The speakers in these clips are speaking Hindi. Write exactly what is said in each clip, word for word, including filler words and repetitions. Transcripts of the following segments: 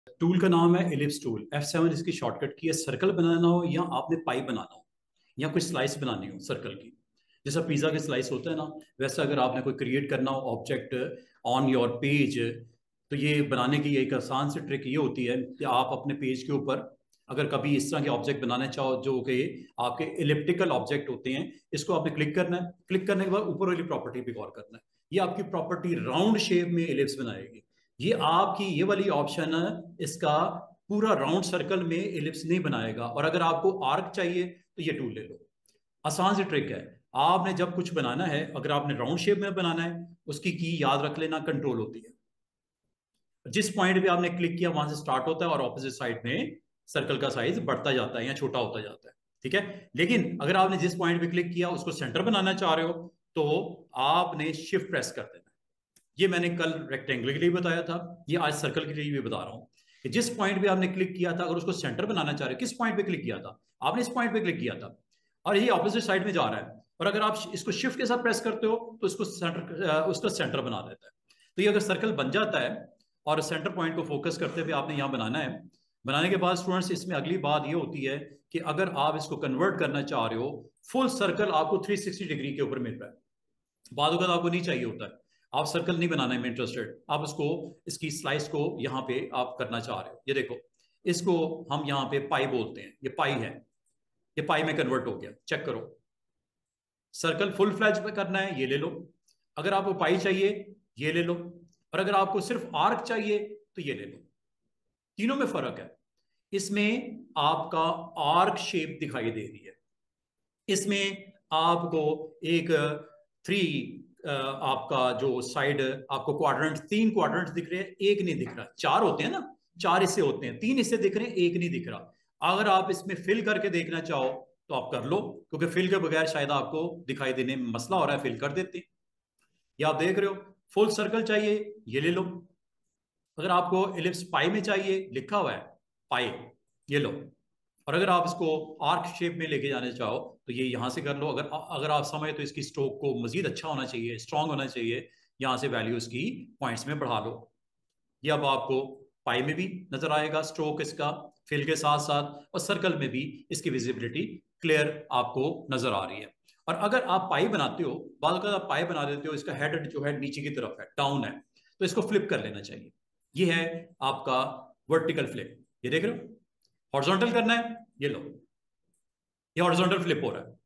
टूल का नाम है एलिप्स टूल। एफ सेवन इसकी शॉर्टकट की है। सर्कल बनाना हो या आपने पाई बनाना हो या कोई स्लाइस बनानी हो सर्कल की, जैसा पिज्जा के स्लाइस होता है ना, वैसा अगर आपने कोई क्रिएट करना हो ऑब्जेक्ट ऑन योर पेज, तो ये बनाने की एक आसान सी ट्रिक ये होती है कि आप अपने पेज के ऊपर अगर कभी इस तरह के ऑब्जेक्ट बनाना चाहो जो कि आपके इलिप्टिकल ऑब्जेक्ट होते हैं, इसको आपने क्लिक करना है। क्लिक करने के बाद ऊपर वाली प्रॉपर्टी पे गौर करना है। ये आपकी प्रॉपर्टी राउंड शेप में एलिप्स बनाएगी। ये आपकी ये वाली ऑप्शन इसका पूरा राउंड सर्कल में एलिप्स नहीं बनाएगा। और अगर आपको आर्क चाहिए तो ये टूल ले लो। आसान सी ट्रिक है। आपने जब कुछ बनाना है, अगर आपने राउंड शेप में बनाना है, उसकी की याद रख लेना, कंट्रोल होती है। जिस पॉइंट पे आपने क्लिक किया वहां से स्टार्ट होता है और ऑपोजिट साइड में सर्कल का साइज बढ़ता जाता है या छोटा होता जाता है। ठीक है, लेकिन अगर आपने जिस पॉइंट पे क्लिक किया उसको सेंटर बनाना चाह रहे हो तो आपने शिफ्ट प्रेस कर देना। ये मैंने कल रेक्टेंगल के लिए बताया था, ये आज सर्कल के लिए भी बता रहा हूं कि जिस पॉइंट पे आपने क्लिक किया था, अगर उसको सेंटर बनाना चाह रहे हो, किस पॉइंट पे क्लिक किया था, आपने इस पॉइंट पे क्लिक किया था और ये ऑपोजिट साइड में जा रहा है, और अगर आप इसको शिफ्ट के साथ प्रेस करते हो तो इसको सेंटर, उसका सेंटर बना देता है। तो ये अगर सर्कल बन जाता है और सेंटर पॉइंट को फोकस करते हुए आपने यहां बनाना है। बनाने के बाद स्टूडेंट्स इसमें अगली बात ये होती है कि अगर आप इसको कन्वर्ट करना चाह रहे हो, फुल सर्कल आपको थ्री सिक्सटी डिग्री के ऊपर मिल रहा है, बाद वक्त आपको नहीं चाहिए होता है, आप सर्कल नहीं बनाने में इंटरेस्टेड, आप उसको इसकी स्लाइस को यहाँ पे आप करना चाह रहे हो। ये देखो, इसको हम यहाँ पे पाई बोलते हैं, ये पाई है, ये पाई में कन्वर्ट हो गया। चेक करो, सर्कल फुल फ्लैज पे करना है ये ले लो, अगर आपको पाई चाहिए ये ले लो, और अगर आपको सिर्फ आर्क चाहिए तो ये ले लो। तीनों में फर्क है। इसमें आपका आर्क शेप दिखाई दे रही है, इसमें आपको एक थ्री आपका जो साइड आपको क्वाड्रेंट, तीन क्वाड्रेंट दिख रहे हैं, एक नहीं दिख रहा। चार होते हैं ना, चार हिस्से होते हैं, तीन हिस्से दिख रहे हैं, एक नहीं दिख रहा। अगर आप इसमें फिल करके देखना चाहो तो आप कर लो, क्योंकि फिल के बगैर शायद आपको दिखाई देने में मसला हो रहा है, फिल कर देते हैं। ये आप देख रहे हो, फुल सर्कल चाहिए ये ले लो, अगर आपको एलिप्स पाई में चाहिए, लिखा हुआ है पाई, ये लो, और अगर आप इसको आर्क शेप में लेके जाने चाहो तो ये यहां से कर लो। अगर अगर आप समय तो इसकी स्ट्रोक को मजीद अच्छा होना चाहिए, स्ट्रांग होना चाहिए, यहां से वैल्यूज की पॉइंट्स में बढ़ा लो। ये अब आपको पाई में भी नजर आएगा स्ट्रोक इसका, फिल के साथ साथ, और सर्कल में भी इसकी विजिबिलिटी क्लियर आपको नजर आ रही है। और अगर आप पाई बनाते हो, बाद अगर आप पाई बना देते हो, इसका हेड जो है नीचे की तरफ है, डाउन है, तो इसको फ्लिप कर लेना चाहिए। ये है आपका वर्टिकल फ्लिप। ये देख रहे हो, हॉरिजॉन्टल करना है ये लो, ये हॉरिजॉन्टल फ्लिप हो रहा है।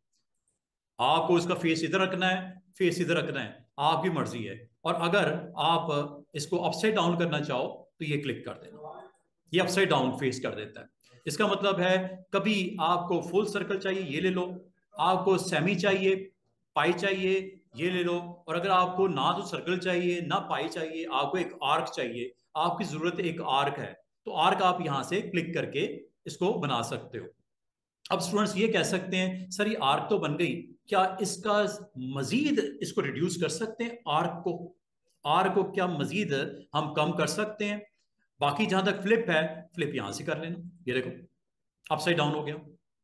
आपको इसका फेस इधर रखना है, फेस इधर रखना है, आपकी मर्जी है। और अगर आप इसको अपसाइड डाउन करना चाहो तो ये क्लिक कर देना, ये अपसाइड डाउन फेस कर देता है। इसका मतलब है कभी आपको फुल सर्कल चाहिए ये ले लो, आपको सेमी चाहिए, पाई चाहिए ये ले लो, और अगर आपको ना तो सर्कल चाहिए ना पाई चाहिए, आपको एक आर्क चाहिए, आपकी जरूरत एक आर्क है, तो आर्क आप यहां से क्लिक करके इसको बना सकते हो। अब स्टूडेंट्स ये कह सकते हैं सर ये आर्क तो बन गई, क्या इसका मजीद इसको रिड्यूस कर सकते हैं, आर्क को, आर्क को क्या मजीद हम कम कर सकते हैं? बाकी जहां तक फ्लिप है, फ्लिप यहां से कर लेना, ये देखो अपसाइड डाउन हो गया।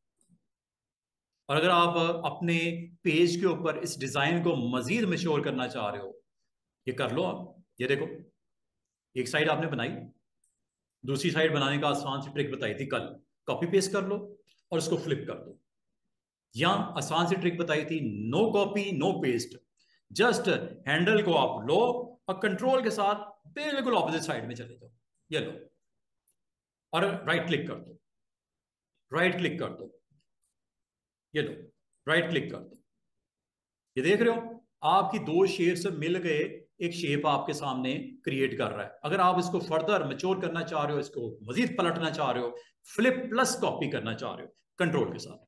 और अगर आप अपने पेज के ऊपर इस डिजाइन को मजीद मशहूर करना चाह रहे हो, ये कर लो आप। ये देखो, एक साइड आपने बनाई, दूसरी साइड बनाने का आसान सी ट्रिक बताई थी कल, कॉपी पेस्ट कर लो और उसको फ्लिप कर दो। या आसान सी ट्रिक बताई थी, no copy no paste, just handle को आप लो और कंट्रोल के साथ बिल्कुल ऑपोजिट साइड में चले जाओ, ये लो, और राइट क्लिक कर दो, राइट क्लिक कर दो, ये लो, राइट क्लिक कर दो। ये देख रहे हो, आपकी दो शेप्स मिल गए, एक शेप आपके सामने क्रिएट कर रहा है। अगर आप इसको फर्दर मैच्योर करना चाह रहे हो, इसको मजीद पलटना चाह रहे हो, फ्लिप प्लस कॉपी करना चाह रहे हो, कंट्रोल के साथ,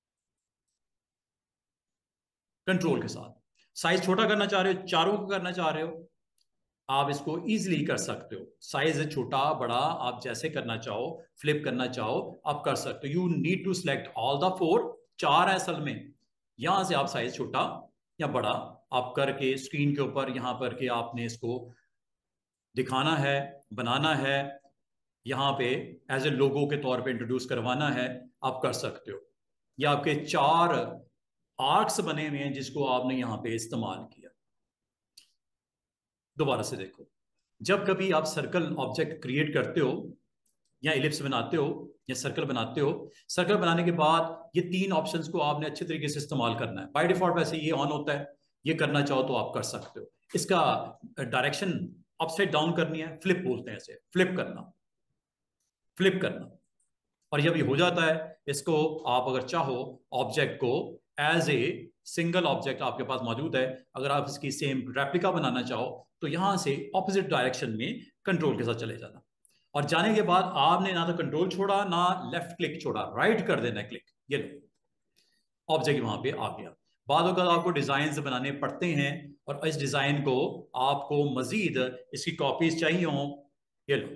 कंट्रोल के साथ साइज छोटा करना चाह रहे हो, चारों को करना चाह रहे हो, आप इसको इजीली कर सकते हो। साइज छोटा बड़ा आप जैसे करना चाहो, फ्लिप करना चाहो आप कर सकते हो। You need to select all the four, चार है असल में, यहां से आप साइज छोटा या बड़ा आप करके स्क्रीन के ऊपर यहां पर के आपने इसको दिखाना है, बनाना है, यहां पे एज ए लोगो के तौर पे इंट्रोड्यूस करवाना है, आप कर सकते हो। ये आपके चार आर्क्स बने हुए हैं जिसको आपने यहां पे इस्तेमाल किया। दोबारा से देखो, जब कभी आप सर्कल ऑब्जेक्ट क्रिएट करते हो या इलिप्स बनाते हो या सर्कल बनाते हो, सर्कल बनाने के बाद ये तीन ऑप्शंस को आपने अच्छे तरीके से इस्तेमाल करना है। बाय डिफॉल्ट वैसे ये ऑन होता है, ये करना चाहो तो आप कर सकते हो। इसका डायरेक्शन अपसाइड डाउन करनी है, फ्लिप बोलते हैं इसे, फ्लिप करना, फ्लिप करना। और जब ये हो जाता है, इसको आप अगर चाहो ऑब्जेक्ट को एज ए सिंगल ऑब्जेक्ट आपके पास मौजूद है, अगर आप इसकी सेम रेप्लिका बनाना चाहो तो यहां से ऑपोजिट डायरेक्शन में कंट्रोल के साथ चले जाना। और जाने के बाद आपने ना तो कंट्रोल छोड़ा ना लेफ्ट क्लिक छोड़ा, राइट कर देना क्लिक, ये लो ऑब्जेक्ट वहां पे आ गया। बाद अगर आपको डिजाइन बनाने पड़ते हैं और इस डिजाइन को आपको मजीद इसकी कॉपीज चाहिए हो, ये लो,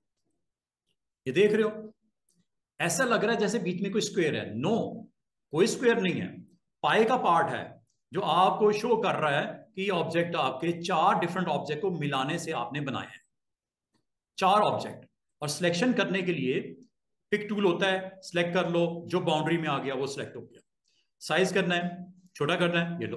ये देख रहे हो ऐसा लग रहा है जैसे बीच में कोई स्क्वायर है। नो, कोई स्क्वायर नहीं है, पाई का पार्ट है जो आपको शो कर रहा है कि ये ऑब्जेक्ट आपके चार डिफरेंट ऑब्जेक्ट को मिलाने से आपने बनाए हैं, चार ऑब्जेक्ट। और सिलेक्शन करने के लिए पिक टूल होता है, सिलेक्ट कर लो, जो बाउंड्री में आ गया वो सिलेक्ट हो गया। साइज करना है, छोटा करना है, ये लो।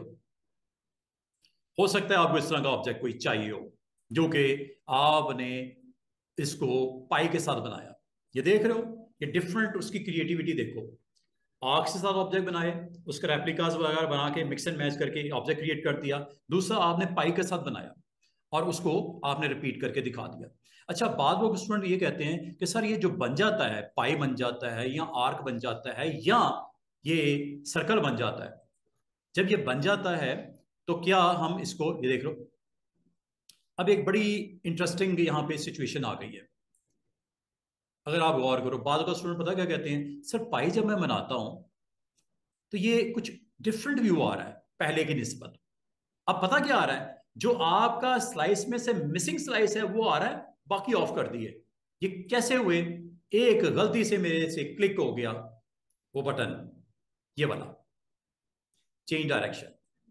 हो सकता है आपको इस तरह का ऑब्जेक्ट कोई चाहिए हो जो कि आपने इसको पाई के साथ बनाया, ये देख रहे हो, ये डिफरेंट उसकी क्रिएटिविटी देखो। आर्क से साथ ऑब्जेक्ट बनाए, उसके रेप्लिकास वगैरह बना के मिक्स एंड मैच करके ऑब्जेक्ट क्रिएट कर दिया। दूसरा आपने पाई के साथ बनाया और उसको आपने रिपीट करके दिखा दिया। अच्छा, बाद वो स्टूडेंट ये कहते हैं कि सर ये जो बन जाता है, पाई बन जाता है या आर्क बन जाता है या ये सर्कल बन जाता है, जब ये बन जाता है तो क्या हम इसको, ये देख लो, अब एक बड़ी इंटरेस्टिंग यहां पे सिचुएशन आ गई है। अगर आप गौर करो, बाद का स्टूडेंट पता क्या कहते हैं, सर पाई जब मैं बनाता हूं तो ये कुछ डिफरेंट व्यू आ रहा है पहले की निस्बत। अब पता क्या आ रहा है, जो आपका स्लाइस में से मिसिंग स्लाइस है वो आ रहा है, बाकी ऑफ कर दिए। ये कैसे हुए, एक गलती से मेरे से क्लिक हो गया वो बटन, ये वाला चेंज डायरेक्शन,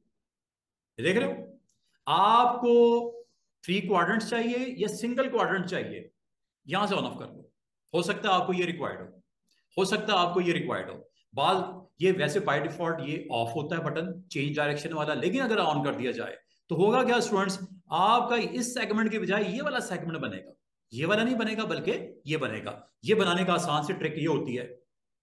देख रहे हो। आपको थ्री क्वाड्रेंट्स चाहिए या सिंगल क्वाड्रेंट चाहिए, यहां से ऑन ऑफ कर लो। हो सकता है आपको ये रिक्वायर्ड हो, हो सकता है आपको ये रिक्वायर्ड हो। बाल ये वैसे बाय डिफॉल्ट ये ऑफ होता है बटन चेंज डायरेक्शन वाला, लेकिन अगर ऑन कर दिया जाए तो होगा क्या स्टूडेंट्स, आपका इस सेगमेंट के बजाय ये वाला सेगमेंट बनेगा, ये वाला नहीं बनेगा बल्कि ये बनेगा। ये बनाने का आसान से ट्रिक ये होती है,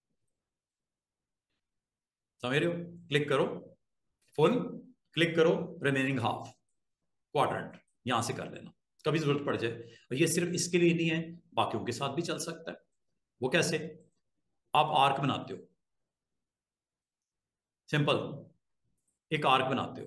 समझ रहे हो, क्लिक करो फुल, क्लिक करो रिमेनिंग हाफ क्वाड्रेंट, यहां से कर लेना, कभी जरूरत पड़ जाए। और ये सिर्फ इसके लिए नहीं है, बाकियों के साथ भी चल सकता है। वो कैसे, आप आर्क बनाते हो, सिंपल एक आर्क बनाते हो,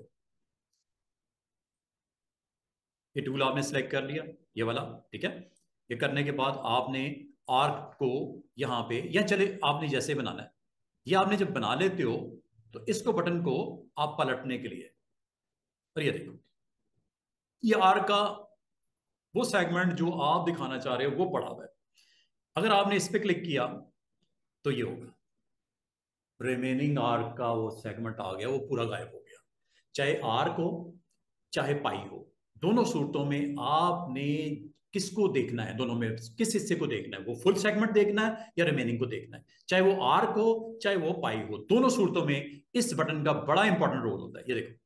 ये टूल आपने सेलेक्ट कर लिया, ये वाला, ठीक है। ये करने के बाद आपने आर्क को यहां पे, या चले आपने जैसे बनाना है, ये आपने जब बना लेते हो तो इसको बटन को आप पलटने के लिए, और ये देखो ये आर्क का वो सेगमेंट जो आप दिखाना चाह रहे हो वो पड़ा हुआ है। अगर आपने इस पे क्लिक किया तो ये होगा, रिमेनिंग आर्क का वो सेगमेंट आ गया, वो पूरा गायब हो गया। चाहे आर्क हो चाहे पाई हो, दोनों सूरतों में आपने किसको देखना है, दोनों में किस हिस्से को देखना है, वो फुल सेगमेंट देखना है या रिमेनिंग को देखना है। चाहे वो आर्क हो चाहे वो पाई हो, दोनों सूरतों में इस बटन का बड़ा इंपॉर्टेंट रोल होता है। ये देखो,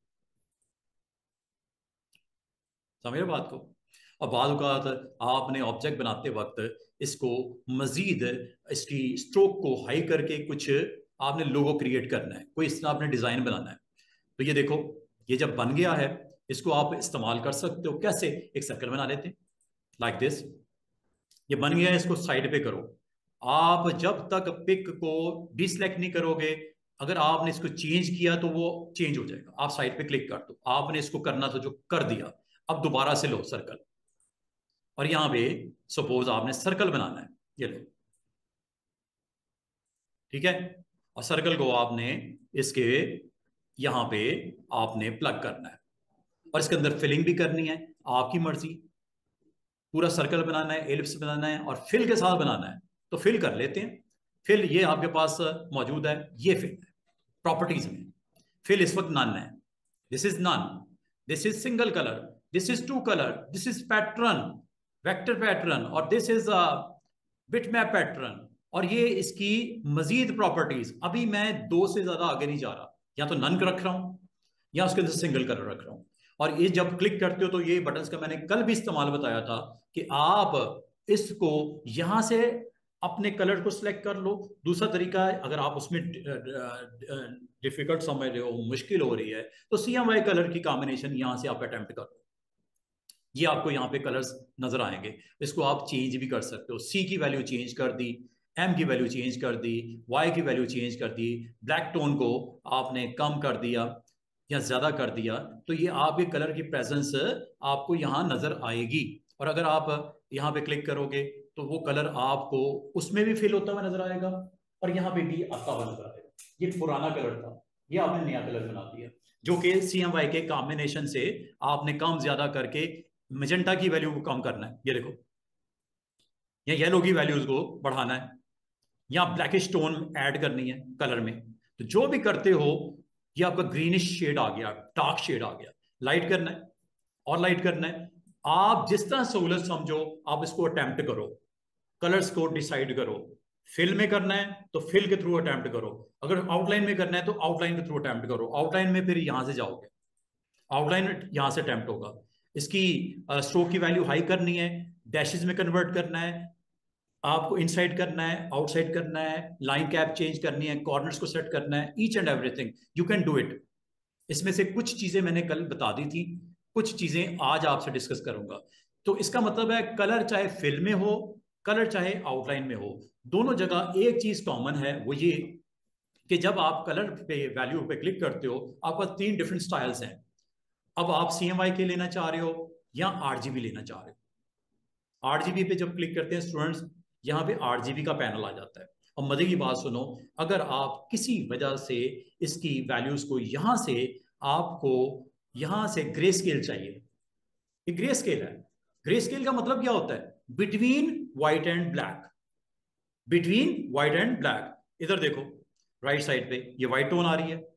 समझ बात को। और बाद औक़ात आपने ऑब्जेक्ट बनाते वक्त इसको मजीद इसकी स्ट्रोक को हाई करके कुछ आपने लोगो क्रिएट करना है, कोई इस तरह आपने डिजाइन बनाना है। तो ये देखो, ये जब बन गया है इसको आप इस्तेमाल कर सकते हो। कैसे, एक सर्कल बना लेते हैं लाइक दिस, ये बन गया है, इसको साइड पे करो। आप जब तक पिक को डिसलेक्ट नहीं करोगे, अगर आपने इसको चेंज किया तो वो चेंज हो जाएगा। आप साइड पे क्लिक कर दो, आपने इसको करना था जो कर दिया। अब दोबारा से लो सर्कल, और यहां पे सपोज आपने सर्कल बनाना है, ये लो, ठीक है। और सर्कल को आपने इसके यहां पे आपने प्लग करना है, और इसके अंदर फिलिंग भी करनी है, आपकी मर्जी। पूरा सर्कल बनाना है, एलिप्स बनाना है और फिल के साथ बनाना है, तो फिल कर लेते हैं। फिल ये आपके पास मौजूद है, ये फिल है प्रॉपर्टीज में। फिल इस वक्त नन है, this is none, this is single colour, this is two colour, this is pattern, vector pattern, और दिस इज बिटमैप पैटर्न। और ये इसकी मजीद प्रॉपर्टीज, अभी मैं दो से ज्यादा आगे नहीं जा रहा, या तो नन रख रहा हूं या उसके अंदर सिंगल कलर रख रहा हूं। और ये जब क्लिक करते हो तो ये बटन्स का मैंने कल भी इस्तेमाल बताया था कि आप इसको यहां से अपने कलर को सिलेक्ट कर लो। दूसरा तरीका है, अगर आप उसमें डिफिकल्ट समझ रहे हो, मुश्किल हो रही है, तो सी एम वाई कलर की कॉम्बिनेशन यहां से आप अटेम्प्ट कर लो। ये आपको यहाँ पे कलर्स नजर आएंगे। इसको आप चेंज भी कर सकते हो। सी की वैल्यू चेंज कर दी, एम की वैल्यू चेंज कर दी, वाई की वैल्यू चेंज कर दी, ब्लैक टोन को आपने कम कर दिया या ज्यादा कर दिया, तो ये आपके कलर की प्रेजेंस आपको यहाँ नजर आएगी। और अगर आप यहाँ पे क्लिक करोगे तो वो कलर आपको उसमें भी फिल होता हुआ नजर आएगा और यहाँ पे भी आता हुआ नजर आएगा। ये पुराना कलर था, ये आपने नया कलर बना दिया, जो कि सी एम वाई के कॉम्बिनेशन से आपने कम ज्यादा करके मेजेंटा की वैल्यू को कम करना है, ये देखो, या येलो की वैल्यूज को बढ़ाना है, या ब्लैकिश टोन ऐड करनी है कलर में। तो जो भी करते हो, ये आपका ग्रीनिश शेड आ गया, डार्क शेड आ गया, लाइट करना है और लाइट करना है। आप जिस तरह सहूलत समझो आप इसको अटेम्प्ट करो, कलर्स को डिसाइड करो। फिल में करना है तो फिल के थ्रू अटेम्प्ट करो, अगर आउटलाइन में करना है तो आउटलाइन के थ्रू अटेम्प्ट करो। आउटलाइन में फिर यहां से जाओगे, आउटलाइन यहां से अटेम्प्ट होगा। इसकी स्ट्रोक की वैल्यू हाई करनी है, डैशेस में कन्वर्ट करना है, आपको इनसाइड करना है, आउटसाइड करना है, लाइन कैप चेंज करनी है, कॉर्नर्स को सेट करना है, each and everything you can do it. इसमें से कुछ चीजें मैंने कल बता दी थी, कुछ चीजें आज आपसे डिस्कस करूंगा। तो इसका मतलब है कलर चाहे फिल में हो, कलर चाहे आउटलाइन में हो, दोनों जगह एक चीज कॉमन है, वो ये कि जब आप कलर पे वैल्यू पे क्लिक करते हो, आपका तीन डिफरेंट स्टाइल्स हैं। अब आप सी एम वाई के लेना चाह रहे हो या आरजीबी लेना चाह रहे हो। आरजीबी पे जब क्लिक करते हैं स्टूडेंट्स, यहाँ पे आरजीबी का पैनल आ जाता है। और मजे की बात सुनो, अगर आप किसी वजह से इसकी वैल्यूज को यहां से, आपको यहां से ग्रे स्केल चाहिए, ये ग्रे स्केल है। ग्रे स्केल का मतलब क्या होता है? Between white and black, between white and black. इधर देखो, राइट साइड पे ये व्हाइट टोन आ रही है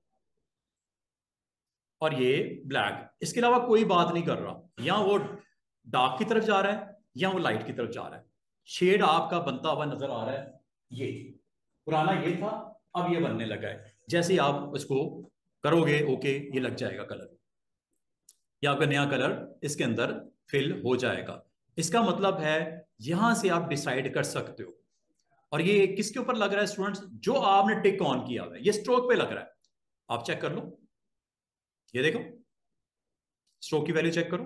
और ये ब्लैक, इसके अलावा कोई बात नहीं कर रहा। या वो डार्क की तरफ जा रहा है या वो लाइट की तरफ जा रहा है, शेड आपका बनता हुआ नजर आ रहा है। ये पुराना ये था, अब ये बनने लगा है। जैसे आप इसको करोगे ओके, ये लग जाएगा कलर, या आपका नया कलर इसके अंदर फिल हो जाएगा। इसका मतलब है यहां से आप डिसाइड कर सकते हो। और ये किसके ऊपर लग रहा है स्टूडेंट्स? जो आपने टिक ऑन किया हुआ है, ये स्ट्रोक पे लग रहा है। आप चेक कर लो, ये देखो, स्ट्रोक की वैल्यू चेक करो,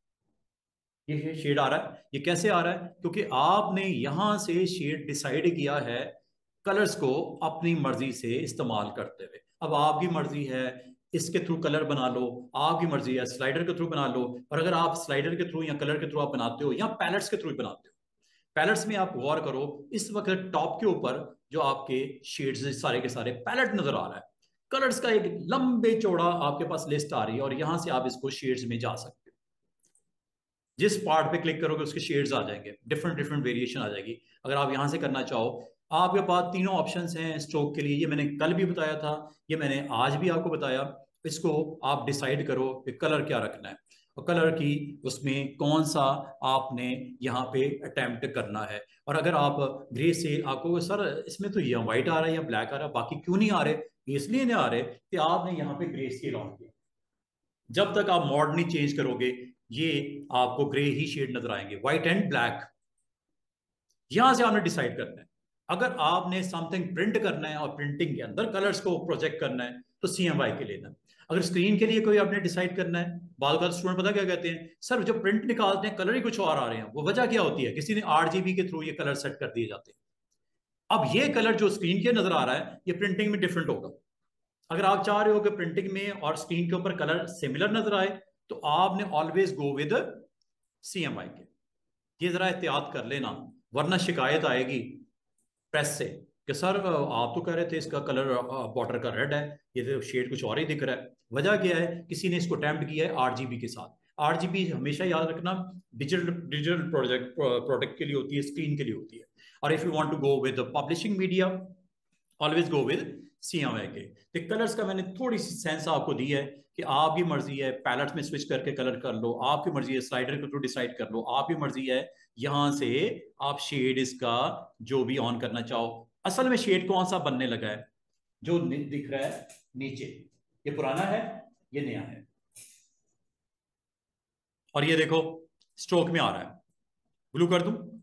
ये शेड आ रहा है। ये कैसे आ रहा है? क्योंकि आपने यहां से शेड डिसाइड किया है कलर्स को अपनी मर्जी से इस्तेमाल करते हुए। अब आपकी मर्जी है इसके थ्रू कलर बना लो, आपकी मर्जी है स्लाइडर के थ्रू बना लो। और अगर आप स्लाइडर के थ्रू या कलर के थ्रू आप बनाते हो या पैलेट्स के थ्रू बनाते हो, पैलेट्स में आप गौर करो, इस वक्त टॉप के ऊपर जो आपके शेड्स सारे के सारे पैलेट नजर आ रहा है, कलर्स का एक लंबे चौड़ा आपके पास लिस्ट आ रही है और यहां से आप इसको शेड्स में जा सकते हो। जिस पार्ट पे क्लिक करोगे उसके शेड्स आ जाएंगे, डिफरेंट डिफरेंट वेरिएशन आ जाएगी। अगर आप यहां से करना चाहो, आपके पास तीनों ऑप्शंस हैं स्ट्रोक के लिए। ये मैंने कल भी बताया था, ये मैंने आज भी आपको बताया। इसको आप डिसाइड करो कि कलर क्या रखना है और कलर की उसमें कौन सा आपने यहाँ पे अटेम्प्ट करना है। और अगर आप ग्रे से आपको सर इसमें तो या व्हाइट आ रहा है या ब्लैक आ रहा है, बाकी क्यों नहीं आ रहे? इसलिए नहीं आ रहे कि आपने यहाँ पे ग्रे स्केल ऑन किया। जब तक आप मॉड नहीं चेंज करोगे, ये आपको ग्रे ही शेड नजर आएंगे, व्हाइट एंड ब्लैक। यहां से आपने डिसाइड करना है। अगर आपने समथिंग प्रिंट करना है और प्रिंटिंग के अंदर कलर्स को प्रोजेक्ट करना है तो सीएमवाई के लेना। अगर स्क्रीन के लिए कोई आपने डिसाइड करना है, बाल का स्टूडेंट पता क्या कहते हैं, सर जो प्रिंट निकालते हैं कलर ही कुछ और आ रहे हैं, वो वजह क्या होती है? किसी ने आरजीबी के थ्रू ये कलर सेट कर दिए जाते हैं। अब ये कलर जो स्क्रीन के नजर आ रहा है ये प्रिंटिंग में डिफरेंट होगा। अगर आप चाह रहे हो कि प्रिंटिंग में और स्क्रीन के ऊपर कलर सिमिलर नजर आए, तो आपने ऑलवेज गो विद सीएमवाई के। ये जरा एहतियात कर लेना, वरना शिकायत आएगी प्रेस से कि सर आप तो कह रहे थे इसका कलर बॉर्डर का रेड है, ये तो शेड कुछ और ही दिख रहा है। वजह क्या है? किसी ने इसको अटेम्प्ट किया है आरजीबी के साथ। आरजीबी हमेशा याद रखना डिजिटल डिजिटल प्रोजेक्ट प्रोडक्ट के लिए होती है, स्क्रीन के लिए होती है। और if you want to go with publishing media, always go with CMY K. तो कलर्स का मैंने थोड़ी सी सेंस आपको दी है कि आपकी मर्जी है पैलेट में स्विच करके कलर कर लो, आपकी मर्जी है स्लाइडर के थ्रू डिसाइड कर लो, आपकी मर्जी है यहां से आप शेड इसका जो भी ऑन करना चाहो। असल में शेड कौन सा बनने लगा है जो दिख रहा है नीचे? ये पुराना है, ये नया है। और ये देखो स्ट्रोक में आ रहा है, ब्लू कर दूं,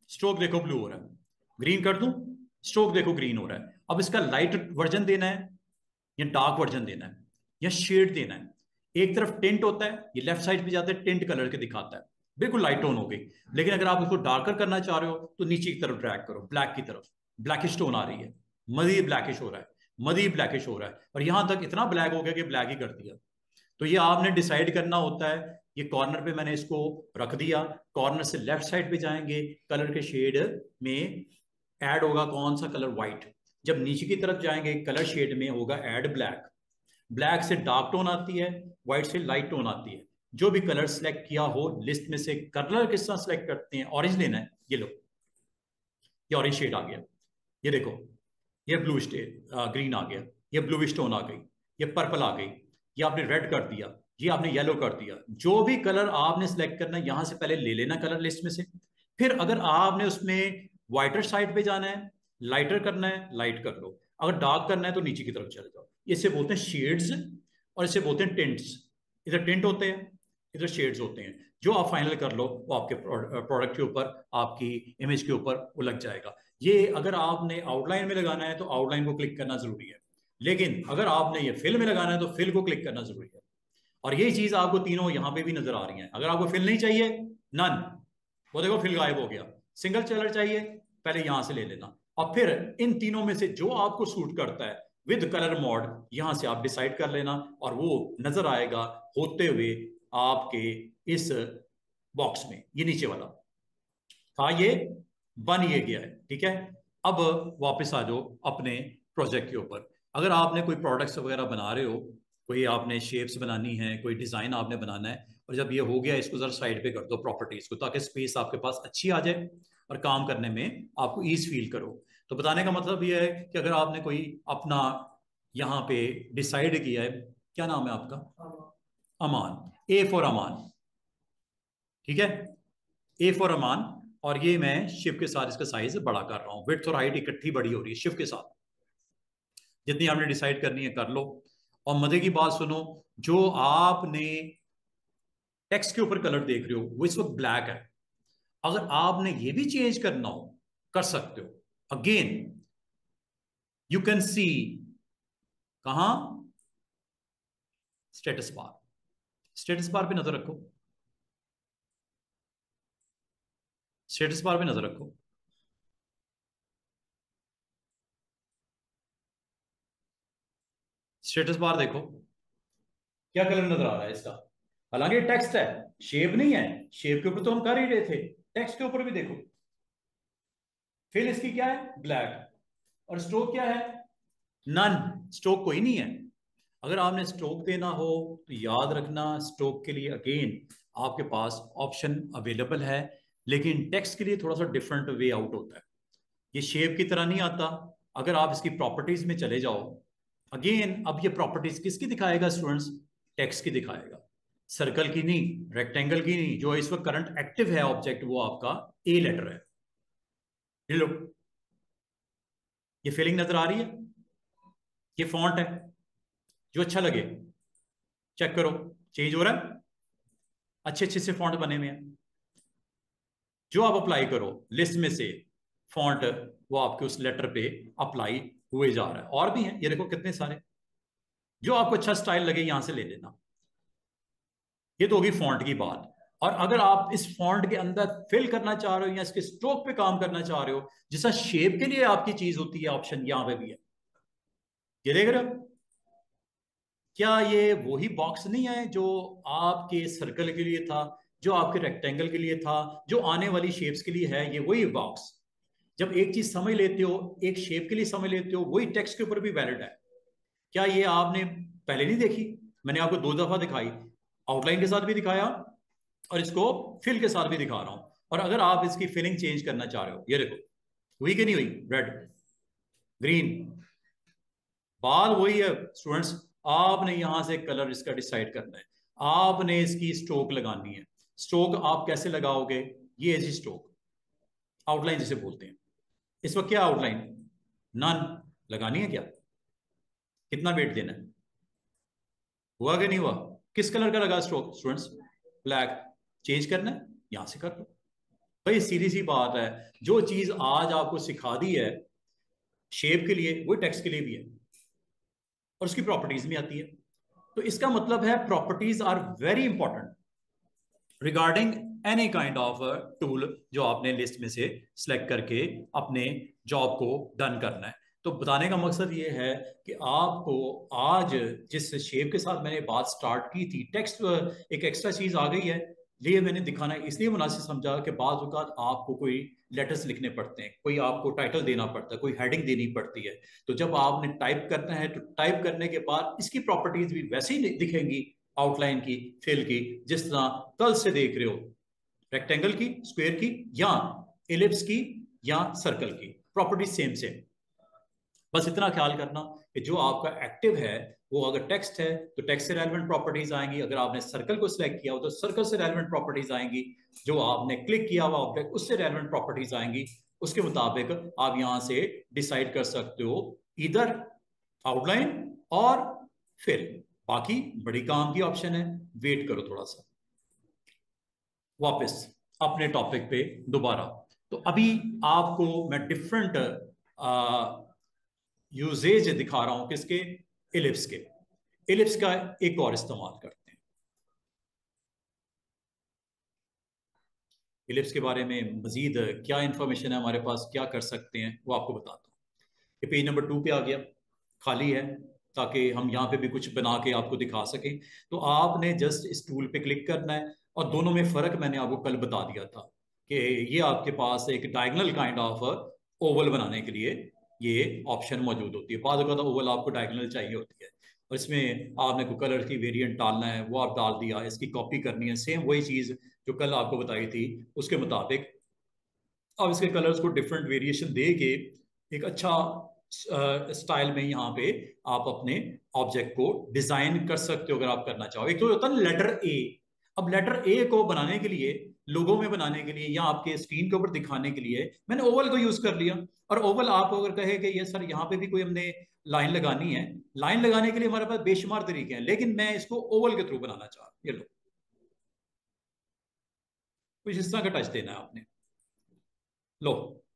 स्ट्रोक देखो ब्लू हो रहा है, ग्रीन कर दूं, स्ट्रोक देखो ग्रीन हो रहा है। अब इसका लाइट वर्जन देना है या डार्क वर्जन देना है या शेड देना है। एक तरफ टिंट होता है, ये लेफ्ट साइड पे जाते हैं टिंट कलर के दिखाता है, बिल्कुल लाइट टोन हो गई। लेकिन अगर आप इसको डार्कर करना चाह रहे हो तो नीचे की तरफ ड्रैग करो, ब्लैक की तरफ, ब्लैकिश टोन आ रही है, मदी ब्लैकिश हो रहा है, मदी ब्लैकिश हो रहा है, और यहां तक इतना ब्लैक हो गया कि ब्लैक ही कर दिया। तो ये आपने डिसाइड करना होता है। ये कॉर्नर पे मैंने इसको रख दिया, कॉर्नर से लेफ्ट साइड पे जाएंगे, कलर के शेड में ऐड होगा कौन सा कलर, व्हाइट। जब नीचे की तरफ जाएंगे कलर शेड में होगा ऐड ब्लैक, ब्लैक से डार्क टोन आती है, व्हाइट से लाइट टोन आती है। जो भी कलर सेलेक्ट किया हो लिस्ट में से, कलर किस तरह सेलेक्ट करते हैं, ऑरेंज लेना है, ये लो, ये ऑरेंज शेड आ गया, ये देखो, ये ब्लू शेड ग्रीन आ गया, ये ब्लू स्टोन आ गई, ये पर्पल आ गई, ये आपने रेड कर दिया, ये आपने येलो कर दिया। जो भी कलर आपने सेलेक्ट करना है यहां से पहले ले लेना कलर लिस्ट में से। फिर अगर आपने उसमें व्हाइटर साइड पे जाना है, लाइटर करना है, लाइट कर लो, अगर डार्क करना है तो नीचे की तरफ चले जाओ। इसे बोलते हैं शेड्स और इसे बोलते हैं टिंट्स। इधर टिंट होते हैं, इधर शेड्स होते हैं। जो आप फाइनल कर लो वो आपके प्रोडक्ट के ऊपर, आपकी इमेज के ऊपर वो लग जाएगा। ये अगर आपने आउटलाइन में लगाना है तो आउटलाइन को क्लिक करना जरूरी है, लेकिन अगर आपने ये फिल में लगाना है तो फिल को क्लिक करना जरूरी है। और यही चीज आपको तीनों यहां पे भी नजर आ रही है। अगर आपको फिल नहीं चाहिए, नन, वो देखो फिल गायब हो गया। सिंगल कलर चाहिए, पहले यहां से ले लेना, और फिर इन तीनों में से जो आपको सूट करता है विद कलर मोड यहां से आप डिसाइड कर लेना, और वो नजर आएगा होते हुए आपके इस बॉक्स में, ये नीचे वाला था, ये बन ये गया है। ठीक है, अब वापस आ जाओ अपने प्रोजेक्ट के ऊपर। अगर आपने कोई प्रोडक्ट्स वगैरह बना रहे हो, कोई आपने शेप्स बनानी है, कोई डिजाइन आपने बनाना है, और जब ये हो गया इसको जरा साइड पे कर दो प्रॉपर्टीज को, ताकि स्पेस आपके पास अच्छी आ जाए और काम करने में आपको ईज फील करो। तो बताने का मतलब ये है कि अगर आपने कोई अपना यहाँ पे डिसाइड किया है, क्या नाम है आपका, अमान, ए फॉर अमान, ठीक है, ए फॉर अमान, और ये मैं शिफ्ट के साथ इसका साइज बड़ा कर रहा हूँ, विड्थ और हाइट इकट्ठी बड़ी हो रही है शिफ्ट के साथ। जितनी आपने डिसाइड करनी है कर लो। और मजे की बात सुनो, जो आपने टेक्स्ट के ऊपर कलर देख रहे हो वो इस वक्त ब्लैक है, अगर आपने ये भी चेंज करना हो कर सकते हो। अगेन यू कैन सी, कहां, स्टेटस बार, स्टेटस बार पे नजर रखो, स्टेटस बार पे नजर रखो। स्टेटस बार देखो क्या कलर नजर आ रहा है इसका। हालांकि टेक्स्ट है, शेप नहीं है, शेप के ऊपर तो हम कर ही रहे थे, टेक्स्ट के ऊपर भी देखो। फिर इसकी क्या है, ब्लैक, और स्ट्रोक क्या है, नन, स्ट्रोक कोई नहीं है। अगर आपने स्ट्रोक देना हो तो याद रखना स्ट्रोक के लिए अगेन आपके पास ऑप्शन अवेलेबल है, लेकिन टेक्स्ट के लिए थोड़ा सा डिफरेंट वे आउट होता है, ये शेप की तरह नहीं आता। अगर आप इसकी प्रॉपर्टीज में चले जाओ, अगेन अब ये प्रॉपर्टीज किसकी दिखाएगा स्टूडेंट्स, टेक्स्ट की दिखाएगा, सर्कल की नहीं, रेक्टेंगल की नहीं। जो इस वक्त करंट एक्टिव है ऑब्जेक्ट वो आपका ए लेटर है। ये लो, ये फीलिंग नजर आ रही है, ये फॉन्ट है, जो अच्छा लगे चेक करो, चेंज हो रहा है, अच्छे अच्छे से फॉन्ट बने हुए हैं। जो आप अप्लाई करो लिस्ट में से फॉन्ट, वो आपके उस लेटर पे अप्लाई हुए जा रहा है। और भी हैं, ये देखो कितने सारे, जो आपको अच्छा स्टाइल लगे यहां से ले लेना। ये तो होगी फॉन्ट की बात। और अगर आप इस फॉन्ट के अंदर फिल करना चाह रहे हो या इसके स्ट्रोक पे काम करना चाह रहे हो, जैसा शेप के लिए आपकी चीज होती है, ऑप्शन यहां पे भी है, ये देख रहे हो। क्या ये वही बॉक्स नहीं है जो आपके सर्कल के लिए था, जो आपके रेक्टेंगल के लिए था, जो आने वाली शेप्स के लिए है, ये वही बॉक्स। जब एक चीज समझ लेते हो, एक शेप के लिए समझ लेते हो, वही टेक्स्ट के ऊपर भी वैलिड है। क्या ये आपने पहले नहीं देखी, मैंने आपको दो दफा दिखाई, आउटलाइन के साथ भी दिखाया और इसको फिल के साथ भी दिखा रहा हूं। और अगर आप इसकी फिलिंग चेंज करना चाह रहे हो, ये देखो, हुई कि नहीं हुई, रेड, ग्रीन, बात वही है स्टूडेंट्स। आपने यहां से कलर इसका डिसाइड करना है, आपने इसकी स्ट्रोक लगानी है। स्ट्रोक आप कैसे लगाओगे, ये ऐसी स्ट्रोक, आउटलाइन जिसे बोलते हैं। इस वक्त क्या आउटलाइन, नन लगानी है क्या, कितना वेट देना है, हुआ कि नहीं हुआ, किस कलर का लगा स्ट्रोक स्टूडेंट्स, ब्लैक, चेंज करना है यहां से कर लो। भाई सीधी सी बात है, जो चीज आज आपको सिखा दी है शेप के लिए, वो टेक्स्ट के लिए भी है और उसकी प्रॉपर्टीज में आती है। तो इसका मतलब है properties are very important regarding any kind of tool जो आपने लिस्ट में से सिलेक्ट करके अपने जॉब को डन करना है। तो बताने का मकसद ये है कि आपको आज जिस शेप के साथ मैंने बात स्टार्ट की थी, टेक्स्ट एक एक्स्ट्रा चीज आ गई है, ये मैंने दिखाना इसलिए मुनासिब समझा कि बाज़ औक़ात आपको कोई लेटर्स लिखने पड़ते हैं, कोई आपको टाइटल देना पड़ता है, कोई हेडिंग देनी पड़ती है। तो जब आपने टाइप करना है तो टाइप करने के बाद इसकी प्रॉपर्टीज भी वैसे ही दिखेंगी, आउटलाइन की, फिल की, जिस तरह कल से देख रहे हो, रेक्टेंगल की, स्क्वायर की, या एलिप्स की, या सर्कल की, प्रॉपर्टीज सेम सेम। बस इतना ख्याल करना कि जो आपका एक्टिव है वो अगर टेक्स्ट है तो टेक्स्ट से रेलेवेंट प्रॉपर्टीज आएंगी, अगर आपने सर्कल को सिलेक्ट किया हो तो सर्कल से रेलेवेंट प्रॉपर्टीज आएंगी, जो आपने क्लिक किया हुआ ऑब्जेक्ट उससे रेलेवेंट प्रॉपर्टीज आएंगी। उसके मुताबिक आप यहां से डिसाइड कर सकते हो इधर आउटलाइन और फिल। बाकी बड़ी काम की ऑप्शन है, वेट करो थोड़ा सा। वापस अपने टॉपिक पे दोबारा। तो अभी आपको मैं डिफरेंट यूजेज दिखा रहा हूं किसके, इलिप्स के। इलिप्स का एक और इस्तेमाल करते हैं। इलिप्स के बारे में मजीद क्या इंफॉर्मेशन है हमारे पास, क्या कर सकते हैं, वो आपको बताता हूँ। ये पेज नंबर टू पे आ गया, खाली है, ताकि हम यहाँ पे भी कुछ बना के आपको दिखा सकें। तो आपने जस्ट इस टूल पे क्लिक करना है, और दोनों में फर्क मैंने आपको कल बता दिया था कि ये आपके पास एक डायगोनल काइंड ऑफ ओवल बनाने के लिए ये ऑप्शन मौजूद होती है। बाद में ओवल आपको डायगोनल चाहिए होती है, और इसमें आपने कोई कलर की वेरिएंट डालना है वो आप डाल दिया, इसकी कॉपी करनी है, सेम वही चीज जो कल आपको बताई थी उसके मुताबिक अब इसके कलर्स को डिफरेंट वेरिएशन दे के एक अच्छा स्टाइल में यहाँ पे आप अपने ऑब्जेक्ट को डिजाइन कर सकते हो अगर आप करना चाहो। एक तो होता है लेटर ए। अब लेटर ए को बनाने के लिए, लोगो में बनाने के लिए, या आपके स्क्रीन के ऊपर दिखाने के लिए मैंने ओवल को यूज कर लिया। और ओवल आप अगर कहे कि ये सर यहाँ पे भी कोई हमने लाइन लगानी है, लाइन लगाने के लिए हमारे पास बेशुमार तरीके हैं, लेकिन मैं इसको ओवल के थ्रू बनाना चाह रहा हूं। ये लो, कुछ इस तरह का टच देना है आपने। लो,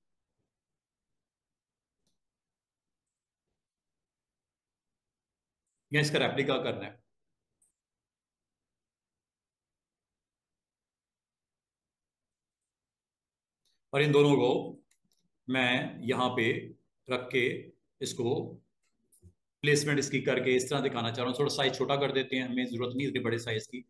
या इसका रेप्लिका करना है। और इन दोनों को मैं यहाँ पे रख के इसको प्लेसमेंट इसकी करके इस तरह दिखाना चाह रहा हूँ। थोड़ा साइज छोटा कर देते हैं, हमें जरूरत नहीं इतने बड़े साइज की,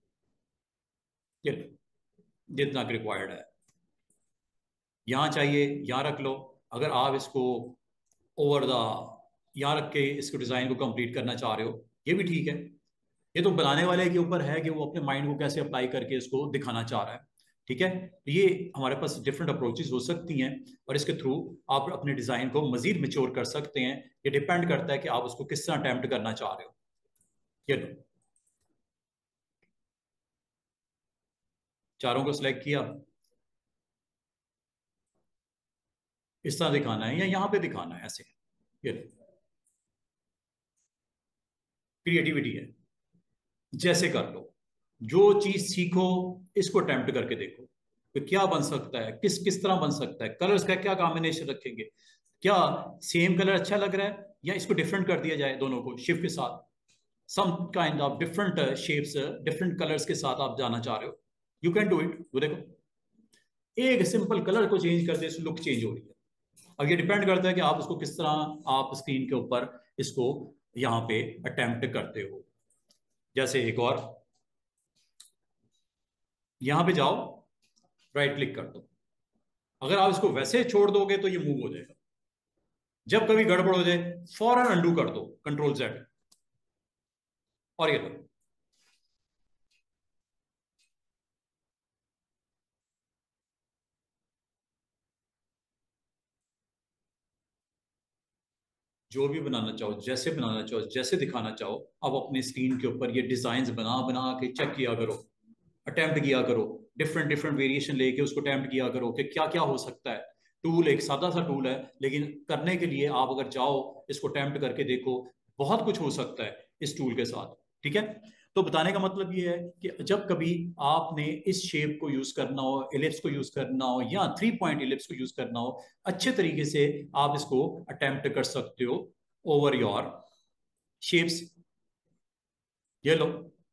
ये जितना रिक्वायर्ड है। यहाँ चाहिए यहाँ रख लो। अगर आप इसको ओवर द यहाँ रख के इसको डिजाइन को कंप्लीट करना चाह रहे हो, ये भी ठीक है। ये तो बनाने वाले के ऊपर है कि वो अपने माइंड को कैसे अप्लाई करके इसको दिखाना चाह रहा है। ठीक है, ये हमारे पास डिफरेंट अप्रोचेस हो सकती हैं, और इसके थ्रू आप अपने डिजाइन को मजीद मेच्योर कर सकते हैं। ये डिपेंड करता है कि आप उसको किस तरह अटेम्प्ट करना चाह रहे हो। ये लो, चारों को सिलेक्ट किया, इस तरह दिखाना है या यहाँ पे दिखाना है, ऐसे। ये लो, क्रिएटिविटी है, जैसे कर लो। जो चीज सीखो इसको अटेम्प्ट करके देखो तो क्या बन सकता है, किस किस तरह बन सकता है, कलर्स का क्या कॉम्बिनेशन रखेंगे, क्या सेम कलर अच्छा लग रहा है, या इसको डिफरेंट कर दिया जाए, दोनों को शिफ्ट के साथ, some kind of different shapes, different colours के साथ आप जाना चाह रहे हो, यू कैन डू इट। वो देखो, एक सिंपल कलर को चेंज कर दे, लुक चेंज हो रही है। अब ये डिपेंड करता है कि आप उसको किस तरह आप स्क्रीन के ऊपर इसको यहाँ पे अटेम्प्ट करते हो। जैसे एक और, यहां पे जाओ, राइट क्लिक कर दो। अगर आप इसको वैसे छोड़ दोगे तो ये मूव हो जाएगा। जब कभी गड़बड़ हो जाए फौरन अंडू कर दो, कंट्रोल जेड, और ये लो। जो भी बनाना चाहो, जैसे बनाना चाहो, जैसे दिखाना चाहो, अब अपने स्क्रीन के ऊपर ये डिजाइन बना बना के चेक किया करो, अटेम्प्ट किया करो, डिफरेंट डिफरेंट वेरिएशन लेके उसको अटेम्प्ट किया करो कि क्या क्या हो सकता है। टूल एक सादा सा टूल है, लेकिन करने के लिए आप अगर जाओ इसको अटेम्प्ट करके देखो, बहुत कुछ हो सकता है इस टूल के साथ। ठीक है, तो बताने का मतलब ये है कि जब कभी आपने इस शेप को यूज करना हो, इलिप्स को यूज करना हो या थ्री पॉइंट इलिप्स को यूज करना हो, अच्छे तरीके से आप इसको अटेम्प्ट कर सकते हो ओवर योर शेप्स। ये लो,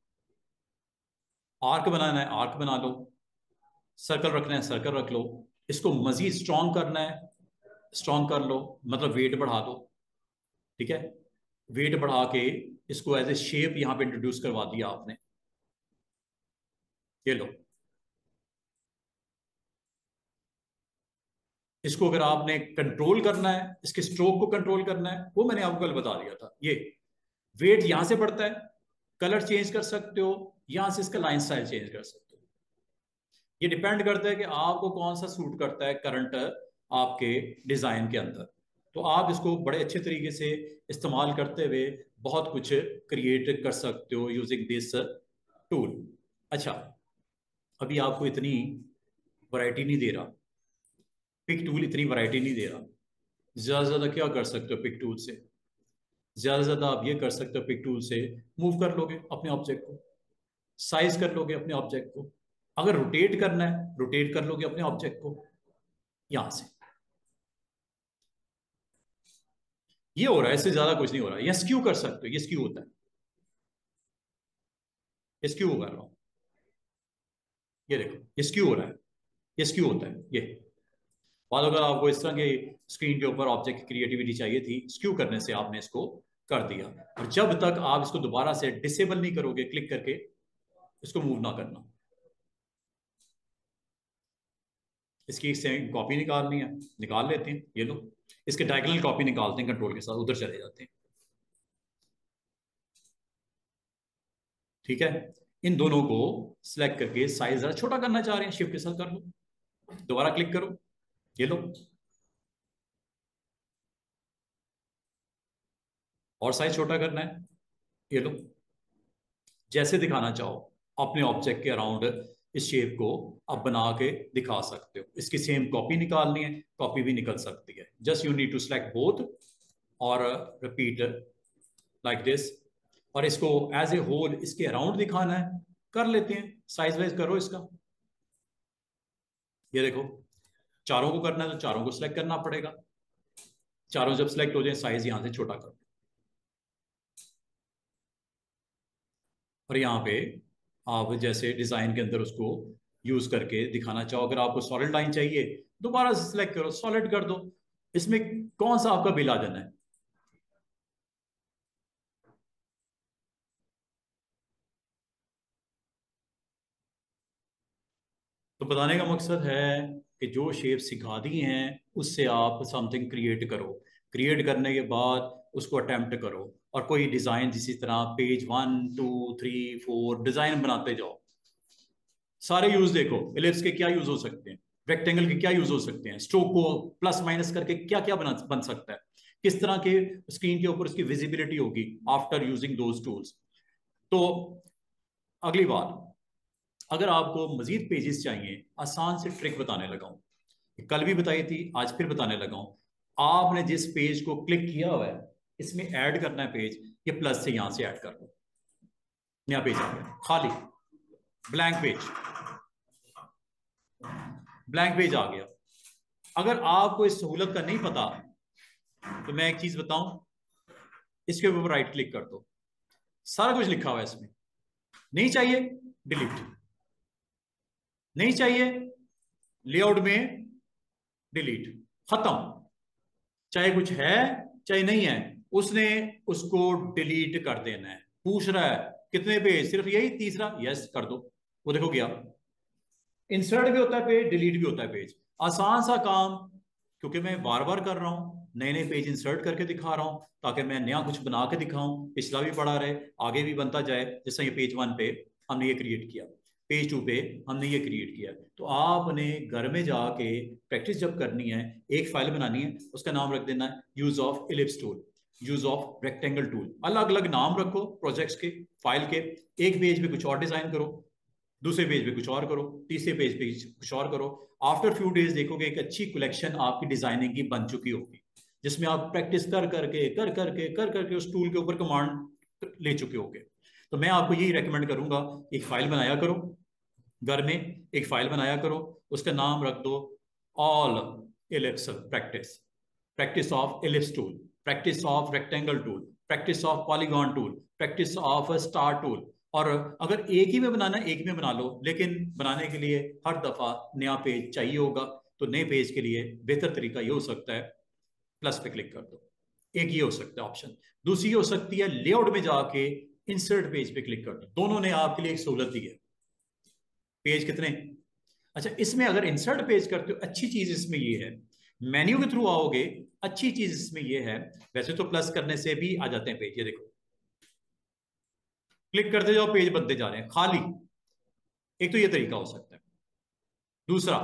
आर्क बनाना है आर्क बना लो, सर्कल रखना है सर्कल रख लो, इसको मजीद स्ट्रॉन्ग करना है स्ट्रॉन्ग कर लो, मतलब वेट बढ़ा दो। ठीक है, वेट बढ़ा के इसको एज ए शेप यहां पे इंट्रोड्यूस करवा दिया आपने। ये लो, इसको अगर आपने कंट्रोल करना है, इसके स्ट्रोक को कंट्रोल करना है, वो मैंने आपको कल बता दिया था। ये वेट यहां से बढ़ता है, कलर चेंज कर सकते हो, यहां से इसका लाइन स्टाइल चेंज कर सकते हो। ये डिपेंड करता है कि आपको कौन सा सूट करता है करंट आपके डिजाइन के अंदर। तो आप इसको बड़े अच्छे तरीके से इस्तेमाल करते हुए बहुत कुछ क्रिएट कर सकते हो यूजिंग दिस टूल। अच्छा, अभी आपको इतनी वैरायटी नहीं दे रहा पिक टूल, इतनी वैरायटी नहीं दे रहा। ज्यादा से ज्यादा क्या कर सकते हो पिक टूल से? ज्यादा से ज्यादा आप ये कर सकते हो पिक टूल से, मूव कर लोगे अपने ऑब्जेक्ट को, साइज कर लोगे अपने ऑब्जेक्ट को, अगर रोटेट करना है रोटेट कर लोगे अपने ऑब्जेक्ट को यहां से। ये हो रहा है, इससे ज्यादा कुछ नहीं हो रहा है। या स्क्यू कर सकते हो, ये स्क्यू होता है, ये स्क्यू कर रहा हूं, ये देखो ये स्क्यू हो रहा है, ये स्क्यू होता है। ये बाद अगर आपको इस तरह के स्क्रीन के ऊपर ऑब्जेक्ट की क्रिएटिविटी चाहिए थी, स्क्यू करने से आपने इसको कर दिया। और जब तक आप इसको दोबारा से डिसेबल नहीं करोगे क्लिक करके, इसको मूव ना करना। इसकी एक कॉपी निकालनी है, निकाल लेते हैं। ये लो, इसके डायगोनल कॉपी निकालते हैं कंट्रोल के साथ, उधर चले जाते हैं। ठीक है, इन दोनों को सिलेक्ट करके साइज जरा छोटा करना चाह रहे हैं, शिफ्ट के साथ कर लो, दोबारा क्लिक करो। ये लो, और साइज छोटा करना है। ये लो, जैसे दिखाना चाहो अपने ऑब्जेक्ट के अराउंड इस शेप को आप बना के दिखा सकते हो। इसकी सेम कॉपी निकालनी है, कॉपी भी निकल सकती है। Just you need to select both और रिपीट लाइक दिस। और इसको एज ए होल इसके अराउंड दिखाना है, कर लेते हैं। साइज वाइज करो इसका। ये देखो, चारों को करना है तो चारों को सिलेक्ट करना पड़ेगा। चारों जब सिलेक्ट हो जाए, साइज यहां से छोटा करो। और यहाँ पे आप जैसे डिजाइन के अंदर उसको यूज करके दिखाना चाहो, अगर आपको सॉलिड लाइन चाहिए दोबारा से सिलेक्ट करो, सॉलिड कर दो। इसमें कौन सा आपका बिल आ जाना है? तो बताने का मकसद है कि जो शेप सिखा दी हैं उससे आप समथिंग क्रिएट करो। क्रिएट करने के बाद उसको अटेम्प्ट करो, और कोई डिजाइन जिसी तरह page one two three four design बनाते जाओ। सारे यूज देखो, एलिप्स के क्या यूज हो सकते हैं, रेक्टेंगल के क्या यूज हो सकते हैं, स्ट्रोक को प्लस माइनस करके क्या क्या बना बन सकता है, किस तरह के स्क्रीन के ऊपर उसकी विजिबिलिटी होगी आफ्टर यूजिंग दोज टूल्स। तो अगली बार अगर आपको मजीद पेजेस चाहिए, आसान से ट्रिक बताने लगा हूं, कल भी बताई थी आज फिर बताने लगा हूं। आपने जिस पेज को क्लिक किया हुआ है इसमें ऐड करना है पेज, ये प्लस से यहां से ऐड कर लो। नया पेज आ गया, खाली ब्लैंक पेज, ब्लैंक पेज आ गया। अगर आपको इस सहूलत का नहीं पता तो मैं एक चीज बताऊं, इसके ऊपर राइट क्लिक कर दो, सारा कुछ लिखा हुआ है इसमें। नहीं चाहिए डिलीट, नहीं चाहिए लेआउट में डिलीट, खत्म। चाहे कुछ है चाहे नहीं है, उसने उसको डिलीट कर देना है। पूछ रहा है कितने पेज, सिर्फ यही तीसरा, यस कर दो, वो देखो गया। इंसर्ट भी होता है पेज, डिलीट भी होता है पेज, आसान सा काम। क्योंकि मैं बार बार कर रहा हूं, नए नए पेज इंसर्ट करके दिखा रहा हूं, ताकि मैं नया कुछ बना के दिखाऊं, पिछला भी पड़ा रहे, आगे भी बनता जाए। जैसे ये पेज वन पे हमने ये क्रिएट किया, पेज टू पे हमने ये क्रिएट किया। तो आपने घर में जाके प्रैक्टिस जब करनी है, एक फाइल बनानी है, उसका नाम रख देना है use of ellipse tool, use of rectangle tool. अलग अलग नाम रखो प्रोजेक्ट्स के, फाइल के। एक पेज पे कुछ और डिजाइन करो, दूसरे पेज पे कुछ और करो, तीसरे पेज पे कुछ और करो। आफ्टर फ्यू डेज देखोगे एक अच्छी कलेक्शन आपकी डिजाइनिंग की बन चुकी होगी, जिसमें आप प्रैक्टिस कर करके कर करके कर करके उस टूल के ऊपर कमांड ले चुके होगे। तो मैं आपको यही रेकमेंड करूंगा, एक फाइल बनाया करो, घर में एक फाइल बनाया करो, उसका नाम रख दो all ellipse practice, practice of ellipse tool, practice of rectangle tool, practice of polygon tool, practice of star tool. और अगर एक ही में बनाना है एक में बना लो, लेकिन बनाने के लिए हर दफा नया पेज चाहिए होगा, तो नए पेज के लिए बेहतर तरीका ये हो सकता है प्लस पे क्लिक कर दो। एक ये हो सकता है ऑप्शन। दूसरी हो सकती है लेआउट में जाके इंसर्ट पेज पे क्लिक कर दो। दोनों ने आपके लिए एक सहूलत दी है। पेज कितने, अच्छा इसमें अगर इंसर्ट पेज करते हो, अच्छी चीज इसमें ये है, मेन्यू के थ्रू आओगे, अच्छी चीज इसमें ये है, वैसे तो प्लस करने से भी आ जाते हैं पेज, ये देखो क्लिक करते जाओ पेज बनते जा रहे हैं खाली। एक तो ये तरीका हो सकता है। दूसरा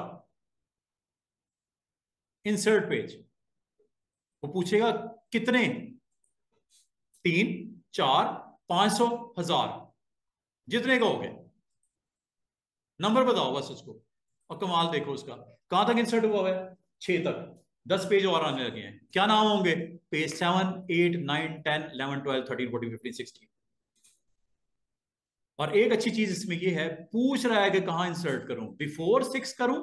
इंसर्ट पेज, वो पूछेगा कितने, तीन, चार, पांच सौ, हजार, जितने का हो गया नंबर बताओ बस उसको। और कमाल देखो उसका, कहां तक इंसर्ट हुआ है, छह तक, दस पेज और आने लगे हैं। क्या नाम होंगे, page seven, eight, nine, ten, eleven, twelve, thirteen, fourteen, fifteen, sixteen. और एक अच्छी चीज इसमें ये है, पूछ रहा है कि कहां इंसर्ट करूं, बिफोर सिक्स करूं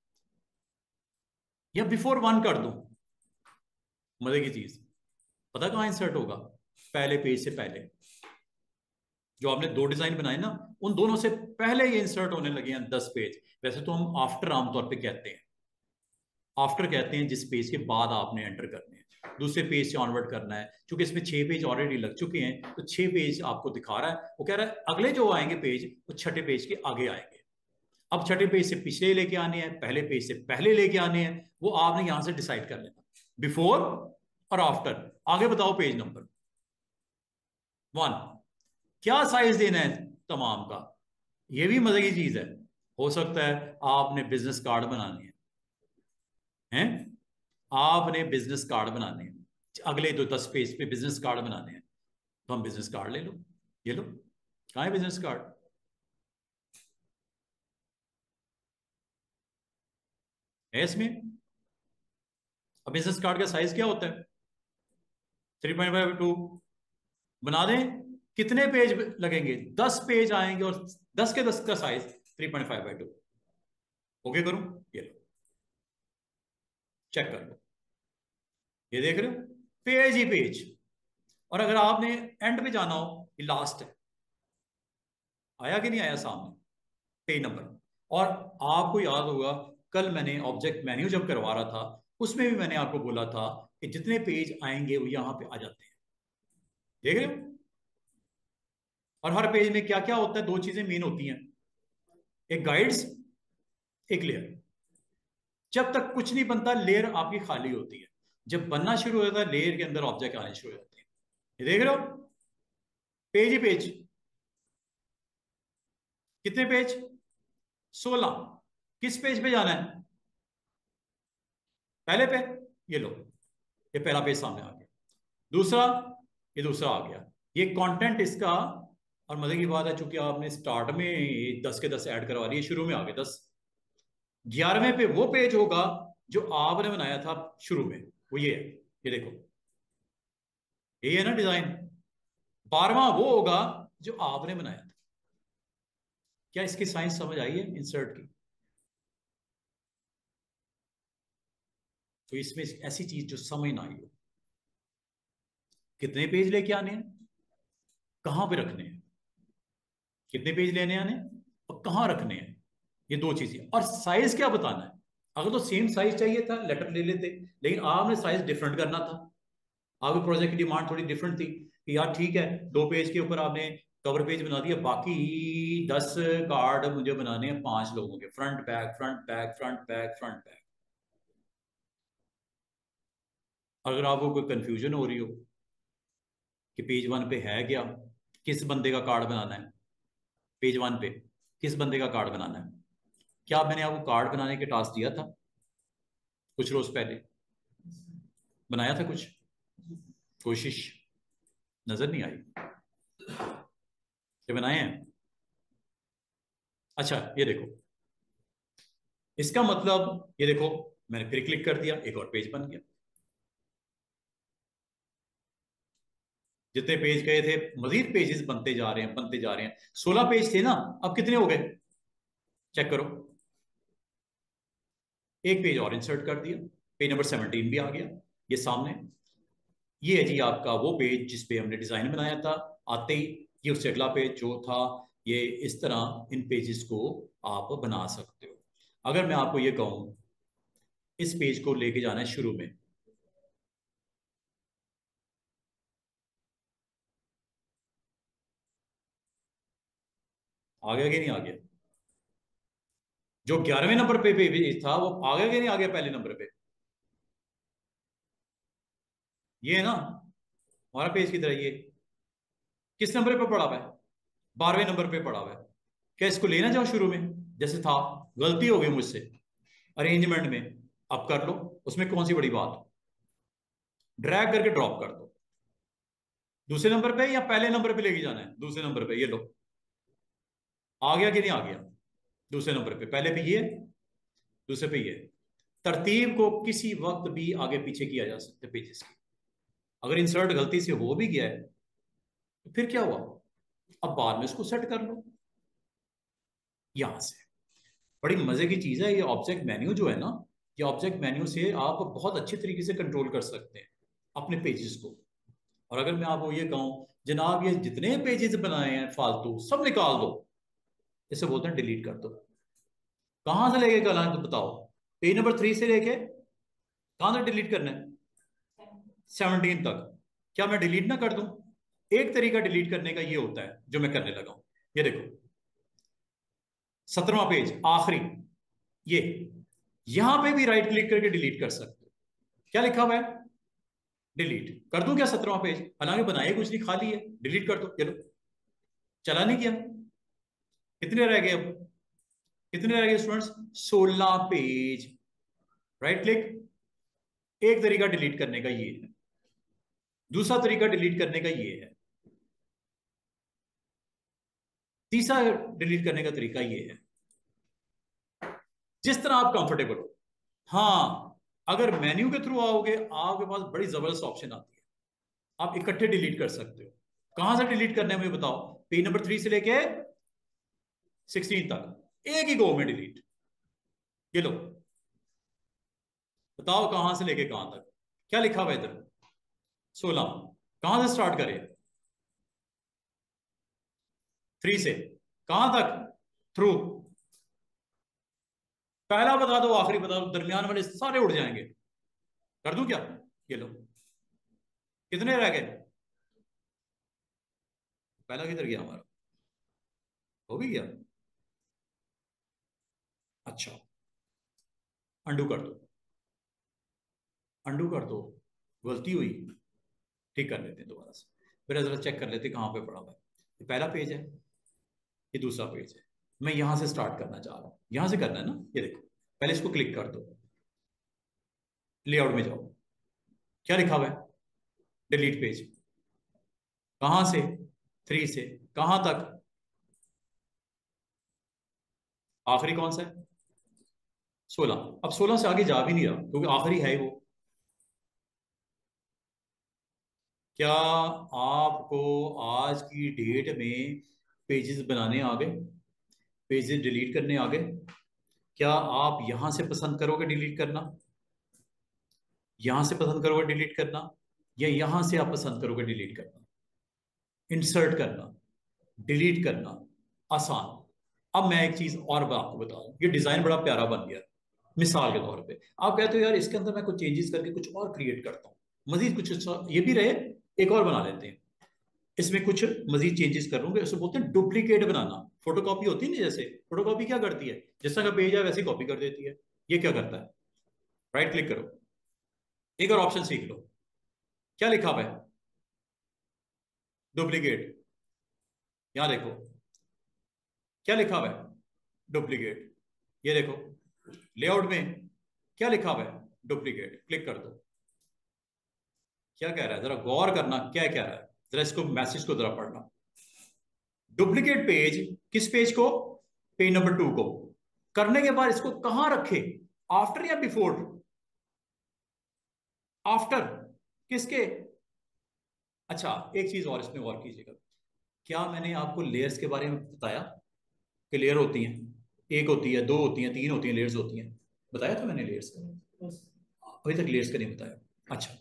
या बिफोर वन कर दूं। मजे की चीज, पता कहां इंसर्ट होगा, पहले पेज से पहले। जो आपने दो डिजाइन बनाए ना, उन दोनों से पहले ये इंसर्ट होने लगे हैं दस पेज। वैसे तो हम आफ्टर आमतौर पे कहते हैं, आफ्टर कहते हैं जिस पेज के बाद आपने एंटर करने हैं, दूसरे पेज से ऑनवर्ड करना है। क्योंकि इसमें छह पेज ऑलरेडी लग चुके हैं, तो छह पेज आपको दिखा रहा है। वो कह रहा है अगले जो आएंगे पेज, वो छठे पेज के आगे आएंगे। अब छठे पेज से पिछले लेके आने हैं, पहले पेज से पहले लेके आने हैं, वो आपने यहां से डिसाइड कर लेना, बिफोर और आफ्टर। आगे बताओ पेज नंबर वन, क्या साइज देना है तमाम का। ये भी मजे की चीज है। हो सकता है आपने बिजनेस कार्ड बनाने हैं, हैं आपने बिजनेस कार्ड बनाने हैं, अगले दो दस पेज पे बिजनेस कार्ड बनाने हैं, तो हम बिजनेस कार्ड ले लो, ये लो, कहाँ है बिजनेस कार्ड, है इसमें। अब बिजनेस कार्ड का साइज क्या होता है, थ्री पॉइंट फाइव टू। बना दें, कितने पेज लगेंगे, दस पेज आएंगे, और दस के दस का size three point five by two. Okay करूं, ये लो, चेक कर लो, ये देख रहे हो, पेज ही पेज। और अगर आपने एंड पे जाना हो, ये लास्ट है, आया कि नहीं आया सामने पेज नंबर। और आपको याद होगा, कल मैंने ऑब्जेक्ट मेन्यू जब करवा रहा था, उसमें भी मैंने आपको बोला था कि जितने पेज आएंगे वो यहां पे आ जाते हैं, देख रहे हो। और हर पेज में क्या क्या होता है, दो चीजें मेन होती हैं, एक गाइड्स, एक लेयर। जब तक कुछ नहीं बनता लेयर आपकी खाली होती है, जब बनना शुरू हो जाता है लेयर के अंदर ऑब्जेक्ट आने शुरू हो जाते हैं। ये देख रहे हो, पेज ही पेज। कितने पेज, सोलह। किस पेज पे जाना है, पहले पे, ये लो, ये पहला पेज सामने आ गया। दूसरा, ये दूसरा आ गया, ये कंटेंट इसका। और मजे की बात है, चूंकि आपने स्टार्ट में दस के दस ऐड करवा लिए, शुरू में आ गए दस। ग्यारहवें पे वो पेज होगा जो आपने बनाया था शुरू में, वो ये है, ये देखो, ये है ना डिजाइन। बारहवां वो होगा जो आपने बनाया था। क्या इसकी साइंस समझ आई है इंसर्ट की। तो इसमें ऐसी चीज जो समझ ना आई हो, कितने पेज लेके आने हैं, कहां पे रखने हैं, कितने पेज लेने आने हैं और कहां रखने हैं, ये दो चीजें। और साइज क्या बताना है, अगर तो सेम साइज चाहिए था लेटर ले लेते, लेकिन आपने साइज डिफरेंट करना था। आपके प्रोजेक्ट की डिमांड थोड़ी डिफरेंट थी कि यार ठीक है, दो पेज के ऊपर आपने कवर पेज बना दिया, बाकी दस कार्ड मुझे बनाने हैं पांच लोगों के, front back front back front back front back. अगर आपको कोई कंफ्यूजन हो रही हो कि पेज वन पे है क्या, किस बंदे का कार्ड बनाना है, पेज वन पे किस बंदे का कार्ड बनाना है, क्या मैंने आपको कार्ड बनाने के टास्क दिया था कुछ रोज पहले, बनाया था कुछ, कोशिश नजर नहीं आई कि बनाए हैं। अच्छा ये देखो, इसका मतलब ये देखो, मैंने फिर क्लिक कर दिया, एक और पेज बन गया। जितने पेज गए थे मजीद पेजेस बनते जा रहे हैं बनते जा रहे हैं। सोलह पेज थे ना, अब कितने हो गए चेक करो। एक पेज और इंसर्ट कर दिया, पेज नंबर सेवनटीन भी आ गया ये सामने। ये है जी आपका वो पेज जिस पे हमने डिजाइन बनाया था। आते ही ये उससे अगला पेज जो था, ये इस तरह इन पेजेस को आप बना सकते हो। अगर मैं आपको ये कहूं इस पेज को लेके जाना है शुरू में, आ गया कि नहीं आ गया? जो ग्यारहवें नंबर पे पेज था वो आ गया कि नहीं आ गया पहले नंबर पे? ये है ना हमारा पेज की तरह। ये किस नंबर पे पड़ा हुआ है? बारहवें नंबर पे पड़ा हुआ है। क्या इसको लेना जाओ शुरू में जैसे था? गलती हो गई मुझसे अरेंजमेंट में, अब कर लो, उसमें कौन सी बड़ी बात। ड्रैग करके ड्रॉप कर दो दूसरे नंबर पे, या पहले नंबर पे लेके जाना है दूसरे नंबर पे? ये लो, आ गया कि नहीं आ गया? दूसरे नंबर पे, पहले पे ये, दूसरे पे ये। तरतीब को किसी वक्त भी आगे पीछे किया जा सकता है पेजेस की। अगर इंसर्ट गलती से हो भी गया है तो फिर क्या हुआ, अब बाद में इसको सेट कर लो यहां से। बड़ी मजे की चीज है ये ऑब्जेक्ट मेन्यू जो है ना। ये ऑब्जेक्ट मेन्यू से आप बहुत अच्छे तरीके से कंट्रोल कर सकते हैं अपने पेजेस को। और अगर मैं आपको ये कहूं जनाब ये जितने पेजेस बनाए हैं फालतू सब निकाल दो, इसे बोलते हैं डिलीट कर दो। कहां से लेके कल तो बताओ, पेज नंबर थ्री से लेके कहां से डिलीट करना है? सेवनटीन तक। क्या मैं डिलीट ना कर दूं? एक तरीका डिलीट करने का ये होता है जो मैं करने लगा हूं। ये देखो सत्रहवां पेज आखिरी, ये यहां पे भी राइट क्लिक करके डिलीट कर सकते हो। क्या लिखा हुआ है? डिलीट कर दूं क्या सत्रहवां पेज? हालांकि बनाए कुछ नहीं, खाली है, डिलीट कर दो। चलो, चला नहीं किया। कितने रह गए अब? कितने रह गए स्टूडेंट्स? सोलह पेज। Right click. एक तरीका डिलीट करने का ये है, दूसरा तरीका डिलीट करने का ये है, तीसरा डिलीट करने का तरीका ये है। जिस तरह आप कंफर्टेबल हो। हाँ, अगर मेन्यू के थ्रू आओगे आपके पास बड़ी जबरदस्त ऑप्शन आती है, आप इकट्ठे डिलीट कर सकते हो। कहां से डिलीट करना है मुझे बताओ? पेज नंबर थ्री से लेके सिक्सटीन तक एक ही गो में डिलीट। ये लो, बताओ कहां से लेके कहां तक? क्या लिखा हुआ है इधर? सोलह। कहां से स्टार्ट करें? थ्री से कहां तक? थ्रू। पहला बता दो, आखिरी बता दो, दरमियान वाले सारे उड़ जाएंगे। कर दूं क्या? ये लो, कितने रह गए? पहला किधर गया हमारा? हो भी गया। अच्छा, अंडू कर दो, अंडू कर दो। गलती हुई, ठीक कर लेते हैं दोबारा से। फिर जरा चेक कर लेते हैं कहां पे पड़ा हुआ है। ये पहला पेज है, ये दूसरा पेज है। मैं यहां से स्टार्ट करना चाह रहा हूं, यहां से करना है ना। ये देखो, पहले इसको क्लिक कर दो, लेआउट में जाओ। क्या लिखा हुआ है? Delete page. कहां से? थ्री से कहां तक? आखिरी कौन सा है? सोलह। अब सोलह से आगे जा भी नहीं रहा क्योंकि आखिरी है ही वो। क्या आपको आज की डेट में पेजेस बनाने आ गए? पेजेस डिलीट करने आ गए? क्या आप यहां से पसंद करोगे डिलीट करना, यहां से पसंद करोगे डिलीट करना, या यहां से आप पसंद करोगे डिलीट करना? इंसर्ट करना, डिलीट करना आसान। अब मैं एक चीज और आपको बता दूं, ये डिजाइन बड़ा प्यारा बन गया। मिसाल के तौर पे आप कहते हो यार इसके अंदर मैं कुछ चेंजेस करके कुछ और क्रिएट करता हूँ, मजीद कुछ अच्छा ये भी रहे, एक और बना लेते हैं। इसमें कुछ मजीद चेंजेस करूंगे, उसे बोलते हैं डुप्लीकेट बनाना। फोटोकॉपी होती है ना, जैसे फोटोकॉपी क्या करती है, जैसा का पेज है वैसे कॉपी कर देती है। ये क्या करता है? राइट क्लिक करो, एक और ऑप्शन सीख लो। क्या लिखा हुआ है? डुप्लीकेट। यहां देखो क्या लिखा हुआ है? डुप्लीकेट। ये देखो लेआउट में क्या लिखा हुआ है? डुप्लीकेट। क्लिक कर दो। क्या कह रहा है जरा गौर करना, क्या कह रहा है जरा इसको मैसेज को जरा पढ़ना। डुप्लीकेट पेज, किस पेज को? पेज नंबर टू को। करने के बाद इसको कहां रखे? आफ्टर या बिफोर? आफ्टर किसके? अच्छा, एक चीज और इसमें गौर कीजिएगा, क्या मैंने आपको लेयर्स के बारे में बताया कि लेयर होती हैं, एक होती है, दो होती हैं, तीन होती हैं, लेयर्स होती हैं? बताया था मैंने लेयर्स का? अभी तक लेयर्स का नहीं बताया। अच्छा,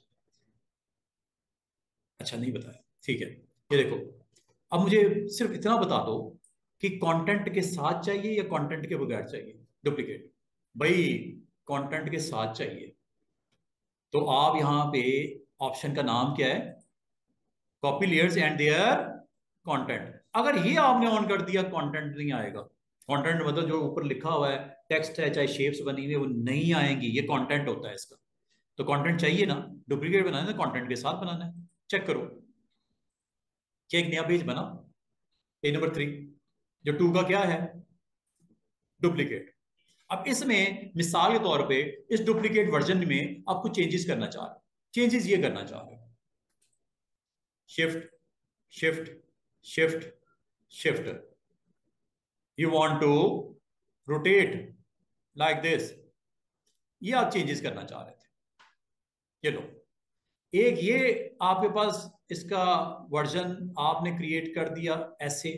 अच्छा नहीं बताया, ठीक है। ये देखो, अब मुझे सिर्फ इतना बता दो कि कंटेंट के साथ चाहिए या कंटेंट के बगैर चाहिए डुप्लीकेट। भाई, कंटेंट के साथ चाहिए, तो आप यहां पे ऑप्शन का नाम क्या है? Copy layers and their content. अगर ये आपने ऑन कर दिया, कंटेंट नहीं आएगा। कंटेंट मतलब जो ऊपर लिखा हुआ है, टेक्स्ट है, चाहे शेप्स बनी हुई है, वो नहीं आएंगी। ये कंटेंट होता है इसका। तो कंटेंट चाहिए ना, डुप्लीकेट बनाना है, कंटेंट के साथ बनाना है। चेक करो, क्या एक नया पेज बना? पेज नंबर थ्री, जो टू का क्या है? डुप्लीकेट। अब इसमें मिसाल के तौर पे इस डुप्लीकेट वर्जन में आप कुछ चेंजेस करना चाह रहे हो। चेंजेस ये करना चाह रहे हो, shift shift shift shift, you want to rotate like this, ये आप चेंजेस करना चाह रहे थे। ये लो, एक ये आपके पास इसका वर्जन आपने क्रिएट कर दिया ऐसे,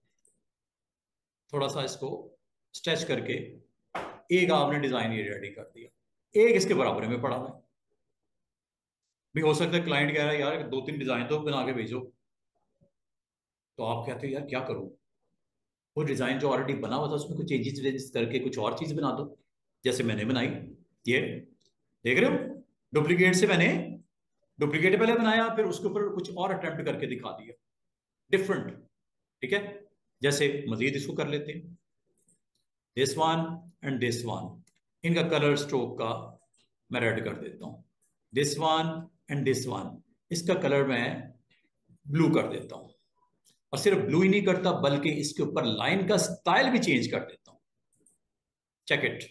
थोड़ा सा इसको स्ट्रेच करके। एक आपने डिजाइन ये रेडी कर दिया, एक इसके बराबर में पड़ा हुआ है। भी हो सकता है क्लाइंट कह रहा है यार दो तीन डिजाइन तो बना के भेजो, तो आप कहते हो यार क्या करूं? वो डिजाइन जो ऑलरेडी बना हुआ था उसमें कुछ चेंजेस करके कुछ और चीज बना दो, जैसे मैंने बनाई। ये देख रहे हो, डुप्लीकेट से मैंने डुप्लीकेट पहले बनाया, फिर उसके ऊपर कुछ और अटेम्प्ट करके दिखा दिया, डिफरेंट। ठीक है, जैसे मजीद इसको कर लेते हैं, this one and this one, इनका कलर स्ट्रोक का मैं रेड कर देता हूं। This one and this one, इसका कलर मैं ब्लू कर देता हूं। और सिर्फ ब्लू ही नहीं करता, बल्कि इसके ऊपर लाइन का स्टाइल भी चेंज कर देता हूं। चेक इट,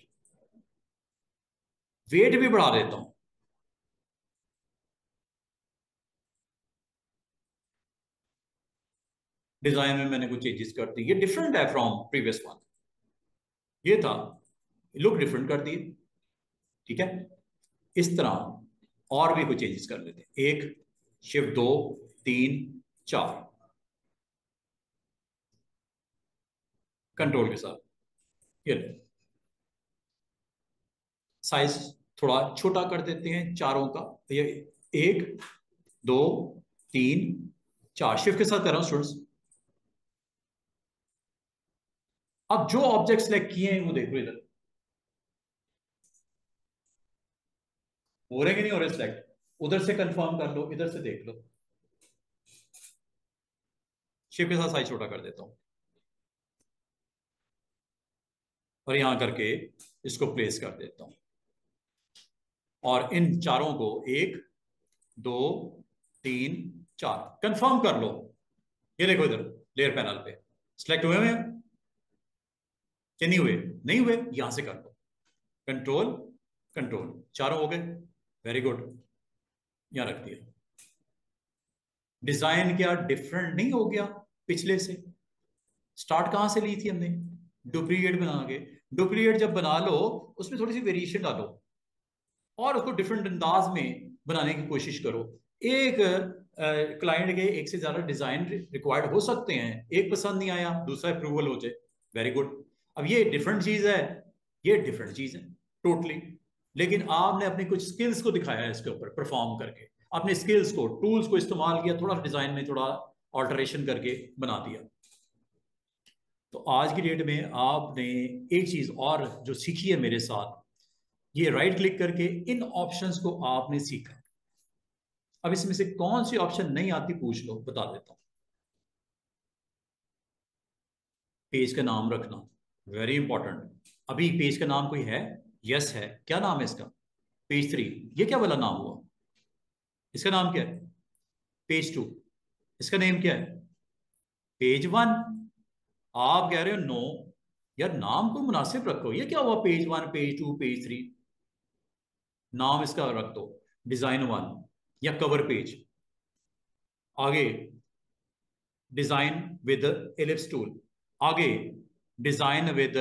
वेट भी बढ़ा देता हूं। डिजाइन में मैंने कुछ चेंजेस कर दी, ये डिफरेंट है फ्रॉम प्रीवियस वन। ये था, लुक डिफरेंट कर दिए। ठीक है, इस तरह और भी कुछ चेंजेस कर लेते हैं। एक, शिफ्ट दो, तीन, चार, कंट्रोल के साथ। ये साइज थोड़ा छोटा कर देते हैं चारों का। ये एक, दो, तीन, चार, शिफ्ट के साथ कर रहा हूं स्टूडेंट्स। अब जो ऑब्जेक्ट सेलेक्ट किए हैं वो देखो इधर, हो रहे कि नहीं हो रहे सिलेक्ट? उधर से कंफर्म कर लो, इधर से देख लो। शिफ्ट के साथ साइज छोटा कर देता हूं और यहां करके इसको प्लेस कर देता हूं। और इन चारों को एक, दो, तीन, चार कंफर्म कर लो। ये देखो इधर लेयर पैनल पे सिलेक्ट हुए हुए कि नहीं हुए? नहीं हुए, यहां से कर लो, कंट्रोल कंट्रोल, चारों हो गए। वेरी गुड, यहां रख दिया। डिजाइन क्या डिफरेंट नहीं हो गया पिछले से? स्टार्ट कहां से ली थी हमने? डुप्लीकेट बना के। डुप्लीकेट जब बना लो, उसमें थोड़ी सी वेरिएशन डालो और उसको डिफरेंट अंदाज में बनाने की कोशिश करो। एक क्लाइंट के एक से ज्यादा डिजाइन रिक्वायर्ड हो सकते हैं, एक पसंद नहीं आया दूसरा अप्रूवल हो जाए, वेरी गुड। अब ये डिफरेंट चीज है, ये डिफरेंट चीज है टोटली। लेकिन आपने अपनी कुछ स्किल्स को दिखाया है इसके ऊपर परफॉर्म करके, अपने स्किल्स को, टूल्स को इस्तेमाल किया, थोड़ा डिजाइन में थोड़ा ऑल्टरेशन करके बना दिया। तो आज की डेट में आपने एक चीज और जो सीखी है मेरे साथ, ये राइट क्लिक करके इन ऑप्शंस को आपने सीखा। अब इसमें से कौन सी ऑप्शन नहीं आती पूछ लो, बता देता हूं। पेज का नाम रखना, वेरी इंपॉर्टेंट। अभी पेज का नाम कोई है? यस है। क्या नाम है इसका? Page three. ये क्या वाला नाम हुआ? इसका नाम क्या है? Page to. इसका नेम क्या है? Page one. आप कह रहे हो नो, यार नाम को मुनासिब रखो। ये क्या हुआ? Page one, page two, page three, नाम इसका रख दो डिजाइन वन या कवर पेज। आगे डिजाइन विद एलिप्स टूल, आगे design with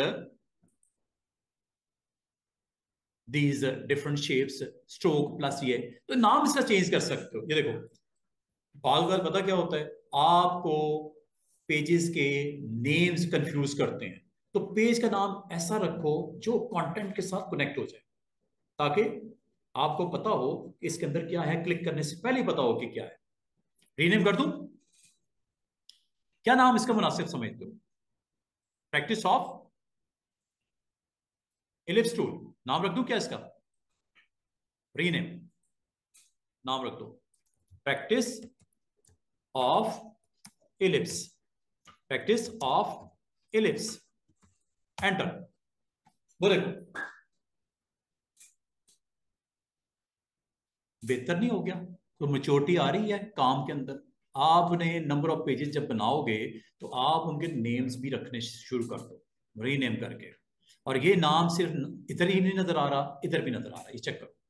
these different shapes, stroke plus. ये तो नाम इसका चेंज कर सकते हो। ये देखो, बाल बाल पता क्या होता है, आपको पेजेस के नेम्स कंफ्यूज करते हैं, तो पेज का नाम ऐसा रखो जो कंटेंट के साथ कनेक्ट हो जाए, ताकि आपको पता हो इसके अंदर क्या है, क्लिक करने से पहले ही पता हो कि क्या है। रीनेम कर दूं? क्या नाम इसका मुनासिब समझते हो? प्रैक्टिस ऑफ इलिप्स टूल नाम रख दूं क्या इसका? रीनेम नाम रख दो, practice of ellipse, practice of ellipse, enter. वो देखो बेहतर नहीं हो गया? तो मेच्योरिटी आ रही है काम के अंदर। आपने नंबर ऑफ पेजेस जब बनाओगे तो आप उनके नेम्स भी रखने शुरू कर दो, रीनेम करके। और ये नाम सिर्फ इधर ही नहीं नजर आ रहा, इधर भी नजर आ रहा है, ये चेक करो।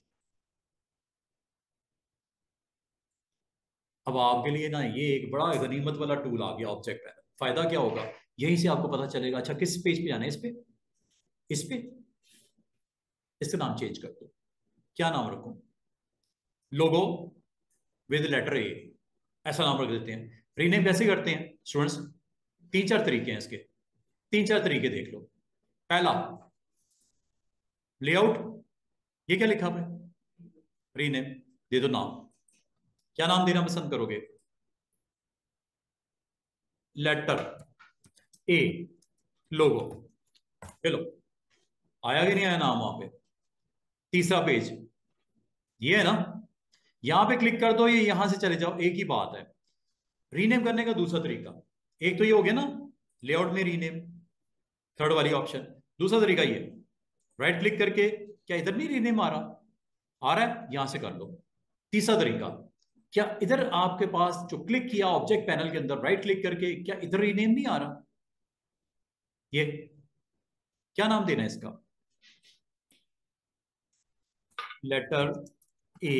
अब आपके लिए ना ये एक बड़ा गनीमत वाला टूल आ गया ऑब्जेक्ट पैनल। फायदा क्या होगा, यहीं से आपको पता चलेगा अच्छा किस पेज पे जाना है, इस पे, इस पे। इसका नाम चेंज कर दो, क्या नाम रखूं? लोगो विद लेटर ए, ऐसा नाम रख देते हैं। रीनेम कैसे करते हैं स्टूडेंट्स? तीन चार तरीके हैं इसके, तीन चार तरीके देख लो। पहला, लेआउट। ये क्या लिखा हुआ है? रीनेम। दे दो नाम, क्या नाम देना पसंद करोगे? Letter A, logo. चलो, आया कि नहीं आया नाम वहां पे? तीसरा पेज ये है ना, यहां पे क्लिक कर दो, ये यहां से चले जाओ, एक ही बात है। रीनेम करने का दूसरा तरीका, एक तो ये हो गया ना लेआउट में रीनेम, थर्ड वाली ऑप्शन। दूसरा तरीका ये, राइट क्लिक करके, क्या इधर नहीं रीनेम आ रहा? आ रहा है, यहां से कर लो। तीसरा तरीका, क्या इधर आपके पास जो क्लिक किया ऑब्जेक्ट पैनल के अंदर राइट क्लिक करके, क्या इधर रीनेम नहीं आ रहा? ये क्या नाम देना है इसका? Letter A,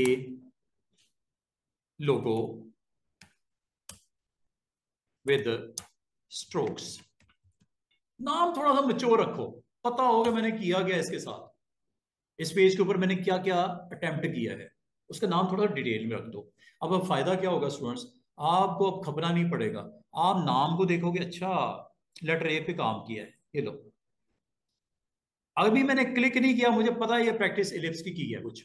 logo with strokes. नाम थोड़ा सा मैच्योर रखो, पता होगा मैंने किया गया इसके साथ, इस पेज के ऊपर मैंने क्या क्या अटेम्प्ट किया है, उसका नाम थोड़ा डिटेल में रख दो। अब अब फायदा क्या होगा स्टूडेंट्स, आपको अब खबरना नहीं पड़ेगा। आप नाम को देखोगे, अच्छा लेटर ए पे काम किया है, ये लो। अभी मैंने क्लिक नहीं किया, मुझे पता है ये प्रैक्टिस इलिप्स की की है कुछ।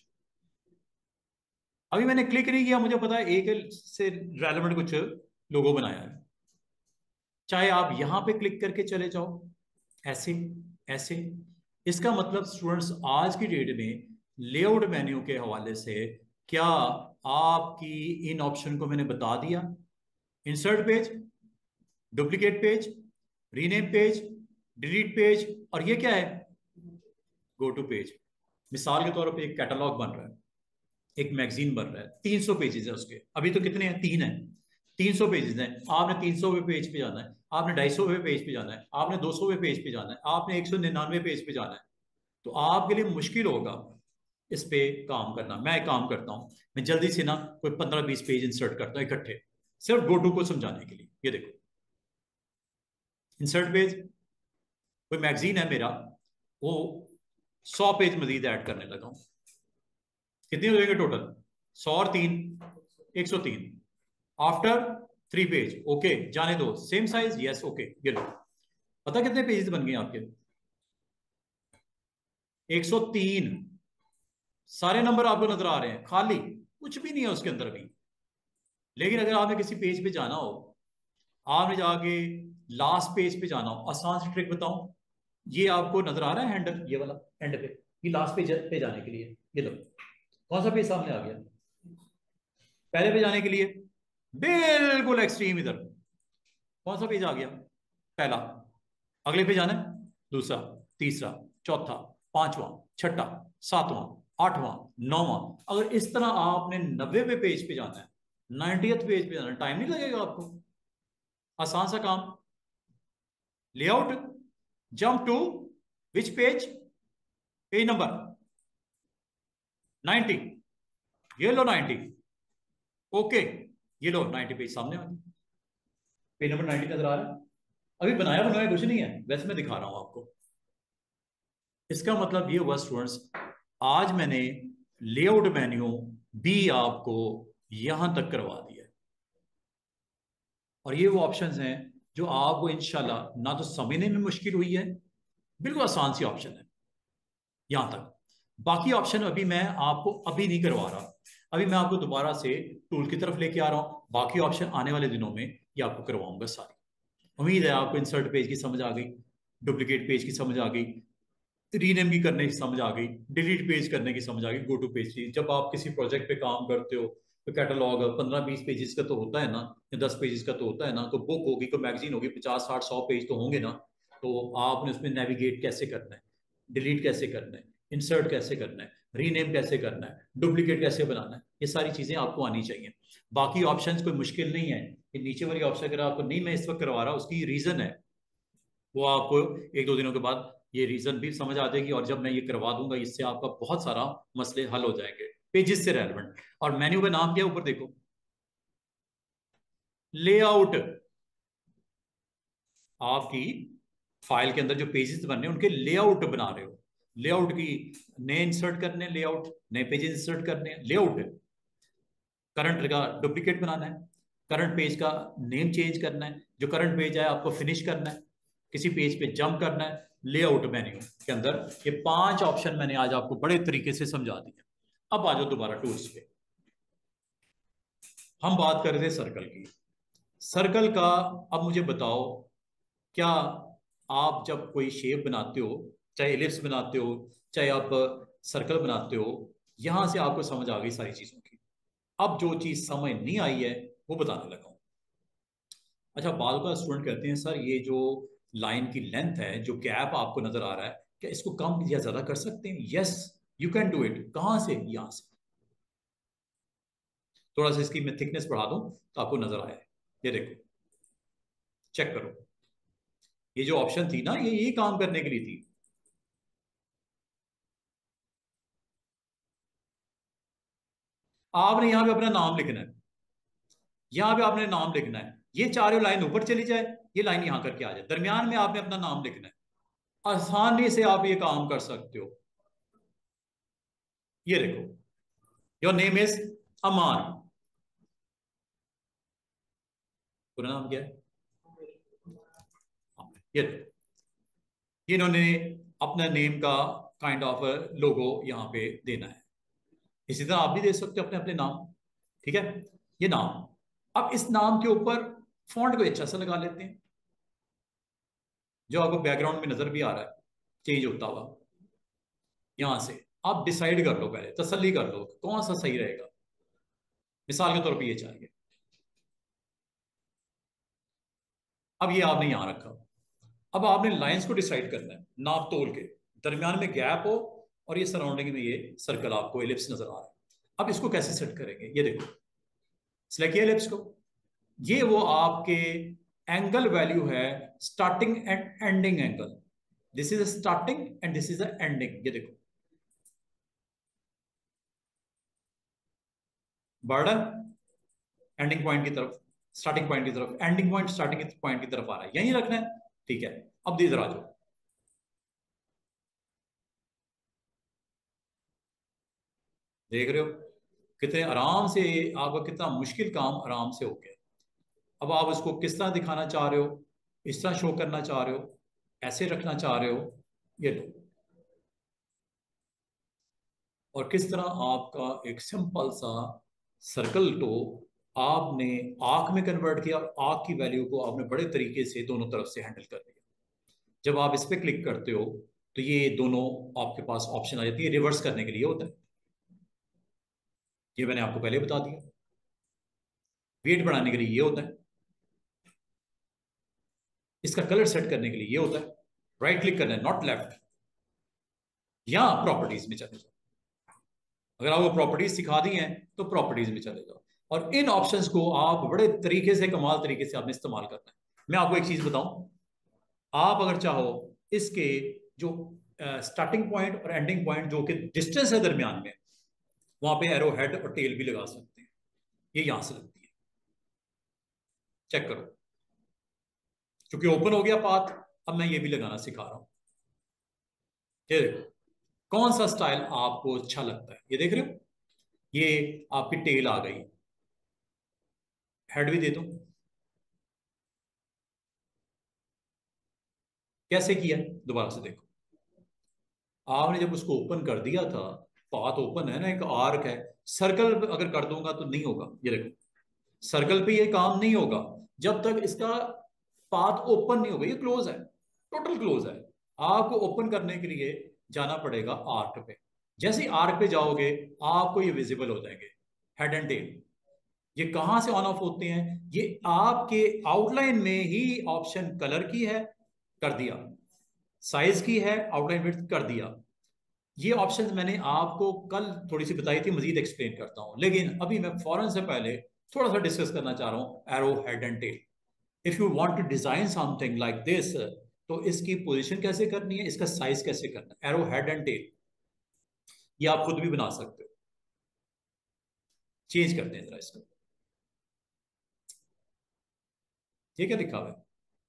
अभी मैंने क्लिक नहीं किया, मुझे पता है एक से रेलेवेंट कुछ लोगो बनाया है। चाहे आप यहां पे क्लिक करके चले जाओ, ऐसे ऐसे। इसका मतलब स्टूडेंट्स आज की डेट में लेआउट मेन्यू के हवाले से क्या आपकी इन ऑप्शन को मैंने बता दिया? Insert page, duplicate page, rename page, delete page, और ये क्या है? Go to page. मिसाल के तौर पे एक कैटलॉग बन रहा है, एक मैगजीन बन रहा है, तीन सौ पेजेस है उसके, अभी तो कितने हैं? तीन है। तीन सौ पेजेस हैं, आपने तीन सौवे पेज पे जाना है, आपने ढाई सौवे पेज पे जाना है, आपने दो सौवे पेज पे जाना है, आपने एक सौ निन्यानवे पेज पे जाना है। तो आपके लिए मुश्किल होगा इस पे काम करना। मैं एक काम करता हूं, मैं जल्दी से ना कोई पंद्रह बीस पेज इंसर्ट करता हूँ इकट्ठे, सिर्फ गो टू को समझाने के लिए। ये देखो, इंसर्ट पेज, कोई मैगजीन है मेरा, वो सौ पेज मजीद ऐड करने लगा हूं। कितने हो जाएंगे टोटल? सौ और तीन, एक सौ तीन। आफ्टर थ्री पेज, ओके जाने दो, सेम साइज, यस ओके। ये लो, पता कितने पेजेस बन गए आपके? एक सौ तीन। सारे नंबर आपको नजर आ रहे हैं, खाली कुछ भी नहीं है उसके अंदर भी। लेकिन अगर आपने किसी पेज पे जाना हो, आपने जाके लास्ट पेज पे जाना हो, आसान सी ट्रिक बताऊं, ये आपको नजर आ रहा है हैंडल, ये वाला एंड पे, ये लास्ट पेज पे जाने के लिए। ये लो, कौन सा पेज सामने आ गया? पहले पे जाने के लिए बिल्कुल एक्सट्रीम इधर, कौन सा पेज आ गया? पहला। अगले पे जाना है, दूसरा, तीसरा, चौथा, पांचवा, छठा, सातवां, आठवां, नौवां। अगर इस तरह आपने नब्बे पेज पे जाना है, नाइनटियथ पेज पे जाना है, टाइम नहीं लगेगा आपको, आसान सा काम। Layout, jump to which page? Page number ninety, ये लो नाइनटी, ओके। ये लो नाइनटी पेज सामने आ गया, पेज नंबर नाइनटी नजर आ रहा है। अभी बनाया बनाया कुछ नहीं है, वैसे मैं दिखा रहा हूं आपको। इसका मतलब ये हुआ स्टूडेंट्स, आज मैंने लेआउट मेन्यू भी आपको यहां तक करवा दिया। और ये वो ऑप्शंस हैं जो आपको इंशाल्लाह ना तो समझने में मुश्किल हुई है, बिल्कुल आसान सी ऑप्शन है यहां तक। बाकी ऑप्शन अभी मैं आपको अभी नहीं करवा रहा, अभी मैं आपको दोबारा से टूल की तरफ लेके आ रहा हूं। बाकी ऑप्शन आने वाले दिनों में ये आपको करवाऊंगा सारी। उम्मीद है आपको इंसर्ट पेज की समझ आ गई, डुप्लीकेट पेज की समझ आ गई, रीनेम की करने की समझ आ गई, डिलीट पेज करने की समझ आ गई, गो टू पेज की। जब आप किसी प्रोजेक्ट पे काम करते हो तो कैटलॉग पंद्रह बीस पेजेस का तो होता है ना, या दस पेजेस का तो होता है ना। तो बुक होगी, कोई मैगजीन होगी, पचास साठ सौ पेज तो होंगे ना। तो आपने उसमें नेविगेट कैसे करना है, डिलीट कैसे करना है, इंसर्ट कैसे करना है, रीनेम कैसे करना है, डुप्लीकेट कैसे बनाना है, ये सारी चीजें आपको आनी चाहिए। बाकी ऑप्शंस कोई मुश्किल नहीं है। ये नीचे वाली ऑप्शन अगर आपको नहीं मैं इस वक्त करवा रहा, उसकी रीजन है, वो आपको एक दो दिनों के बाद ये रीजन भी समझ आ जाएगी। और जब मैं ये करवा दूंगा, इससे आपका बहुत सारा मसले हल हो जाएंगे पेजेस से रेलेवेंट। और मेन्यू का नाम क्या है ऊपर देखो, लेआउट। आपकी फाइल के अंदर जो पेजेस बनने हैं उनके लेआउट बना रहे हो, लेआउट की नए इंसर्ट करने, लेआउट नए पेजेस इंसर्ट करने, लेआउट करंट का डुप्लीकेट बनाना है, करंट पेज का नेम चेंज करना है, जो करंट पेज है आपको फिनिश करना है, किसी पेज पे जंप करना है। लेआउट मेन्यू के अंदर ये पांच ऑप्शन मैंने आज आपको बड़े तरीके से समझा दिए। अब आ जाओ दोबारा टूल्स पे। हम बात कर रहे थे सर्कल की। सर्कल का अब मुझे बताओ, क्या आप जब कोई शेप बनाते हो, चाहे एलिप्स बनाते हो, चाहे आप सर्कल बनाते हो, यहां से आपको समझ आ गई सारी चीजों की। अब जो चीज समझ नहीं आई है वो बताने लगा हूं। अच्छा, बाल का स्टूडेंट कहते हैं सर ये जो लाइन की लेंथ है, जो गैप आपको नजर आ रहा है, क्या इसको कम या ज्यादा कर सकते हैं? Yes, you can do it. कहां से? यहां से थोड़ा सा इसकी मैं थिकनेस बढ़ा दूं तो आपको नजर आए। ये देखो, चेक करो, ये जो ऑप्शन थी ना, ये यही काम करने के लिए थी। आपने यहां पे अपना नाम लिखना है, यहां पे आपने नाम लिखना है। ये चारों लाइन ऊपर चली जाए, ये लाइन यहां करके आ जाए, दरमियान में आपने अपना नाम लिखना है। आसानी से आप ये काम कर सकते हो। ये देखो, योर नेम इज अमान। पूरा नाम क्या है? ये देखो, इन्होंने अपना नेम का काइंड ऑफ लोगो यहाँ पे देना है। इसी तरह आप भी दे सकते हो अपने अपने नाम। ठीक है, ये नाम। अब इस नाम के ऊपर फॉन्ट को अच्छा सा लगा लेते हैं, जो आपको बैकग्राउंड में नजर भी आ रहा है चेंज होता हुआ। यहां से आप डिसाइड कर लो, पहले तसल्ली कर लो कौन सा सही रहेगा। मिसाल के तौर पे ये चाहिए, अब ये आपने यहां रखा। अब आपने लाइंस को डिसाइड करना है, नाप तोल के, दरमियान में गैप हो, और ये सराउंडिंग में ये सर्कल आपको एलिप्स नजर आ रहा है। अब इसको कैसे सेट करेंगे? ये देखो, सिलेक्ट किया एलिप्स को। ये वो आपके एंगल वैल्यू है, starting and ending angle. This is a starting and this is a ending. ये देखो, बॉर्डर एंडिंग पॉइंट की तरफ, स्टार्टिंग पॉइंट की तरफ, एंडिंग पॉइंट स्टार्टिंग पॉइंट की तरफ आ रहा है, यही रखना है। ठीक है, अब इधर आ जाओ। देख रहे हो कितने आराम से आपका कितना मुश्किल काम आराम से हो गया। अब आप इसको किस तरह दिखाना चाह रहे हो, इस तरह शो करना चाह रहे हो, ऐसे रखना चाह रहे हो, ये लो। और किस तरह आपका एक सिंपल सा सर्कल तो आपने आर्क में कन्वर्ट किया, और आर्क की वैल्यू को आपने बड़े तरीके से दोनों तरफ से हैंडल कर लिया। जब आप इस पर क्लिक करते हो तो ये दोनों आपके पास ऑप्शन आ जाती है। रिवर्स करने के लिए होता है, ये मैंने आपको पहले बता दिया। वेट बढ़ाने के लिए ये होता है, इसका कलर सेट करने के लिए ये होता है। राइट क्लिक करना है, नॉट लेफ्ट। या प्रॉपर्टीज में चले जाओ, अगर आपको प्रॉपर्टीज सिखा दी हैं तो प्रॉपर्टीज में चले जाओ। और इन ऑप्शंस को आप बड़े तरीके से, कमाल तरीके से आपने इस्तेमाल करना है। मैं आपको एक चीज बताऊं, आप अगर चाहो इसके जो स्टार्टिंग पॉइंट और एंडिंग पॉइंट जो कि डिस्टेंस है दरमियान में, वहां पे एरो हेड और टेल भी लगा सकते हैं। ये यहां से लगती है, चेक करो। क्योंकि ओपन हो गया पाथ, अब मैं ये भी लगाना सिखा रहा हूं। ये देखो, कौन सा स्टाइल आपको अच्छा लगता है, ये देख रहे हो। ये आपकी टेल आ गई, हेड भी दे दो। कैसे किया दोबारा से देखो, आपने जब उसको ओपन कर दिया था, पाथ ओपन है ना, एक आर्क है, सर्कल अगर कर दूंगा तो नहीं होगा। ये देखो, सर्कल पे ये काम नहीं होगा जब तक इसका पाथ ओपन नहीं होगा, ये क्लोज है, टोटल क्लोज है। आपको ओपन करने के लिए जाना पड़ेगा आर्क पे। जैसे ही आर्क पे जाओगे आपको ये विजिबल हो जाएंगे हेड एंड टेल। ये कहां से ऑन ऑफ होते हैं, ये आपके आउटलाइन में ही ऑप्शन कलर की है, कर दिया, साइज की है, आउटलाइन विड्थ कर दिया। ये ऑप्शंस मैंने आपको कल थोड़ी सी बताई थी, मजीद एक्सप्लेन करता हूं, लेकिन अभी मैं फौरन से पहले थोड़ा सा डिस्कस करना चाह रहा हूं arrow head and tail. If you want to design something like this, तो इसकी पोजीशन कैसे करनी है, इसका साइज कैसे करना है, एरो हेड एंड टेल, ये आप खुद भी बना सकते हो। चेंज करते हैं जरा इसको, ये क्या लिखा हुआ है,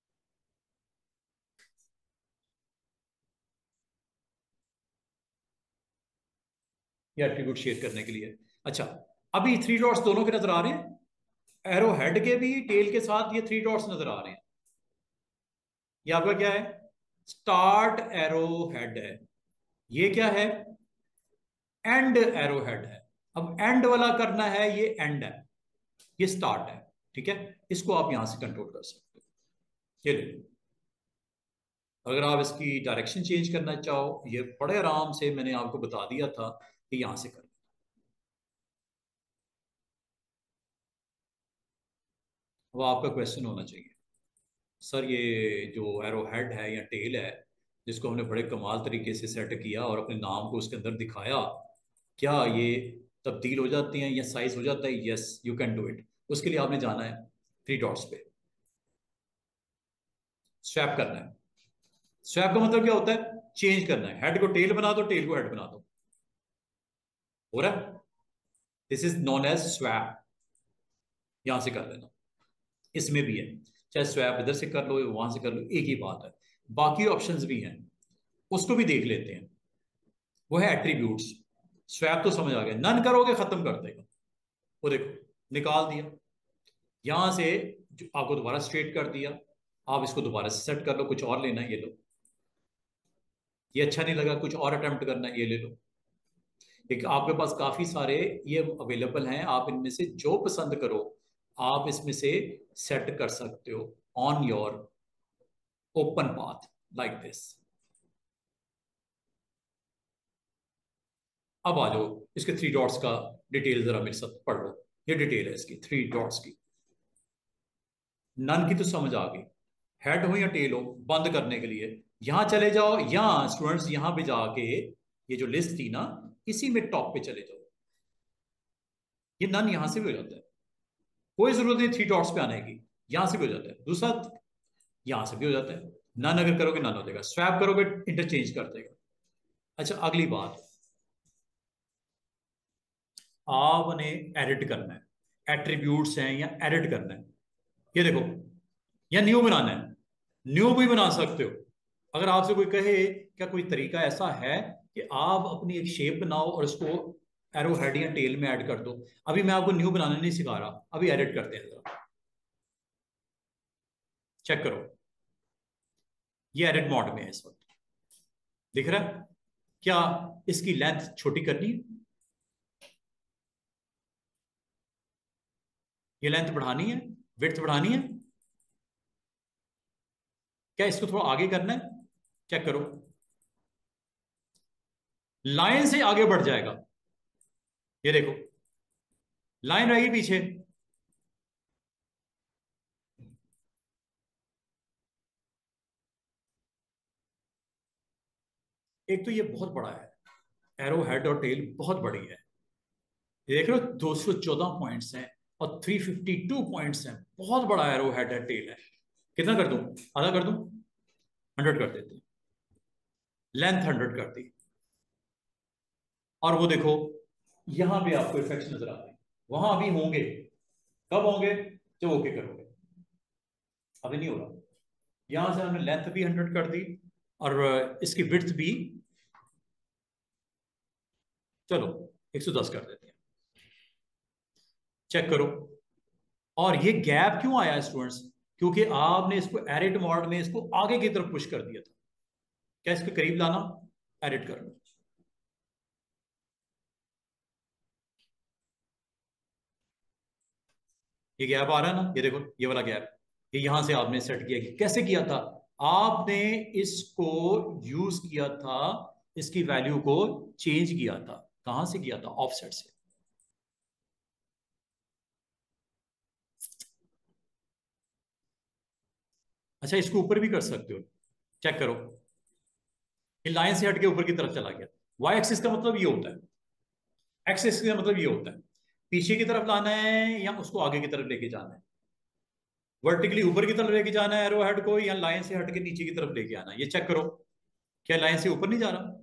ये एट्रीब्यूट शेयर करने के लिए। अच्छा, अभी थ्री डॉट्स दोनों के नजर आ रहे हैं, एरो हेड के भी, टेल के साथ ये थ्री डॉट्स नजर आ रहे हैं। ये आपका क्या है, स्टार्ट एरो हेड है, ये क्या है, एंड एरो हेड है। अब एंड वाला करना है, ये एंड है, ये स्टार्ट है, ठीक है। इसको आप यहां से कंट्रोल कर सकते हो, ये ले लो। अगर आप इसकी डायरेक्शन चेंज करना चाहो, ये बड़े आराम से मैंने आपको बता दिया था कि यहां से कर। अब आपका क्वेश्चन होना चाहिए, सर ये जो एरो हेड है या टेल है, जिसको हमने बड़े कमाल तरीके से सेट किया और अपने नाम को उसके अंदर दिखाया, क्या ये तब्दील हो जाते हैं या साइज हो जाता है? Yes, you can do it. उसके लिए आपने जाना है थ्री डॉट्स पे, स्वैप करना है। स्वैप का मतलब क्या होता है, चेंज करना है, हेड को टेल बना दो, टेल को हेड बना दो, हो रहा है। This is non edge swap, यहां से कर लेना। इसमें भी है, चाहे स्वैप इधर से कर लो वहां से कर लो, एक ही बात है। बाकी ऑप्शंस भी हैं, उसको भी देख लेते हैं। वो है एट्रीब्यूट्स। स्वैप तो समझ आ गया, नन करोगे खत्म कर देगा, वो देखो निकाल दिया यहां से, जो आपको दोबारा स्ट्रेट कर दिया। आप इसको दोबारा से सेट कर लो, कुछ और लेना है ये लो, ये अच्छा नहीं लगा कुछ और अटेम्प्ट करना है ये ले लो। एक आपके पास काफी सारे ये अवेलेबल हैं, आप इनमें से जो पसंद करो आप इसमें से सेट कर सकते हो on your open path like this. अब आ जाओ इसके थ्री डॉट्स का डिटेल जरा मेरे साथ पढ़ लो। ये डिटेल है इसकी थ्री डॉट्स की, नन की तो समझ आ गई। हेड हो या टेल हो, बंद करने के लिए यहां चले जाओ, या स्टूडेंट्स यहां पे जाके ये जो लिस्ट थी ना, इसी में टॉप पे चले जाओ। ये नन यहां से भी हो जाता है, कोई जरूरत नहीं थ्री डॉट्स पे आने की, यहां से भी हो जाता है। दूसरा, यहां से भी हो जाता है, नन अगर करोगे नन हो जाएगा, स्वैप करोगे इंटरचेंज कर देगा। अच्छा, अगली बात, आपने एडिट करना है, एट्रीब्यूट्स हैं या एडिट करना है, ये देखो, या न्यू बनाना है, न्यू भी बना सकते हो। अगर आपसे कोई कहे क्या कोई तरीका ऐसा है कि आप अपनी एक शेप बनाओ और उसको एरो हेड या टेल में ऐड कर दो, अभी मैं आपको न्यू बनाना नहीं सिखा रहा, अभी एडिट करते हैं जरा, चेक करो। ये एडिट मोड में है इस वक्त, दिख रहा है? क्या इसकी लेंथ छोटी करनी है, ये लेंथ बढ़ानी है, विड्थ बढ़ानी है, क्या इसको थोड़ा आगे करना है? चेक करो, लाइन से आगे बढ़ जाएगा, ये देखो लाइन रहेगी पीछे। एक तो ये बहुत बड़ा है, एरो हेड और टेल बहुत बड़ी है, ये देख रहे हो दो सौ चौदह पॉइंट्स हैं और थ्री फिफ्टी टू पॉइंट्स हैं, बहुत बड़ा एरो हेड है टेल है। कितना कर दूं, आधा कर दूं, हंड्रेड कर देते हैं, लेंथ हंड्रेड कर दी। और वो देखो यहां पे आपको इफेक्ट्स नजर आ रहे हैं, वहां अभी होंगे, कब होंगे, जब ओके करोगे, अभी नहीं हो रहा। यहां से हमने लेंथ भी हंड्रेड कर दी और इसकी विड्थ भी, चलो एक सौ दस कर देते हैं, चेक करो। और ये गैप क्यों आया स्टूडेंट्स, क्योंकि आपने इसको एडिट मोड में इसको आगे की तरफ पुश कर दिया था। क्या इसके करीब लाना, एडिट करना। ये गैप आ रहा है ना, ये देखो ये वाला गैप, ये यहां से आपने सेट किया कि कैसे किया था, आपने इसको यूज किया था, इसकी वैल्यू को चेंज किया था। कहां से किया था, ऑफसेट से। अच्छा, इसको ऊपर भी कर सकते हो, चेक करो। ये लाइन से हट के ऊपर की तरफ चला गया। वाई एक्सिस का मतलब ये होता है, एक्स एक्सिस का मतलब ये होता है, पीछे की तरफ लाना है या उसको आगे की तरफ लेके जाना है। वर्टिकली ऊपर की तरफ लेके जाना है एरो हेड को, या लाइन से हट के नीचे की तरफ लेके आना है, ये चेक करो। क्या लाइन से ऊपर नहीं जा रहा,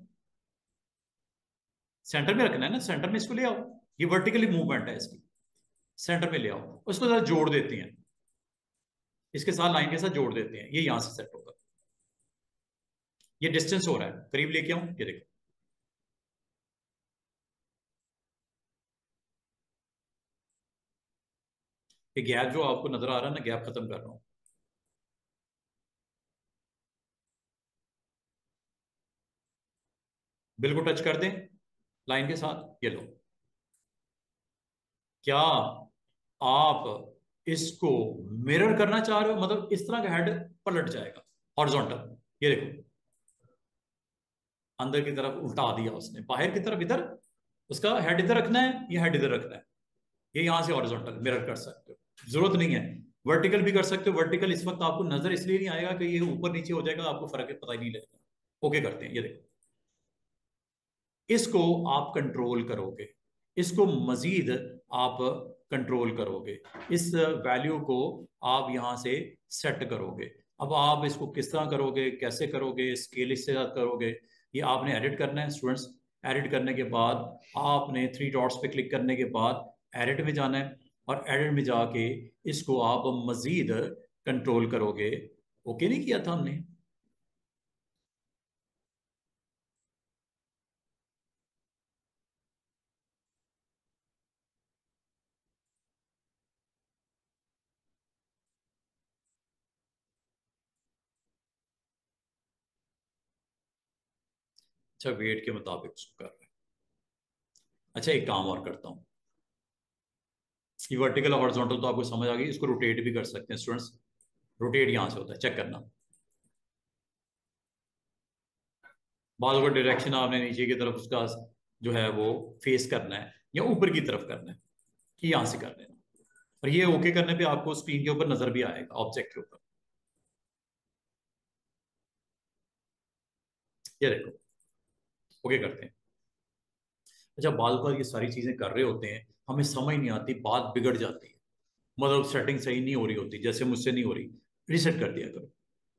सेंटर में रखना है ना, सेंटर में इसको ले आओ। ये वर्टिकली मूवमेंट है इसकी, सेंटर में ले आओ, उसको जरा जोड़ देते हैं, इसके साथ लाइन के साथ जोड़ देते हैं, ये यहां से सेट होगा। ये डिस्टेंस हो रहा है, करीब लेके आऊं, ये देखो। ये गैप जो आपको नजर आ रहा है ना, गैप खत्म कर रहा हूं। बिल्कुल टच कर दें लाइन के साथ, ये लो। क्या आप इसको मिरर करना चाह रहे हो, मतलब इस तरह का हेड पलट जाएगा हॉरिजॉन्टल, ये देखो। अंदर की तरफ उल्टा दिया उसने, बाहर की तरफ इधर, उसका हेड इधर रखना है, ये हेड इधर रखना है। ये यहां से हॉरिजॉन्टल मिरर कर सकते हो, जरूरत नहीं है। वर्टिकल भी कर सकते हो, वर्टिकल इस वक्त आपको नजर इसलिए नहीं आएगा कि ये ऊपर नीचे हो जाएगा, आपको फर्क पता ही नहीं लगेगा। ओके करते हैं, ये देखो। इसको आप कंट्रोल करोगे, इसको मजीद आप कंट्रोल करोगे, इस वैल्यू को आप यहां से सेट करोगे। अब आप इसको किस तरह करोगे, कैसे करोगे, स्केल इससे साथ करोगे, ये आपने एडिट करना है स्टूडेंट्स। एडिट करने के बाद आपने थ्री डॉट्स पे क्लिक करने के बाद एडिट में जाना है, और एडिट में जाके इसको आप मजीद कंट्रोल करोगे। ओके नहीं किया था हमने। अच्छा, वेट के मुताबिक उसको कर रहे हैं। अच्छा, एक काम और करता हूँ, ये वर्टिकल और हॉरिजॉन्टल तो आपको समझ आ गई, इसको रोटेट भी कर सकते हैं स्टूडेंट्स। रोटेट यहां से होता है, चेक करना। बाल का डायरेक्शन आपने नीचे की तरफ उसका जो है वो फेस करना है, या ऊपर की तरफ करना है, कि यहां से कर देना। और ये ओके करने पे आपको स्क्रीन के ऊपर नजर भी आएगा, ऑब्जेक्ट के ऊपर। ये देखो, ओके करते हैं। अच्छा, बाल बाल ये सारी चीजें कर रहे होते हैं, हमें समझ नहीं आती, बात बिगड़ जाती है, मतलब सेटिंग सही नहीं हो रही होती, जैसे मुझसे नहीं हो रही। रीसेट कर दिया करो,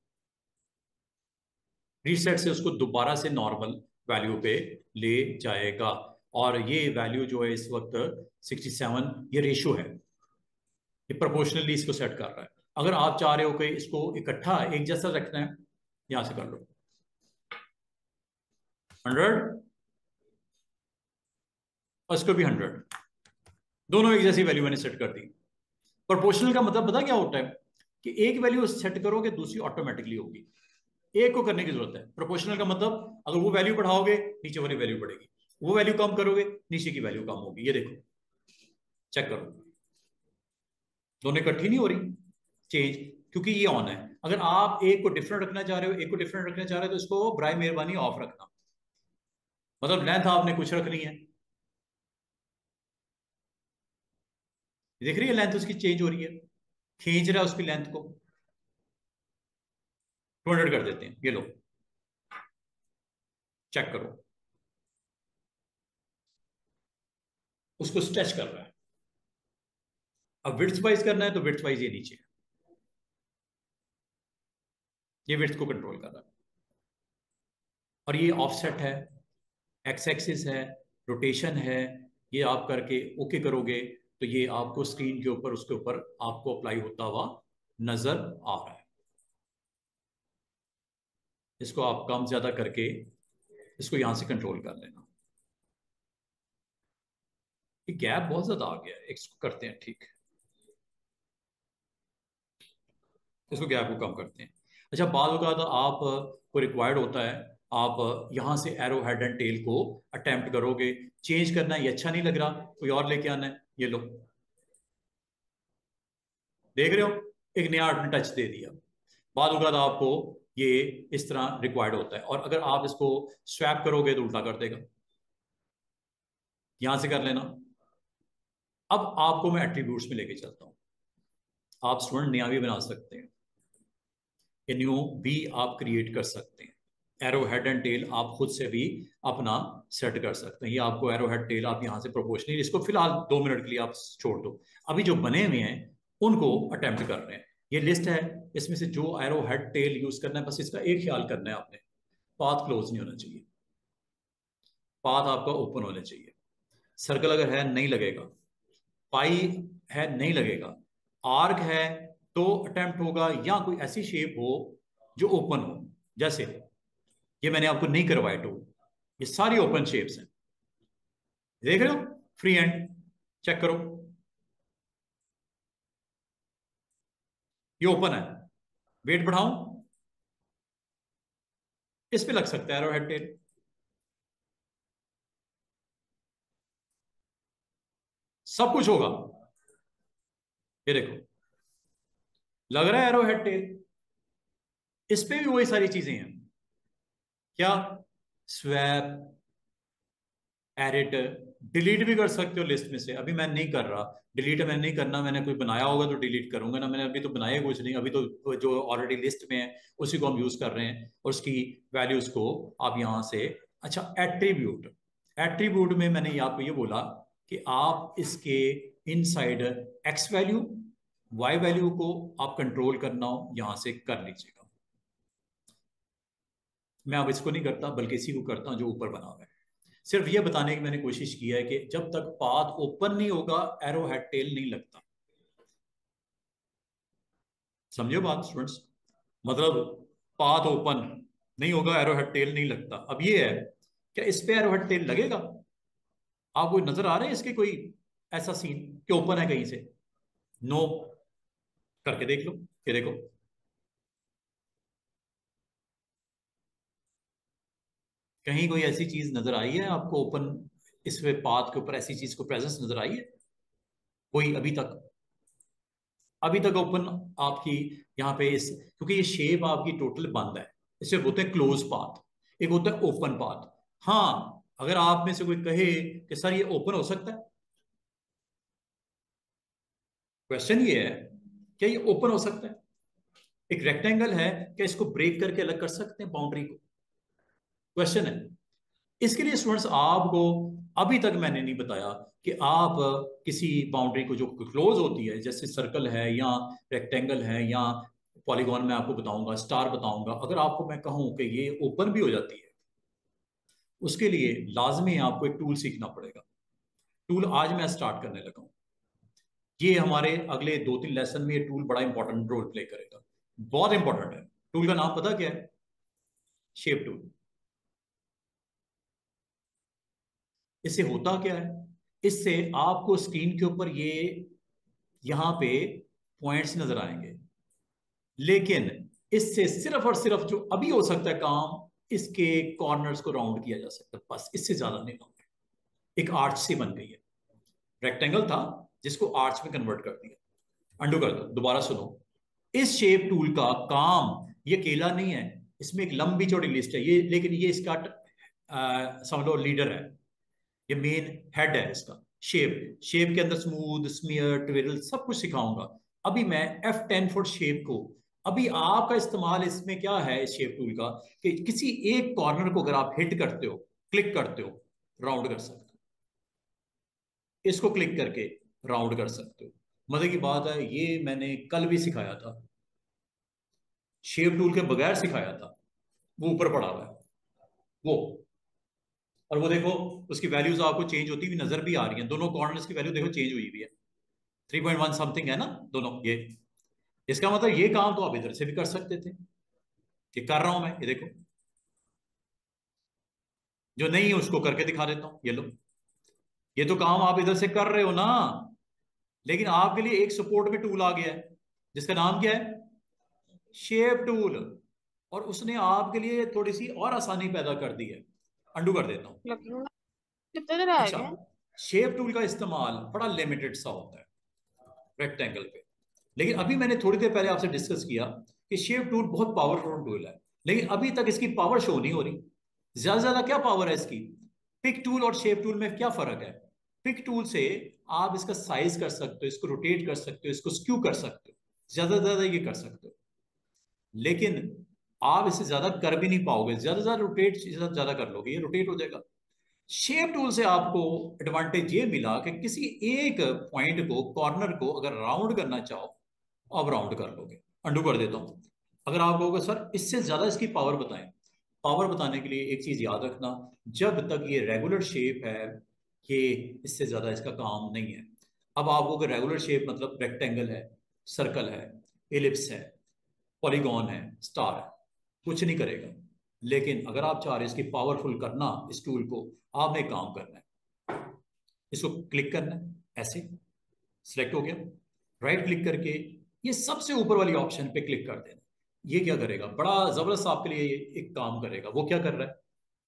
रीसेट से उसको दोबारा से नॉर्मल वैल्यू पे ले जाएगा। और ये वैल्यू जो है इस वक्त सिक्सटी सेवन, ये रेशो है, ये प्रोपोर्शनली इसको सेट कर रहा है। अगर आप चाह रहे हो कि इसको इकट्ठा एक जैसा रखना है, यहां से कर लो हंड्रेड, और इसको भी हंड्रेड, दोनों एक जैसी वैल्यू मैंने सेट कर दी। प्रोपोर्शनल का मतलब पता क्या होता है, कि एक वैल्यू सेट करोगे दूसरी ऑटोमेटिकली होगी, एक को करने की जरूरत है। प्रोपोर्शनल का मतलब अगर वो वैल्यू बढ़ाओगे नीचे वाली वैल्यू बढ़ेगी, वो वैल्यू कम करोगे नीचे की वैल्यू कम होगी। ये देखो, चेक करो, दोनों इकट्ठी नहीं हो रही चेंज, क्योंकि ये ऑन है। अगर आप एक को डिफरेंट रखना चाह रहे हो, एक को डिफरेंट रखना चाह रहे हो, तो इसको बराए मेहरबानी ऑफ रखना, मतलब लेंथ आपने कुछ रखनी है। देख रही है लेंथ उसकी चेंज हो रही है, खींच रहा है उसकी लेंथ को। टू हंड्रेड कर देते हैं, ये लो, चेक करो, उसको स्ट्रेच कर रहा है। अब विड्थ वाइज करना है तो विड्थ वाइज ये नीचे है, ये विड्थ को कंट्रोल कर रहा है। और ये ऑफसेट है, एक्स एक्सिस है, रोटेशन है, ये आप करके ओके करोगे तो ये आपको स्क्रीन के ऊपर उसके ऊपर आपको अप्लाई होता हुआ नजर आ रहा है। इसको आप कम ज्यादा करके इसको यहां से कंट्रोल कर लेना। ये गैप बहुत ज्यादा आ गया है, इसको करते हैं ठीक। इसको गैप को कम करते हैं। अच्छा, बाद औक़ात आप को रिक्वायर्ड होता है, आप यहाँ से एरो हेड एंड टेल को अटेम्प्ट करोगे, चेंज करना है, ये अच्छा नहीं लग रहा, कोई और लेके आना है, ये लो, देख रहे हो, एक नया आपने टच दे दिया। बाद औक़ात आपको ये इस तरह रिक्वायर्ड होता है, और अगर आप इसको स्वैप करोगे तो उल्टा कर देगा। यहां से कर लेना। अब आपको मैं एट्रीब्यूट्स में लेके चलता हूं। आप स्टूडेंट नया भी बना सकते हैं, ये न्यू भी आप क्रिएट कर सकते हैं। एरो हेड एंड टेल आप खुद से भी अपना सेट कर सकते हैं। ये आपको एरो हेड टेल आप यहां से प्रोपोर्शनली, इसको फिलहाल दो मिनट के लिए आप छोड़ दो। अभी जो बने हुए हैं उनको अटेम्प्ट कर रहे हैं। ये लिस्ट है, इसमें से जो एरो हेड टेल यूज करना है, बस इसका एक ख्याल करना है आपने, पाथ क्लोज नहीं होना चाहिए, पाथ आपका ओपन होना चाहिए। सर्कल अगर है नहीं लगेगा, पाई है नहीं लगेगा, आर्क है तो अटेम्प्ट होगा, या कोई ऐसी शेप हो जो ओपन हो। जैसे ये मैंने आपको नहीं करवाया टू, ये सारी ओपन शेप्स हैं, देख रहे हो, फ्री हैंड, चेक करो, ये ओपन है, वेट बढ़ाऊं, इस पे लग सकता है एरो हेड टेल, सब कुछ होगा। ये देखो, लग रहा है एरो हेड टेल, इस पे भी वही सारी चीजें हैं। क्या? स्वैप, एडिट, डिलीट भी कर सकते हो लिस्ट में से। अभी मैं नहीं कर रहा डिलीट, मैंने नहीं करना, मैंने कोई बनाया होगा तो डिलीट करूंगा ना, मैंने अभी तो बनाया कुछ नहीं, अभी तो जो ऑलरेडी लिस्ट में है उसी को हम यूज कर रहे हैं, और उसकी वैल्यूज को आप यहां से। अच्छा, एट्रीब्यूट, एट्रीब्यूट में मैंने आपको ये बोला कि आप इसके inside X value, Y value को आप कंट्रोल करना हो यहां से कर लीजिएगा। मैं अब इसको नहीं करता, बल्कि इसी को करता हूं जो ऊपर बना हुआ है। सिर्फ ये बताने की मैंने कोशिश की है कि जब तक पाथ ओपन नहीं होगा एरो हेड टेल नहीं लगता। समझो बात स्टूडेंट्स, मतलब पाथ ओपन नहीं होगा एरो हेड टेल नहीं लगता। अब ये है, क्या इस पे एरो हेड टेल लगेगा? आपको नजर आ रहे हैं इसके कोई ऐसा सीन कि ओपन है कहीं से? नो, करके देख लो, ये देखो, कहीं कोई ऐसी चीज नजर आई है आपको ओपन, इस पे पाथ के ऊपर ऐसी चीज को प्रेजेंस नजर आई है कोई अभी तक? अभी तक ओपन आपकी यहाँ पे इस, क्योंकि ये शेप आपकी टोटल बंद है, इसे बोलते हैं क्लोज पाथ, एक होता है ओपन पाथ। हाँ, अगर आप में से कोई कहे कि सर ये ओपन हो सकता है, क्वेश्चन ये है, क्या ये ओपन हो सकता है? एक रेक्टेंगल है, क्या इसको ब्रेक करके अलग कर सकते हैं बाउंड्री को? क्वेश्चन है। इसके लिए स्टूडेंट्स आपको अभी तक मैंने नहीं बताया कि आप किसी बाउंड्री को जो क्लोज होती है, जैसे सर्कल है या रेक्टेंगल है या पॉलीगॉन, में आपको बताऊंगा, स्टार बताऊंगा, अगर आपको मैं कहूं कि ये ओपन भी हो जाती है, उसके लिए लाजमी आपको एक टूल सीखना पड़ेगा। टूल आज मैं स्टार्ट करने लगा हूं, ये हमारे अगले दो तीन लेसन में ये टूल बड़ा इंपॉर्टेंट रोल प्ले करेगा, बहुत इंपॉर्टेंट है। टूल का नाम पता क्या है? Shape tool. इससे होता क्या है, इससे आपको स्क्रीन के ऊपर ये यहां पे पॉइंट्स नजर आएंगे, लेकिन इससे सिर्फ और सिर्फ जो अभी हो सकता है काम, इसके कॉर्नर्स को राउंड किया जा सकता है, बस, इससे ज्यादा नहीं होगा। एक आर्च सी बन गई है, रेक्टेंगल था जिसको आर्च में कन्वर्ट कर दिया। अंडू कर दो, दोबारा सुनो। इस शेप टूल का काम ये अकेला नहीं है, इसमें एक लंबी चौड़ी लिस्ट है ये, लेकिन ये इसका अ, समझ लो लीडर है, ये मेन हेड है इसका। शेप, शेप के अंदर स्मूथ, स्मीयर, ट्विरल सब कुछ सिखाऊंगा। अभी मैं एफ टेन फुट शेप को, अभी आपका इस्तेमाल इसमें क्या है इस शेप टूल का, कि किसी एक कॉर्नर को अगर आप हिट करते हो, क्लिक करते हो, राउंड कर सकते हो, इसको क्लिक करके राउंड कर सकते हो। मजे की बात है, ये मैंने कल भी सिखाया था, शेप टूल के बगैर सिखाया था, वो ऊपर पड़ा हुआ है वो। और वो देखो, उसकी वैल्यूज आपको चेंज होती हुई नजर भी आ रही हैं, दोनों कॉर्नर्स की वैल्यू देखो चेंज हुई हुई है, थ्री पॉइंट वन समथिंग है ना दोनों ये। इसका मतलब ये काम तो आप इधर से भी कर सकते थे, ये कर रहा हूं मैं, ये देखो, जो नहीं है उसको करके दिखा देता हूं, ये लो, ये तो काम आप इधर से कर रहे हो ना, लेकिन आपके लिए एक सपोर्ट में टूल आ गया है, जिसका नाम क्या है? शेप टूल, और उसने आपके लिए थोड़ी सी और आसानी पैदा कर दी है। अंडू कर देता हूं। लगेगा कितने देर अच्छा, आएगा? शेप टूल का इस्तेमाल बड़ा लिमिटेड सा होता है रेक्टेंगल पे, लेकिन अभी मैंने थोड़ी देर पहले आपसे डिस्कस किया कि शेप टूल बहुत पावरफुल टूल है, लेकिन अभी तक इसकी पावर शो नहीं हो रही। ज्यादा से ज्यादा क्या पावर है इसकी? पिक टूल और शेप टूल में क्या फर्क है? पिक टूल से आप इसका साइज कर सकते हो, इसको रोटेट कर सकते हो, इसको स्क्यू कर सकते हो, ज्यादा से ज्यादा ये कर सकते हो, लेकिन आप इसे ज्यादा कर भी नहीं पाओगे। ज्यादा से ज्यादा रोटेट ज्यादा कर लोगे, ये रोटेट हो जाएगा। शेप टूल से आपको एडवांटेज ये मिला कि किसी एक पॉइंट को, कॉर्नर को अगर राउंड करना चाहो, आप राउंड कर लोगे। अंडू कर देता हूं। अगर आप कहोगे सर इससे ज्यादा इसकी पावर बताएं, पावर बताने के लिए एक चीज याद रखना, जब तक ये रेगुलर शेप है, ये इससे ज्यादा इसका काम नहीं है। अब आपको रेगुलर शेप मतलब रेक्टेंगल है, सर्कल है, एलिप्स है, पॉलीगॉन है, स्टार है, कुछ नहीं करेगा। लेकिन अगर आप चाह रहे हैं इसकी पावरफुल करना इस टूल को, आपने एक काम करना है, इसको क्लिक करना है ऐसे, सिलेक्ट हो गया, राइट क्लिक करके ये सबसे ऊपर वाली ऑप्शन पे क्लिक कर देना। ये क्या करेगा, बड़ा जबरदस्त आपके लिए ये एक काम करेगा। वो क्या कर रहा है,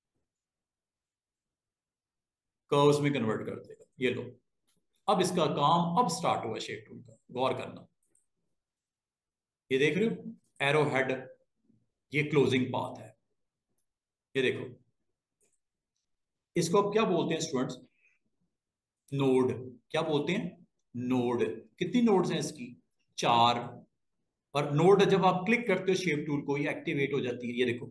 कर्व्स में कन्वर्ट कर देगा। ये लो, अब इसका काम अब स्टार्ट हुआ शेप टूल का, गौर करना। ये देख रहे हो, एरो हेड, ये क्लोजिंग पाथ है। ये देखो, इसको अब क्या बोलते हैं स्टूडेंट्स? नोड। क्या बोलते हैं? नोड। कितनी नोड्स हैं इसकी? चार। और नोड जब आप क्लिक करते हो शेप टूल को, ये एक्टिवेट हो जाती है, ये देखो।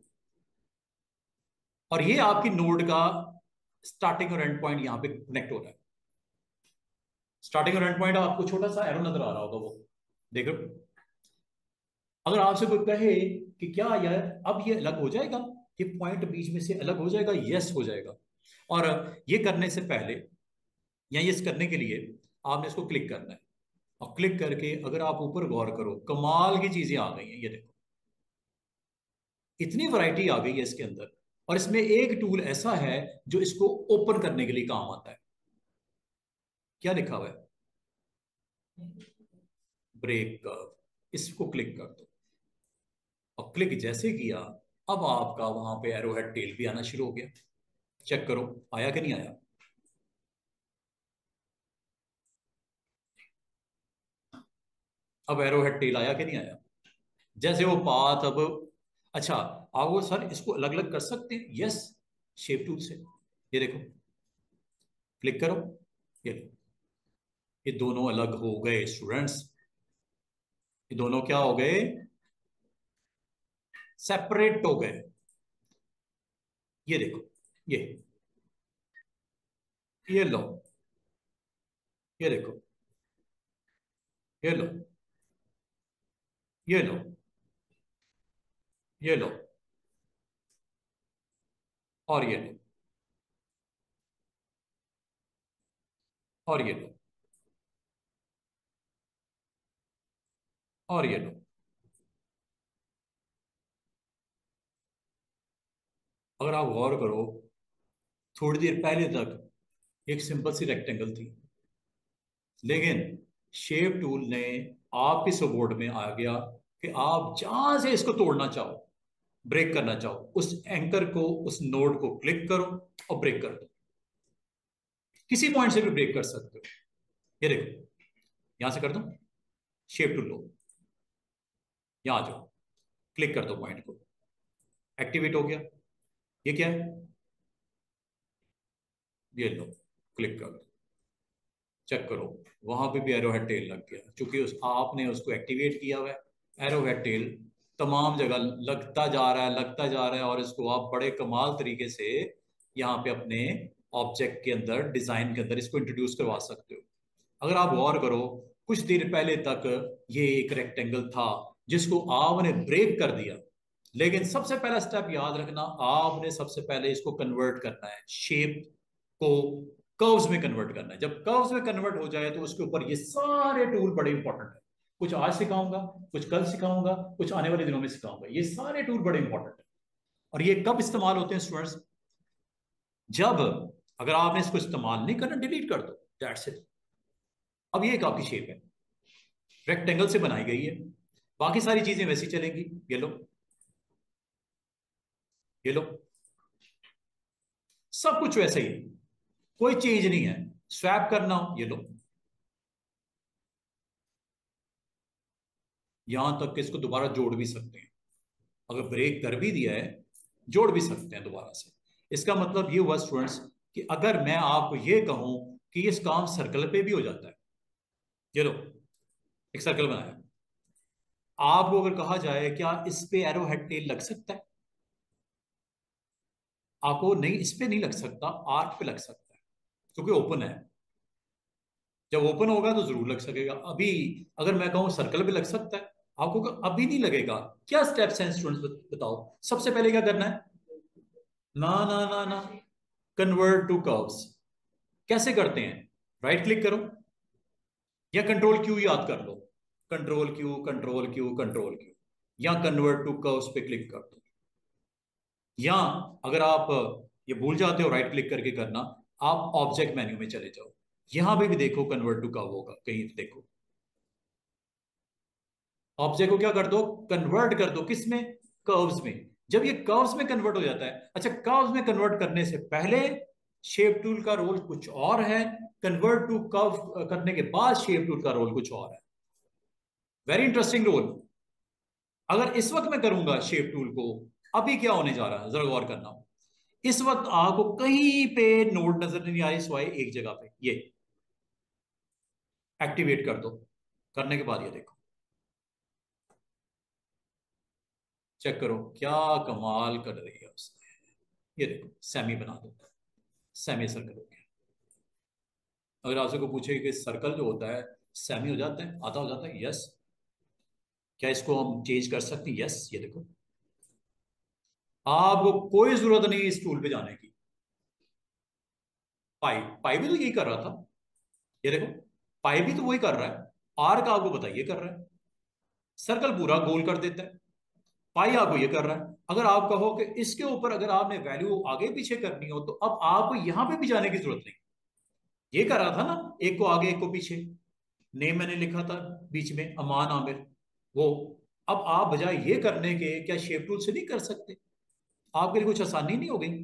और ये आपकी नोड का स्टार्टिंग और एंड पॉइंट यहां पे कनेक्ट हो रहा है। स्टार्टिंग और एंड पॉइंट आपको छोटा सा एरो नजर आ रहा होगा, वो देखो। अगर आपसे कोई कहे कि क्या यार अब ये अलग हो जाएगा, ये पॉइंट बीच में से अलग हो जाएगा, यस हो जाएगा। और ये करने से पहले या ये करने के लिए आपने इसको क्लिक करना है, और क्लिक करके अगर आप ऊपर गौर करो, कमाल की चीजें आ गई हैं। ये देखो, इतनी वैरायटी आ गई है इसके अंदर। और इसमें एक टूल ऐसा है जो इसको ओपन करने के लिए काम आता है। क्या लिखा हुआ है? Break curve. इसको क्लिक कर दो, और क्लिक जैसे किया, अब आपका वहां पे एरो हेड टेल भी आना शुरू हो गया। चेक करो, आया कि नहीं आया? अब एरो हेड टेल आया कि नहीं आया? जैसे वो पाथ अब, अच्छा, आप वो सर इसको अलग अलग कर सकते हैं, यस, शेप टूल से। ये देखो, क्लिक करो, ये लो, ये दोनों अलग हो गए स्टूडेंट्स। ये दोनों क्या हो गए? सेपरेट हो गए। ये देखो, ये ये लो, ये देखो, ये लो, ये लो, ये लो, और ये लो, और ये लो, और ये लो। अगर आप गौर करो, थोड़ी देर पहले तक एक सिंपल सी रेक्टेंगल थी, लेकिन शेप टूल ने आपके सपोर्ट में आ गया कि आप जहां से इसको तोड़ना चाहो, ब्रेक करना चाहो, उस एंकर को, उस नोड को क्लिक करो और ब्रेक कर दो। किसी पॉइंट से भी ब्रेक कर सकते हो। ये देखो, यहां से कर दो, शेप टूल लो, यहां आ जाओ, क्लिक कर दो पॉइंट को, एक्टिवेट हो गया। ये क्या है? ये लो, क्लिक कर दो, चेक करो, वहां पे भी एरो हेड टेल लग गया, क्योंकि उस आपने उसको एक्टिवेट किया हुआ है। एरो हेड टेल तमाम जगह लगता जा रहा है, लगता जा रहा है, और इसको आप बड़े कमाल तरीके से यहाँ पे अपने ऑब्जेक्ट के अंदर, डिजाइन के अंदर इसको इंट्रोड्यूस करवा सकते हो। अगर आप गौर करो, कुछ देर पहले तक ये एक रेक्टेंगल था जिसको आपने ब्रेक कर दिया, लेकिन सबसे पहला स्टेप याद रखना, आपने सबसे पहले इसको कन्वर्ट करना है, शेप को कर्व्स में कन्वर्ट करना है। जब कर्व्स में कन्वर्ट हो जाए तो उसके ऊपर ये सारे टूल बड़े इंपॉर्टेंट है। कुछ आज सिखाऊंगा, कुछ कल सिखाऊंगा, कुछ आने वाले दिनों में सिखाऊंगा। ये सारे टूल बड़े इंपॉर्टेंट है। और ये कब इस्तेमाल होते हैं स्टूडेंट्स? जब, अगर आपने इसको इस्तेमाल नहीं करना, डिलीट कर दो, दैट्स इट। अब ये एक आपकी शेप है, रेक्टेंगल से बनाई गई है। बाकी सारी चीजें वैसी चलेंगी। ये लो, ये लो, सब कुछ वैसे ही है, कोई चेंज नहीं है। स्वैप करना हो, ये लो, यहां तक कि इसको दोबारा जोड़ भी सकते हैं। अगर ब्रेक कर भी दिया है, जोड़ भी सकते हैं दोबारा से। इसका मतलब ये हुआ स्टूडेंट्स कि अगर मैं आपको ये कहूं कि इस काम सर्कल पे भी हो जाता है, ये लो, एक सर्कल बनाया, आपको अगर कहा जाए क्या इस पे एरो हेड टेल लग सकता है, आपको नहीं, इस पे नहीं लग सकता, आर्क पे लग सकता है क्योंकि ओपन है। जब ओपन होगा तो जरूर लग सकेगा। अभी अगर मैं कहूं सर्कल पे लग सकता है, आपको अभी नहीं लगेगा। क्या स्टेप्स हैं स्टूडेंट्स बताओ। सबसे पहले क्या करना है, ना ना ना ना, कन्वर्ट टू कर्व्स। कैसे करते हैं, राइट क्लिक करो या कंट्रोल क्यू याद कर लो, control Q control Q control Q, या कन्वर्ट टू कर्व्स पे क्लिक कर दो। या अगर आप ये भूल जाते हो राइट क्लिक करके करना, आप ऑब्जेक्ट मेन्यू में चले जाओ, यहां पे भी देखो कन्वर्ट टू कर्व होगा कहीं, देखो ऑब्जेक्ट को क्या कर दो, कन्वर्ट कर दो, किस में, कर्व्स में। जब ये कर्व्स में कन्वर्ट हो जाता है, अच्छा कर्व्स में कन्वर्ट करने से पहले शेप टूल का रोल कुछ और है, कन्वर्ट टू कर्व करने के बाद शेप टूल का रोल कुछ और है। Very interesting role. अगर इस वक्त मैं करूंगा शेप टूल को, अभी क्या होने जा रहा है जरा गौर करना। इस वक्त आपको कहीं पे नोड नजर नहीं आ रही, सिवाय एक जगह पे, ये एक्टिवेट कर दो, करने के बाद ये देखो, चेक करो क्या कमाल कर रही है उसने। ये देखो सेमी बना दो, सेमी सर्कल हो गया। अगर आपसे को पूछे कि सर्कल जो होता है सेमी हो जाता है, आधा हो जाता है, यस। क्या इसको हम चेंज कर सकते हैं, यस। ये देखो, आपको कोई जरूरत नहीं इस टूल पे जाने की। पाई पाई भी तो यही कर रहा था, ये देखो, पाई भी तो वही कर रहा है। आर का आपको बताइए कर रहा है, सर्कल पूरा गोल कर देता है। पाई आपको ये कर रहा है। अगर आप कहो कि इसके ऊपर अगर आपने वैल्यू आगे पीछे करनी हो, तो अब आपको यहां पे भी जाने की जरूरत नहीं। ये कर रहा था ना, एक को आगे एक को पीछे, नेम मैंने लिखा था बीच में अमान आमिर, वो। अब आप बजाय ये करने के क्या शेप टूल से नहीं कर सकते, आपके लिए कुछ आसानी नहीं हो गई।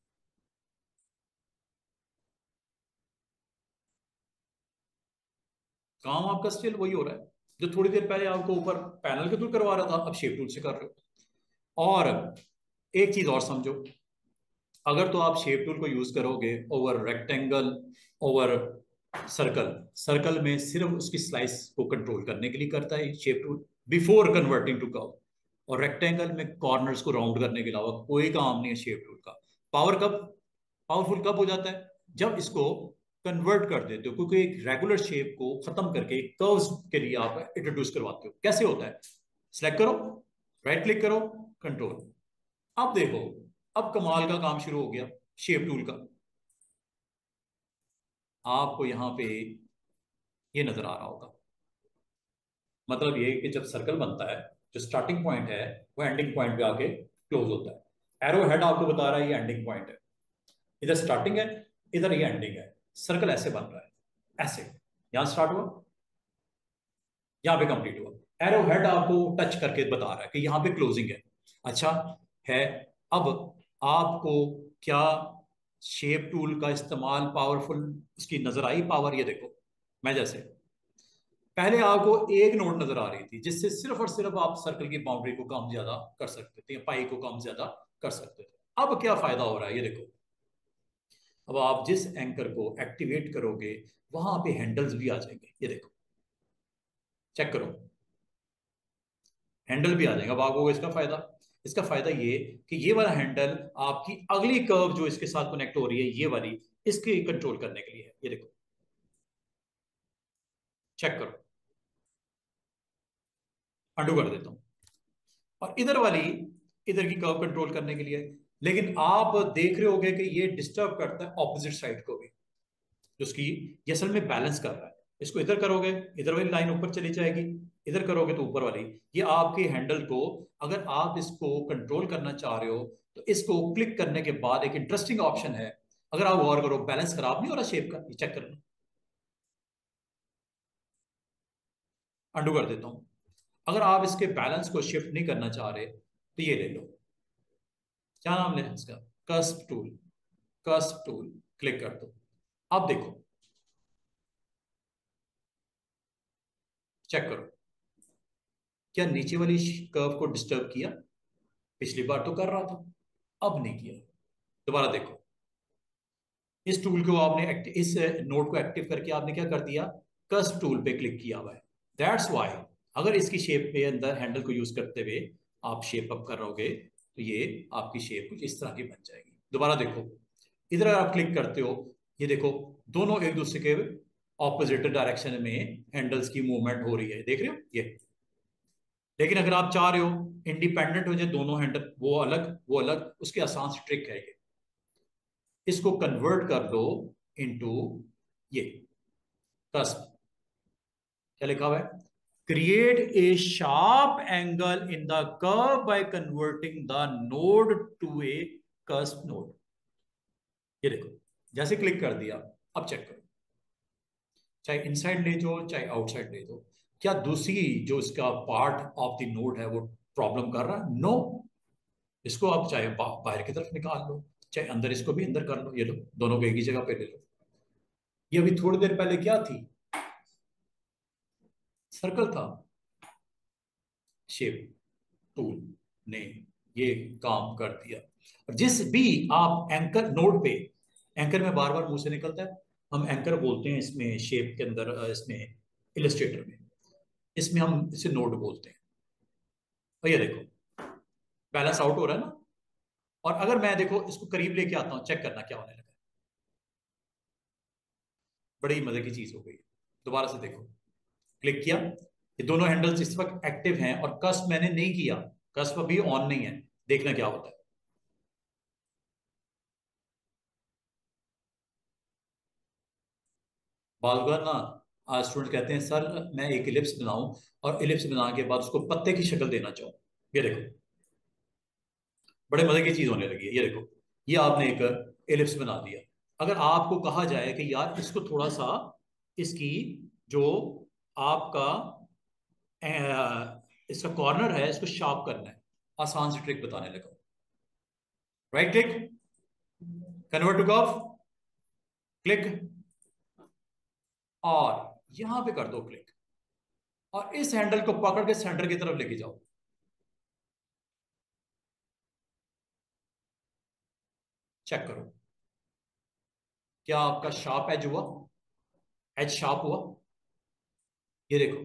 काम आपका स्टिल वही हो रहा है जो थोड़ी देर पहले आपको ऊपर पैनल के थ्रू करवा रहा था, अब शेप टूल से कर रहे हो। और एक चीज और समझो, अगर तो आप शेप टूल को यूज करोगे over rectangle, over circle, circle में सिर्फ उसकी स्लाइस को कंट्रोल करने के लिए करता है shape tool, before converting to curve. और रेक्टेंगल में कॉर्नर्स को राउंड करने के अलावा कोई काम नहीं है शेप टूल का। पावर कब, पावरफुल कब हो जाता है, जब इसको कन्वर्ट कर देते हो, क्योंकि एक रेगुलर शेप को खत्म करके कर्व्स के लिए आप इंट्रोड्यूस करवाते हो। कैसे होता है, सिलेक्ट करो, राइट क्लिक करो, कंट्रोल, अब देखो, अब कमाल का काम शुरू हो गया शेप टूल का। आपको यहां पे ये नजर आ रहा होगा, मतलब ये कि जब सर्कल बनता है, जो स्टार्टिंग पॉइंट है वो एंडिंग पॉइंट पे आके क्लोज होता है। एरो हेड आपको बता रहा है ये एंडिंग पॉइंट है, इधर स्टार्टिंग है, इधर ये एंडिंग है। सर्कल ऐसे बन रहा है, ऐसे, यहां स्टार्ट हुआ, यहां पे कंप्लीट हुआ। एरो हेड आपको टच करके बता रहा है कि यहां पे क्लोजिंग है। अच्छा है। अब आपको क्या शेप टूल का इस्तेमाल पावरफुल उसकी नजर आई, पावर, ये देखो। मैं जैसे पहले आपको एक नोट नजर आ रही थी जिससे सिर्फ और सिर्फ आप सर्कल की बाउंड्री को कम ज्यादा कर सकते थे, पाई को कम ज्यादा कर सकते थे। अब क्या फायदा हो रहा है, ये देखो, अब आप जिस एंकर को एक्टिवेट करोगे वहां पे हैंडल्स भी आ जाएंगे, ये देखो, चेक करो, हैंडल भी आ जाएगा। अब आपको इसका फायदा, इसका फायदा ये कि ये वाला हैंडल आपकी अगली कर्व जो इसके साथ कनेक्ट हो रही है, ये वाली, इसके कंट्रोल करने के लिए है, ये देखो, चेक करो, अंडू कर देता हूं। और इधर वाली, इधर की कर्व कंट्रोल करने के लिए। लेकिन आप देख रहे होगे कि ये डिस्टर्ब करता है ऑपोजिट साइड को भी, जो उसकी, ये असल में बैलेंस कर रहा है। इसको इधर करोगे, इधर वाली लाइन ऊपर चली जाएगी, इधर करोगे तो ऊपर वाली। ये आपके हैंडल को, अगर आप इसको कंट्रोल करना चाह रहे हो, तो इसको क्लिक करने के बाद एक इंटरेस्टिंग ऑप्शन है, अगर आप गौर करो, बैलेंस खराब नहीं हो रहा शेप का, ये चेक करना, अंडू कर देता हूं। अगर आप इसके बैलेंस को शिफ्ट नहीं करना चाह रहे तो ये ले लो, क्या नाम ले इसका, cusp tool. Cusp tool click कर दो। अब देखो, चेक करो, क्या नीचे वाली कर्व को डिस्टर्ब किया? पिछली बार तो कर रहा था, अब नहीं किया। दोबारा देखो, इस टूल को आपने एक्ट, इस नोड को एक्टिव करके आपने क्या कर दिया, कस्प टूल पे क्लिक किया हुआ है। दैट्स वाई अगर इसकी शेप पे अंदर हैंडल को यूज करते हुए आप शेप अप करोगे तो ये आपकी शेप कुछ इस तरह की बन जाएगी। दोबारा देखो, इधर अगर आप क्लिक करते हो, ये देखो दोनों एक दूसरे के ऑपोजिट डायरेक्शन में हैंडल्स की मूवमेंट हो रही है, देख रहे हो ये। लेकिन अगर आप चाह रहे हो इंडिपेंडेंट हो जाए दोनों हैंडल, वो अलग वो अलग, उसके आसान से ट्रिक है ये। इसको कन्वर्ट कर दो इनटू ये कस्प। क्या लिखा हुआ है, create a sharp angle in the curve by converting the node to a cusp node. ये देखो, जैसे क्लिक कर दिया, अब चेक करो, चाहे इनसाइड ले जाओ चाहे आउटसाइड ले जाओ, क्या दूसरी जो इसका पार्ट ऑफ द नोड है वो प्रॉब्लम कर रहा है? No no. इसको आप चाहे बाहर की तरफ निकाल लो, चाहे अंदर इसको भी अंदर कर लो, ये लो दोनों को एक ही जगह पे ले लो। ये अभी थोड़ी देर पहले क्या थी, सर्कल था। शेप टूल ने ये काम कर दिया। और जिस भी आप एंकर नोड पे, एंकर में बार बार मुंह से निकलता है, हम एंकर बोलते हैं इसमें शेप के अंदर, इसमें इलस्ट्रेटर में, इसमें हम इसे नोड बोलते हैं। और ये देखो बैलेंस आउट हो रहा है ना। और अगर मैं देखो इसको करीब लेके आता हूं, चेक करना क्या होने लगा, बड़ी मजे की चीज हो गई। दोबारा से देखो, क्लिक किया, ये दोनों हैंडल्स इस वक्त एक्टिव हैं और कस्प मैंने नहीं किया, कस्प अभी ऑन नहीं है। देखना क्या होता है, बालगन ना, आज स्टूडेंट कहते हैं सर मैं एक इलिप्स बनाऊं और इलिप्स बना के बाद उसको पत्ते की शक्ल देना चाहूं। ये देखो बड़े मजे की चीज होने लगी है। ये देखो, ये आपने एक इलिप्स बना दिया। अगर आपको कहा जाए कि यार इसको थोड़ा सा, इसकी जो आपका अ, इसका कॉर्नर है इसको शार्प करना है, आसान सी ट्रिक बताने लगा। Right click, convert to curve, click, और यहां पे कर दो क्लिक, और इस हैंडल को पकड़ के सेंटर की तरफ लेके जाओ। चेक करो, क्या आपका शार्प एज हुआ, एज शार्प हुआ? ये देखो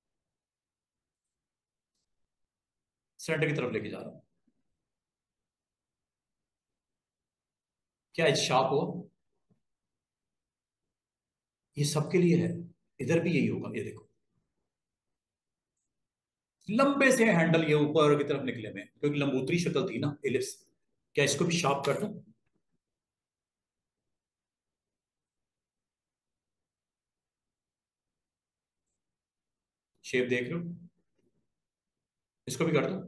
सेंटर की तरफ लेके जा रहा हूं, क्या एज शार्प हुआ? ये सबके लिए है, इधर भी यही होगा। ये देखो लंबे से हैंडल ये ऊपर की तरफ निकले में, क्योंकि लंबूतरी शक्ल थी ना एलिप्स। क्या इसको भी शार्प कर दूं? शेप देख रहे हो, इसको भी कर दूं?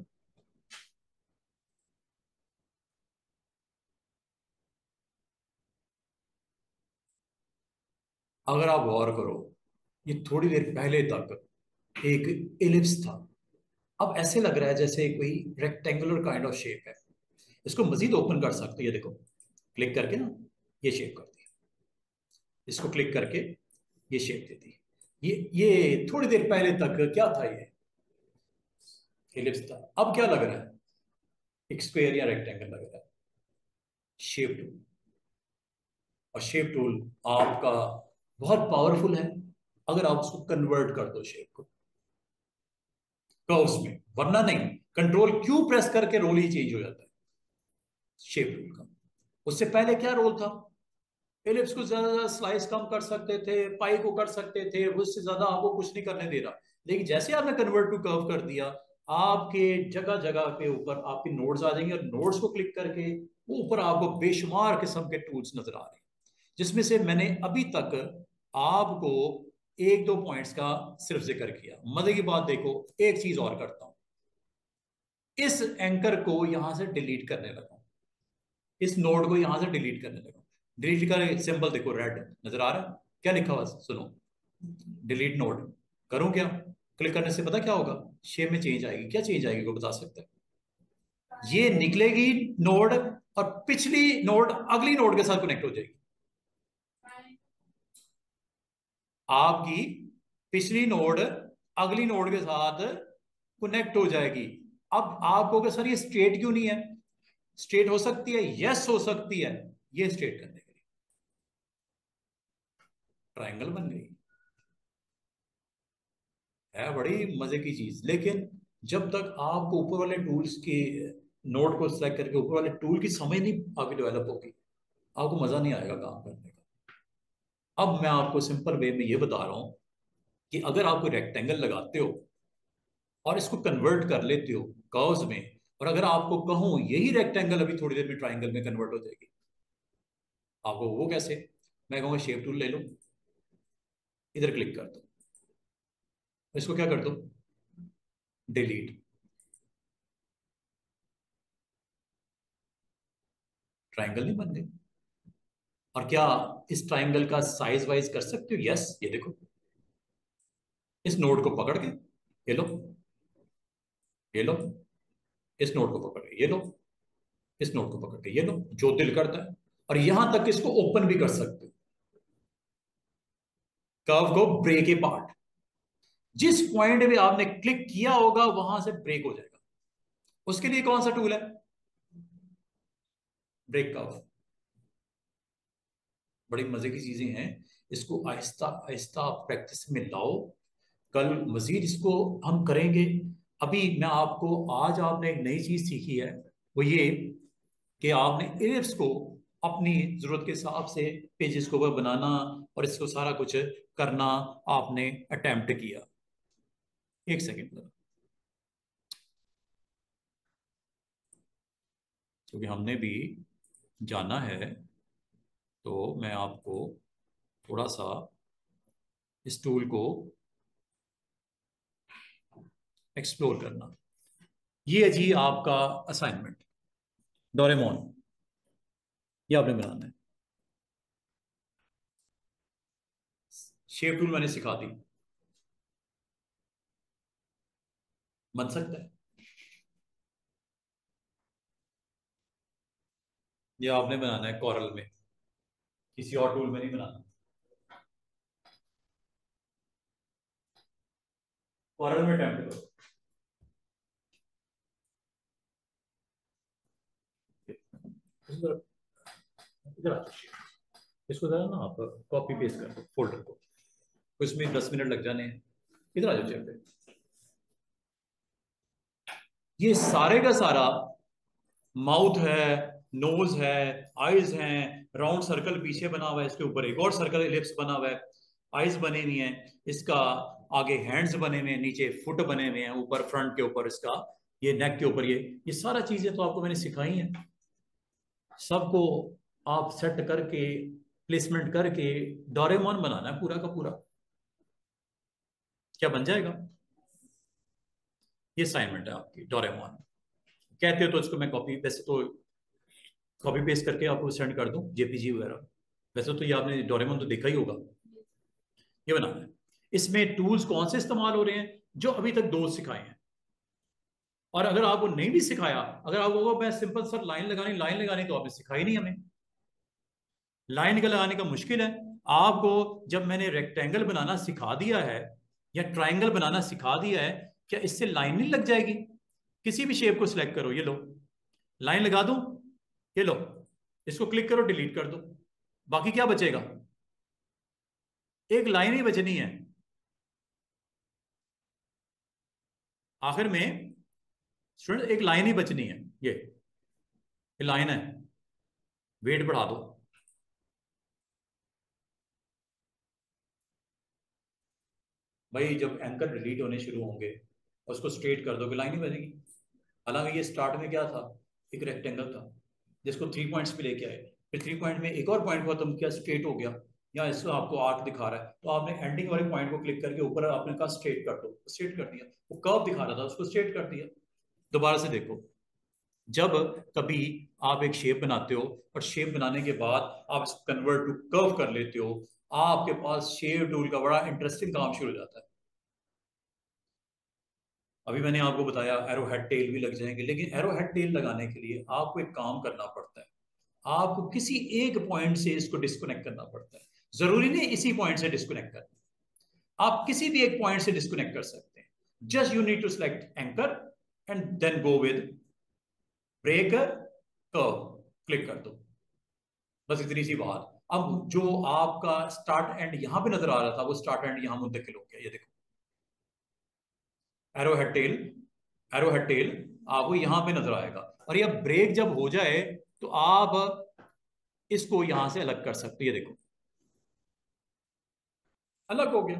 अगर आप गौर करो, ये थोड़ी देर पहले तक एक एलिप्स था, अब ऐसे लग रहा है जैसे कोई रेक्टेंगुलर काइंड ऑफ शेप है। इसको मजीद ओपन कर सकते हो, ये देखो क्लिक करके ना ये शेप कर दी, इसको क्लिक करके ये शेप दे दी। ये ये थोड़ी देर पहले तक क्या था, ये एलिप्स था, अब क्या लग रहा है, एक स्क्वायर या रेक्टेंगल लग रहा है। शेप टूल, और शेप टूल आपका बहुत पावरफुल है अगर आप उसको कन्वर्ट कर दो शेप को कर्व्स में, वरना नहीं। कंट्रोल क्यू प्रेस करके रोल ही चेंज हो जाता है शेप टूल का। उससे पहले क्या रोल था, एलिप्स को ज्यादा ज्यादा स्लाइस कम कर सकते थे, पाई को कर सकते थे, उससे ज्यादा आपको कुछ नहीं करने दे रहा। लेकिन जैसे आपने कन्वर्ट टू कर्व कर दिया, आपके जगह जगह पे ऊपर आपके नोड्स आ जाएंगे, और नोड्स को क्लिक करके वो ऊपर आपको बेशुमार किस्म के टूल्स नजर आ रहे हैं, जिसमें से मैंने अभी तक आपको एक दो पॉइंट्स का सिर्फ जिक्र किया। मजे की बात देखो, एक चीज और करता हूं, इस एंकर को यहां से डिलीट करने लगा, इस नोड को यहां से डिलीट करने लगा। डिलीट का सिंबल देखो रेड नजर आ रहा है, क्या लिखा हुआ सुनो, डिलीट नोड। करूं क्या, क्लिक करने से पता क्या होगा, शेप में चेंज आएगी। क्या चेंज आएगी, को बता सकते हैं? ये निकलेगी नोड, और पिछली नोड अगली नोड के साथ कनेक्ट हो जाएगी। आपकी पिछली नोड अगली नोड के साथ कनेक्ट हो जाएगी। अब आप कहोगे सर ये स्ट्रेट क्यों नहीं है? स्ट्रेट हो सकती है, यस हो सकती है। ये स्ट्रेट करने के लिए ट्रायंगल बन गई है, बड़ी मजे की चीज। लेकिन जब तक आपको ऊपर वाले टूल्स के नोड को सिलेक्ट करके ऊपर वाले टूल की समझ नहीं आगे डेवलप होगी, आपको मजा नहीं आएगा काम करने का। अब मैं आपको सिंपल वे में ये बता रहा हूं कि अगर आप कोई रेक्टेंगल लगाते हो और इसको कन्वर्ट कर लेते हो कर्व्स में, और अगर आपको कहूं यही रेक्टेंगल अभी थोड़ी देर में ट्राइंगल में कन्वर्ट हो जाएगी, आपको वो कैसे? मैं कहूंगा शेप टूल ले लो, इधर क्लिक कर दो, इसको क्या कर दो, डिलीट। ट्राइंगल नहीं बन गई। और क्या इस ट्राइंगल का साइज वाइज कर सकते हो? यस, ये देखो, इस नोड को पकड़ के ये लो, ये लो, इस नोड को पकड़ के ये लो, इस नोड को पकड़ के ये लो, जो दिल करता है। और यहां तक इसको ओपन भी कर सकते हो, कर्व को ब्रेक ए पार्ट। जिस पॉइंट में आपने क्लिक किया होगा वहां से ब्रेक हो जाएगा। उसके लिए कौन सा टूल है? Break curve. बड़ी मजे की चीजें हैं, इसको आहिस्ता आहिस्ता प्रैक्टिस में लाओ। कल मजीद इसको हम करेंगे। अभी मैं आपको, आज आपने एक नई चीज सीखी है, वो ये कि आपने इलिप्स को अपनी जरूरत के हिसाब से पेजेस को ऊपर बनाना और इसको सारा कुछ करना आपने अटेम्प्ट किया। एक सेकेंड, क्योंकि हमने भी जाना है, तो मैं आपको थोड़ा सा इस टूल को एक्सप्लोर करना। ये है जी आपका असाइनमेंट, डोरेमोन, ये आपने बनाना है। शेप टूल मैंने सिखा दी, बन सकता है। ये आपने बनाना है कॉरल में, किसी और टूल में नहीं बनाना। कॉरल में अटेम्प्ट करो। इधर इधर आ जाओ। इसको जरा ना आप कॉपी पेस्ट कर दो फोल्डर को, उसमें दस मिनट लग जाने हैं। इधर आ जाओ चेयर पे। ये सारे का सारा माउथ है, नोज है, आईज हैं, राउंड सर्कल पीछे बना हुआ है, इसके ऊपर एक और सर्कल एलिप्स बना हुआ है, आईज बने हुई हैं, इसका आगे हैंड्स बने हुए हैं, नीचे फुट बने हुए हैं, ऊपर फ्रंट के ऊपर इसका, ये नेक के ऊपर, ये ये सारा चीजें तो आपको मैंने सिखाई हैं। सबको आप सेट करके प्लेसमेंट करके डोरेमोन बनाना है पूरा का पूरा। क्या बन जाएगा? ये असाइनमेंट है आपकी, डोरेमोन कहते हो तो इसको मैं कॉपी, वैसे तो कॉपी पेस्ट करके आपको सेंड कर दूं जेपीजी वगैरह। वैसे तो ये आपने डोरेमोन तो देखा ही होगा। ये बनाना है। इसमें टूल्स कौन से इस्तेमाल हो रहे हैं? जो अभी तक दो सिखाए हैं। और अगर आपको नहीं भी सिखाया, अगर आपको मैं सिंपल सर लाइन लगानी लाइन लगानी तो आपने सिखाई नहीं हमें। लाइन का लगाने का मुश्किल है आपको। जब मैंने रेक्टेंगल बनाना सिखा दिया है या ट्राइंगल बनाना सिखा दिया है, क्या इससे लाइन नहीं लग जाएगी? किसी भी शेप को सिलेक्ट करो, ये लो लाइन लगा दूं, ये लो, इसको क्लिक करो, डिलीट कर दो, बाकी क्या बचेगा? एक लाइन ही बचनी है आखिर में। स्टूडेंट एक लाइन ही बचनी है, ये ये लाइन है, वेट बढ़ा दो। भाई जब एंकर डिलीट होने शुरू होंगे उसको स्ट्रेट कर दो कि लाइन ही बनेगी। हालांकि ये स्टार्ट में क्या था, एक रेक्टेंगल था जिसको थ्री पॉइंट्स पे लेके आए, फिर थ्री पॉइंट में एक और पॉइंट हुआ, तुम क्या स्ट्रेट हो गया, या इसको आपको आर्क दिखा रहा है, तो आपने एंडिंग वाले पॉइंट को क्लिक करके ऊपर आपने कहा स्ट्रेट कर दो, स्ट्रेट कर दिया। वो कर्व दिखा रहा था, उसको स्ट्रेट कर दिया। दोबारा से देखो, जब कभी आप एक शेप बनाते हो और शेप बनाने के बाद आप इसको कन्वर्ट टू कर्व कर लेते हो, आपके पास शेप टूल का बड़ा इंटरेस्टिंग काम शुरू हो जाता है। अभी मैंने आपको बताया एरो हेड टेल भी लग जाएंगे, लेकिन एरो हेड टेल लगाने के लिए आपको एक काम करना पड़ता है। आपको किसी एक पॉइंट से इसको डिस्कनेक्ट करना पड़ता है। जरूरी नहीं इसी पॉइंट से डिस्कनेक्ट करना, आप किसी भी एक पॉइंट से डिस्कनेक्ट कर सकते हैं। Just you need to select anchor and then go with breaker curve, click कर दो। बस इतनी सी बात। अब जो आपका स्टार्ट एंड यहां पे नजर आ रहा था, वो स्टार्ट एंड यहां मुंतकिल हो गया। ये देखो arrow head tail, arrow head tail आपको यहां पे नजर आएगा। और ये ब्रेक जब हो जाए तो आप इसको यहां से अलग कर सकते हो। ये देखो अलग हो गया।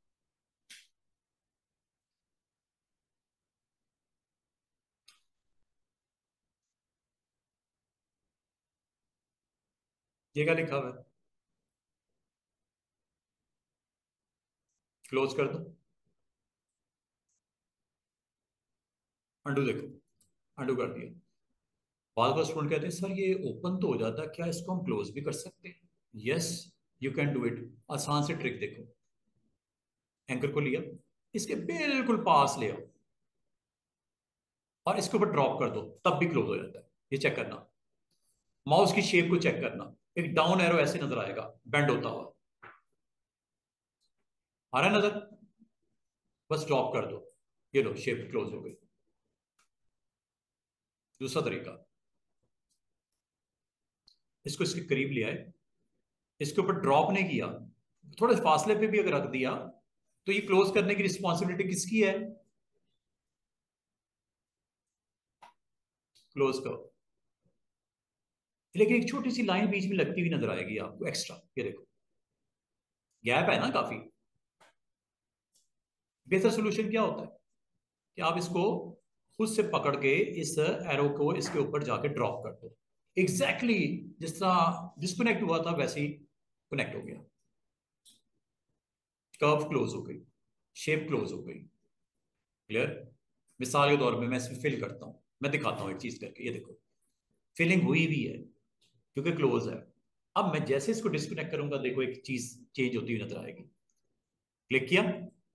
ये क्या लिखा हुआ है? क्लोज कर दो, अंडू देखो, अंडू कर दिया। बाद का स्टूडेंट कहते हैं सर ये ओपन तो हो जाता है, क्या इसको हम क्लोज भी कर सकते हैं? Yes, you can do it. आसान से ट्रिक देखो, एंकर को लिया, इसके बिल्कुल पास ले आओ और इसके ऊपर ड्रॉप कर दो, तब भी क्लोज हो जाता है। ये चेक करना, माउस की शेप को चेक करना, एक डाउन एरो ऐसे नजर आएगा बेंड होता हुआ, आ रहा है नजर? बस ड्रॉप कर दो, ये लो शेप क्लोज हो गई। दूसरा तरीका, इसको इसके करीब ले आए, इसके ऊपर ड्रॉप नहीं किया, थोड़े फासले पे भी अगर रख दिया तो ये क्लोज करने की रिस्पॉन्सिबिलिटी किसकी है? क्लोज करो। लेकिन एक छोटी सी लाइन बीच में लगती हुई नजर आएगी आपको एक्स्ट्रा, ये देखो गैप है ना काफी। बेहतर सोल्यूशन क्या होता है कि आप इसको खुद से पकड़ के इस एरो को इसके ऊपर जाके ड्रॉप कर दो। एग्जैक्टली exactly जिस तरह डिस्कनेक्ट हुआ था वैसे ही कनेक्ट हो गया। कर्व क्लोज हो गई, शेप क्लोज हो गई। क्लियर? मिसाल के तौर पे मैं इसमें फिल करता हूं, मैं दिखाता हूं एक चीज करके। ये देखो फिलिंग हुई भी है क्योंकि क्लोज है। अब मैं जैसे इसको डिस्कनेक्ट करूंगा, देखो एक चीज चेंज होती हुई नजर आएगी। क्लिक किया,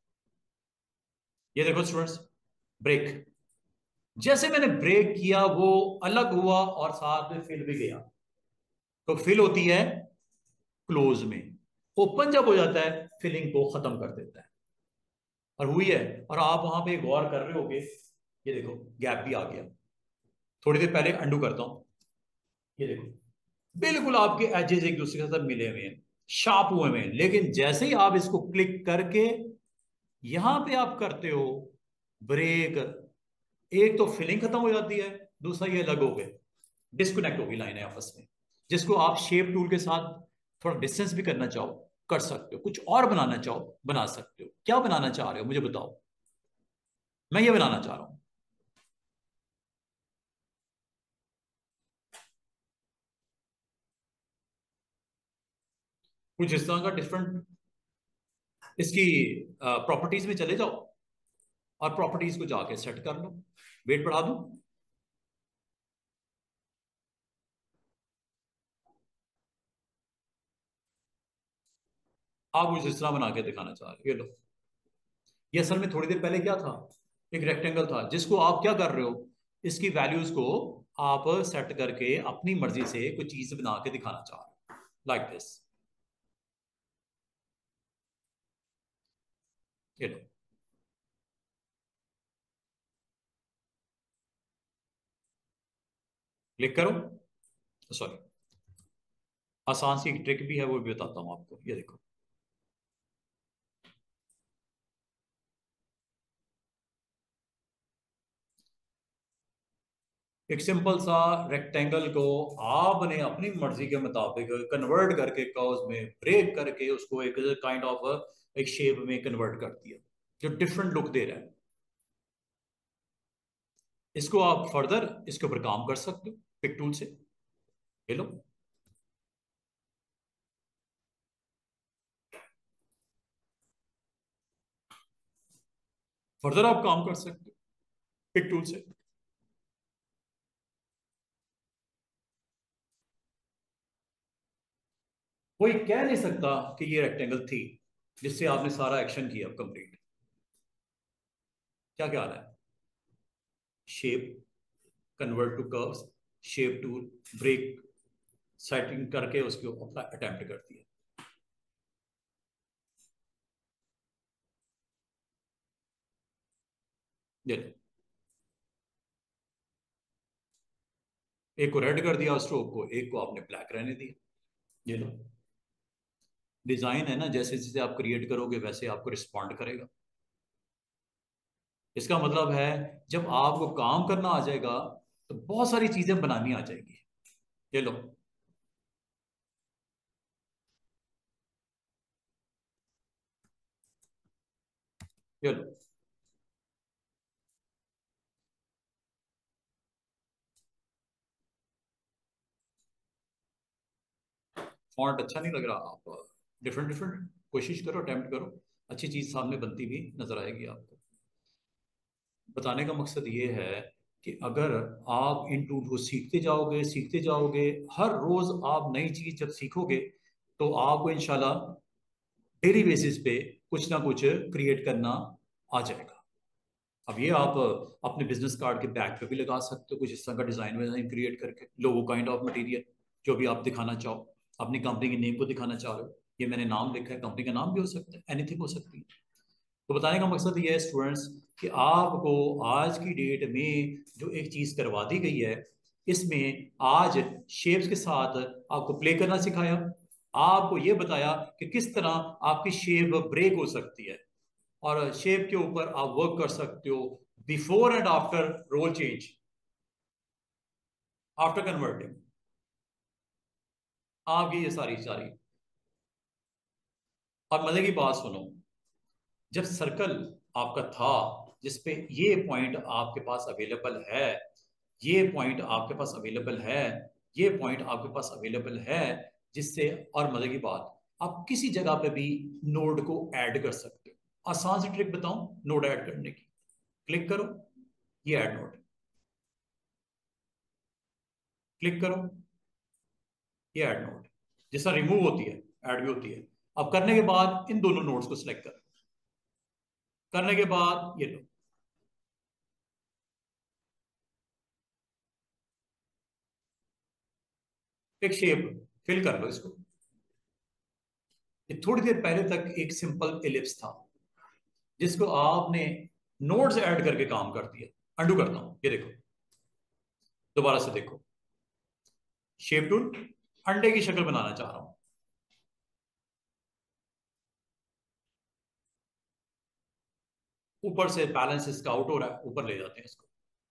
ये देखो स्टूडेंट्स, ब्रेक। जैसे मैंने ब्रेक किया वो अलग हुआ और साथ में फिल भी गया। तो फिल होती है क्लोज में, ओपन जब हो जाता है फिलिंग को खत्म कर देता है। और हुई है, और आप वहां पे गौर कर रहे होगे, ये देखो गैप भी आ गया। थोड़ी देर पहले अंडू करता हूं, ये देखो बिल्कुल आपके एजेस एक दूसरे के साथ मिले हुए हैं, शार्प हुए हुए हैं। लेकिन जैसे ही आप इसको क्लिक करके यहां पे आप करते हो ब्रेक, एक तो फिलिंग खत्म हो जाती है, दूसरा ये अलग हो गए, डिस्कनेक्ट होगी लाइनें आपस में। जिसको आप शेप टूल के साथ थोड़ा डिस्टेंस भी करना चाहो कर सकते हो, कुछ और बनाना चाहो बना सकते हो। क्या बनाना चाह रहे हो मुझे बताओ? मैं ये बनाना चाह रहा हूं। कुछ इस तरह का डिफरेंट, इसकी प्रॉपर्टीज में चले जाओ और प्रॉपर्टीज को जाके सेट कर लो। वेट बढ़ा दूं? आप मुझे इस तरह बना के दिखाना चाह रहे हो, ये लो। ये असल में थोड़ी देर पहले क्या था, एक रेक्टेंगल था जिसको आप क्या कर रहे हो, इसकी वैल्यूज को आप सेट करके अपनी मर्जी से कुछ चीज बना के दिखाना चाह रहे हो, लाइक दिस। ये लो, क्लिक करो। सॉरी, आसान सी एक ट्रिक भी है, वो भी बताता हूं आपको। ये देखो एक सिंपल सा रेक्टेंगल को आपने अपनी मर्जी के मुताबिक कन्वर्ट करके कर्व्स में ब्रेक करके उसको एक काइंड ऑफ एक शेप में कन्वर्ट कर दिया जो डिफरेंट लुक दे रहा है। इसको आप फर्दर इसके ऊपर काम कर सकते हो पिक टूल से। ले लो, फर्दर आप काम कर सकते हो पिक टूल से। कोई कह नहीं सकता कि ये रेक्टेंगल थी जिससे आपने सारा एक्शन किया कंप्लीट। क्या क्या आ रहा है? Shape, convert to curves, shape tool, break, setting करके उसको अपना अटेम्प्ट करती है। ये लो, एक को रेड कर दिया स्ट्रोक को, एक को आपने ब्लैक रहने दिया। ये लो, डिजाइन है ना, जैसे जैसे आप क्रिएट करोगे वैसे आपको रिस्पॉन्ड करेगा। इसका मतलब है जब आपको काम करना आ जाएगा तो बहुत सारी चीजें बनानी आ जाएगी। ये लो, ये लो, फॉन्ट अच्छा नहीं लग रहा, आप डिफरेंट डिफरेंट कोशिश करो, अटेम्प्ट करो, अच्छी चीज सामने बनती भी नजर आएगी आपको। बताने का मकसद ये है कि अगर आप इन टूल को सीखते जाओगे सीखते जाओगे, हर रोज आप नई चीज जब सीखोगे तो आपको इंशाल्लाह डेली बेसिस पे कुछ ना कुछ क्रिएट करना आ जाएगा। अब ये आप अपने बिजनेस कार्ड के बैक पे भी लगा सकते हो, कुछ इस तरह का डिजाइन डिजाइन क्रिएट करके, लोगो काइंड ऑफ मटेरियल जो भी आप दिखाना चाहो, अपनी कंपनी के नेम को दिखाना चाह रहे हो, ये मैंने नाम लिखा है, कंपनी का नाम भी हो सकता है, एनीथिंग हो सकती है। तो बताने का मकसद ये है स्टूडेंट्स कि आपको आज की डेट में जो एक चीज करवा दी गई है, इसमें आज शेप्स के साथ आपको प्ले करना सिखाया, आपको ये बताया कि किस तरह आपकी शेप ब्रेक हो सकती है और शेप के ऊपर आप वर्क कर सकते हो before and after role change, after converting, आपकी ये सारी सारी। और मजे की बात सुनो, जब सर्कल आपका था जिसपे ये पॉइंट आपके पास अवेलेबल है, ये पॉइंट आपके पास अवेलेबल है, ये पॉइंट आपके पास अवेलेबल है, जिससे, और मजे की बात, आप किसी जगह पे भी नोड को ऐड कर सकते हो। आसान सी ट्रिक बताऊं नोड ऐड करने की, क्लिक करो, ये ऐड नोड, क्लिक करो, ये ऐड नोड, जैसा रिमूव होती है ऐड भी होती है। अब करने के बाद इन दोनों नोड्स को सिलेक्ट करो, करने के बाद ये लो, एक शेप फिल कर लो इसको। ये थोड़ी देर पहले तक एक सिंपल एलिप्स था जिसको आपने नोड्स ऐड करके काम कर दिया। अंडू करता हूं, ये देखो, दोबारा से देखो, शेप टूल, अंडे की शक्ल बनाना चाह रहा हूं, ऊपर से बैलेंस इसका आउट हो रहा है, ऊपर ले जाते हैं इसको।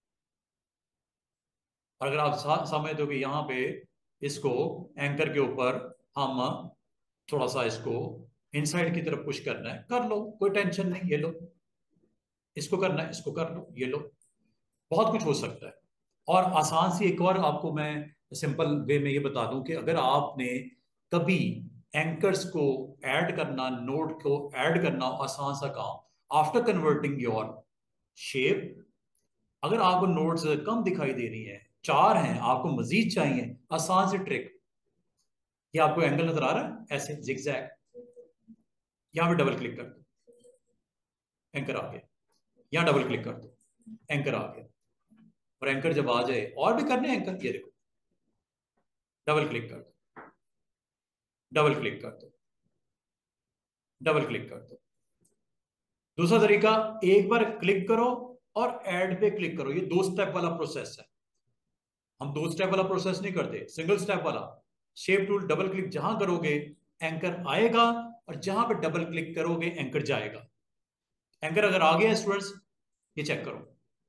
और अगर आप सा, समझते हो कि यहाँ पे इसको एंकर के ऊपर हम थोड़ा सा इसको इनसाइड की तरफ पुश करना है, कर लो, कोई टेंशन नहीं, ये लो, इसको करना है, इसको कर लो, ये लो, बहुत कुछ हो सकता है। और आसान सी एक और आपको मैं सिंपल वे में ये बता दूं कि अगर आपने कभी एंकर्स को ऐड करना, नोड को ऐड करना आसान सा काम, आफ्टर कन्वर्टिंग योर शेप, अगर आपको नोड्स कम दिखाई दे रही हैं, चार हैं, आपको मजीद चाहिए, आसान सी ट्रिक, ये आपको एंगल नजर आ रहा है ऐसे जिगजैग, यहां पे डबल क्लिक कर दो, एंकर आ गया, यहां डबल क्लिक कर दो, एंकर आ गया। और एंकर जब आ जाए, और भी करने हैं एंकर, ये देखो, डबल क्लिक कर दो, डबल क्लिक कर दो, डबल क्लिक कर दो। दूसरा तरीका, एक बार क्लिक करो और ऐड पे क्लिक करो, ये दो स्टेप वाला प्रोसेस है। हम दो स्टेप वाला प्रोसेस नहीं करते, सिंगल स्टेप वाला। शेप टूल डबल क्लिक जहां करोगे एंकर आएगा, और जहां पे डबल क्लिक करोगे एंकर जाएगा। एंकर अगर आ गया स्टूडेंट्स, ये चेक करो,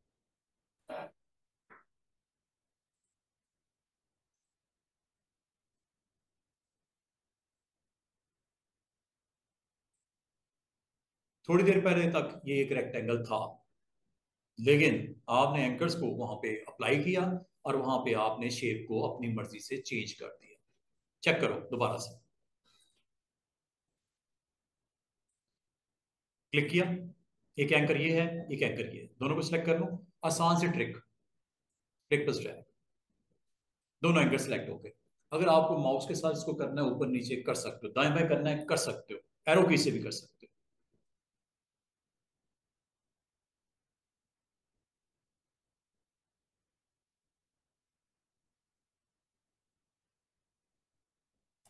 थोड़ी देर पहले तक ये एक रेक्टेंगल था, लेकिन आपने एंकर्स को वहां पे अप्लाई किया और वहां पे आपने शेप को अपनी मर्जी से चेंज कर दिया। चेक करो दोबारा से, क्लिक किया, एक एंकर ये है, एक एंकर ये है, दोनों को सिलेक्ट कर लो, आसान से ट्रिक, क्लिक प्लस ड्रैग, दोनों एंकर सिलेक्ट हो गए। अगर आपको माउस के साथ इसको करना है, ऊपर नीचे कर सकते हो, दाएं बाएं करना है कर सकते हो, एरो की से भी कर सकते हो।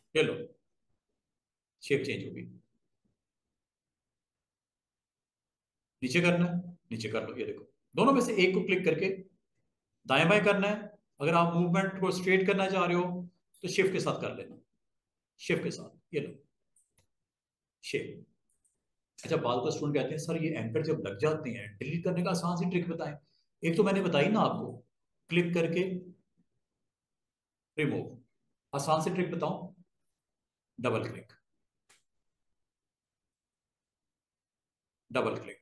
ये लो, शेप चेंज होगी। नीचे करना है, नीचे कर लो, ये देखो। दोनों में से एक को क्लिक करके दाएं बाएं करना है। अगर आप मूवमेंट को स्ट्रेट करना चाह रहे हो तो शिफ्ट के साथ कर लेना, शिफ्ट के साथ, ये लो, शेप। अच्छा, बाद का स्टूडेंट कहते हैं सर ये एंकर जब लग जाते हैं डिलीट करने का आसान सी ट्रिक बताएं। एक तो मैंने बताई ना आपको, क्लिक करके रिमूव। आसान सी ट्रिक बताऊं, double click, double click.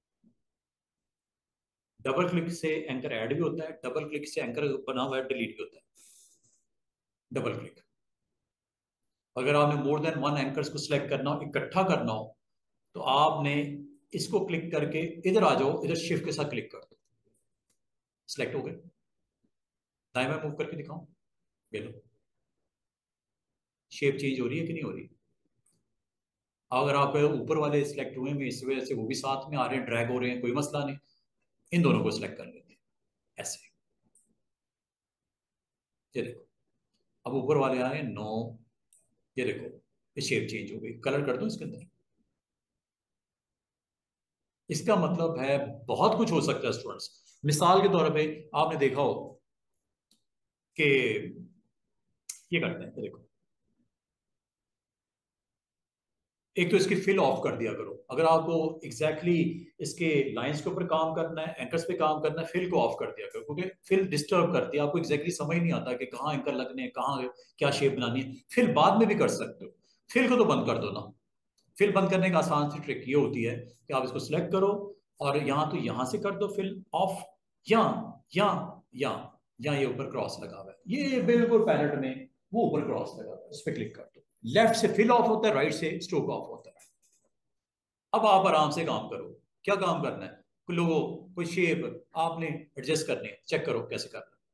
Double click से एंकर ऐड भी होता है, डबल क्लिक से एंकर बना हुआ है डिलीट भी होता है। Double click. अगर आपने मोर देन वन एंकर्स को सिलेक्ट करना हो, इकट्ठा करना हो, तो आपने इसको क्लिक करके इधर आ जाओ, इधर शिफ्ट के साथ क्लिक कर दो, सिलेक्ट हो गए। दाएं में मूव करके दिखाऊं, ये लो, शेप चेंज हो रही है कि नहीं हो रही। अगर आप ऊपर वाले सिलेक्ट हुए हैं इस वजह से वो भी साथ में आ रहे हैं, ड्रैग हो रहे हैं, कोई मसला नहीं, इन दोनों को सिलेक्ट कर लेते हैं ऐसे। ये देखो, अब ऊपर वाले आ रहे हैं, नो, ये देखो, ये शेप चेंज हो गई। कलर कर दो इसके अंदर। इसका मतलब है बहुत कुछ हो सकता है स्टूडेंट्स। मिसाल के तौर पे आपने देखा हो कि ये करते हैं, ये देखो, एक तो इसकी फिल ऑफ कर दिया करो। अगर आपको एग्जैक्टली exactly इसके लाइंस के ऊपर काम करना है, एंकर्स पे काम करना है, फिल को ऑफ कर दिया करो, क्योंकि फिल डिस्टर्ब करती है, आपको एग्जैक्टली exactly समझ नहीं आता कि कहाँ एंकर लगने हैं, कहाँ क्या शेप बनानी है। फिल बाद में भी कर सकते हो, फिल को तो बंद कर दो ना। फिल बंद करने का आसान सी ट्रिक ये होती है कि आप इसको सिलेक्ट करो और यहाँ तो यहाँ से कर दो फिल ऑफ, या या या या ये ऊपर क्रॉस लगा हुआ है, ये बिल्कुल पैलेट में वो ऊपर क्रॉस लगा हुआ है, उस पर क्लिक कर दो। लेफ्ट से फिल ऑफ होता है, राइट से स्ट्रोक ऑफ होता है। अब आप आराम से काम करो। क्या काम करना है, कोई लोगों कोई शेप आपने एडजस्ट करनी है, चेक करो कैसे करना है।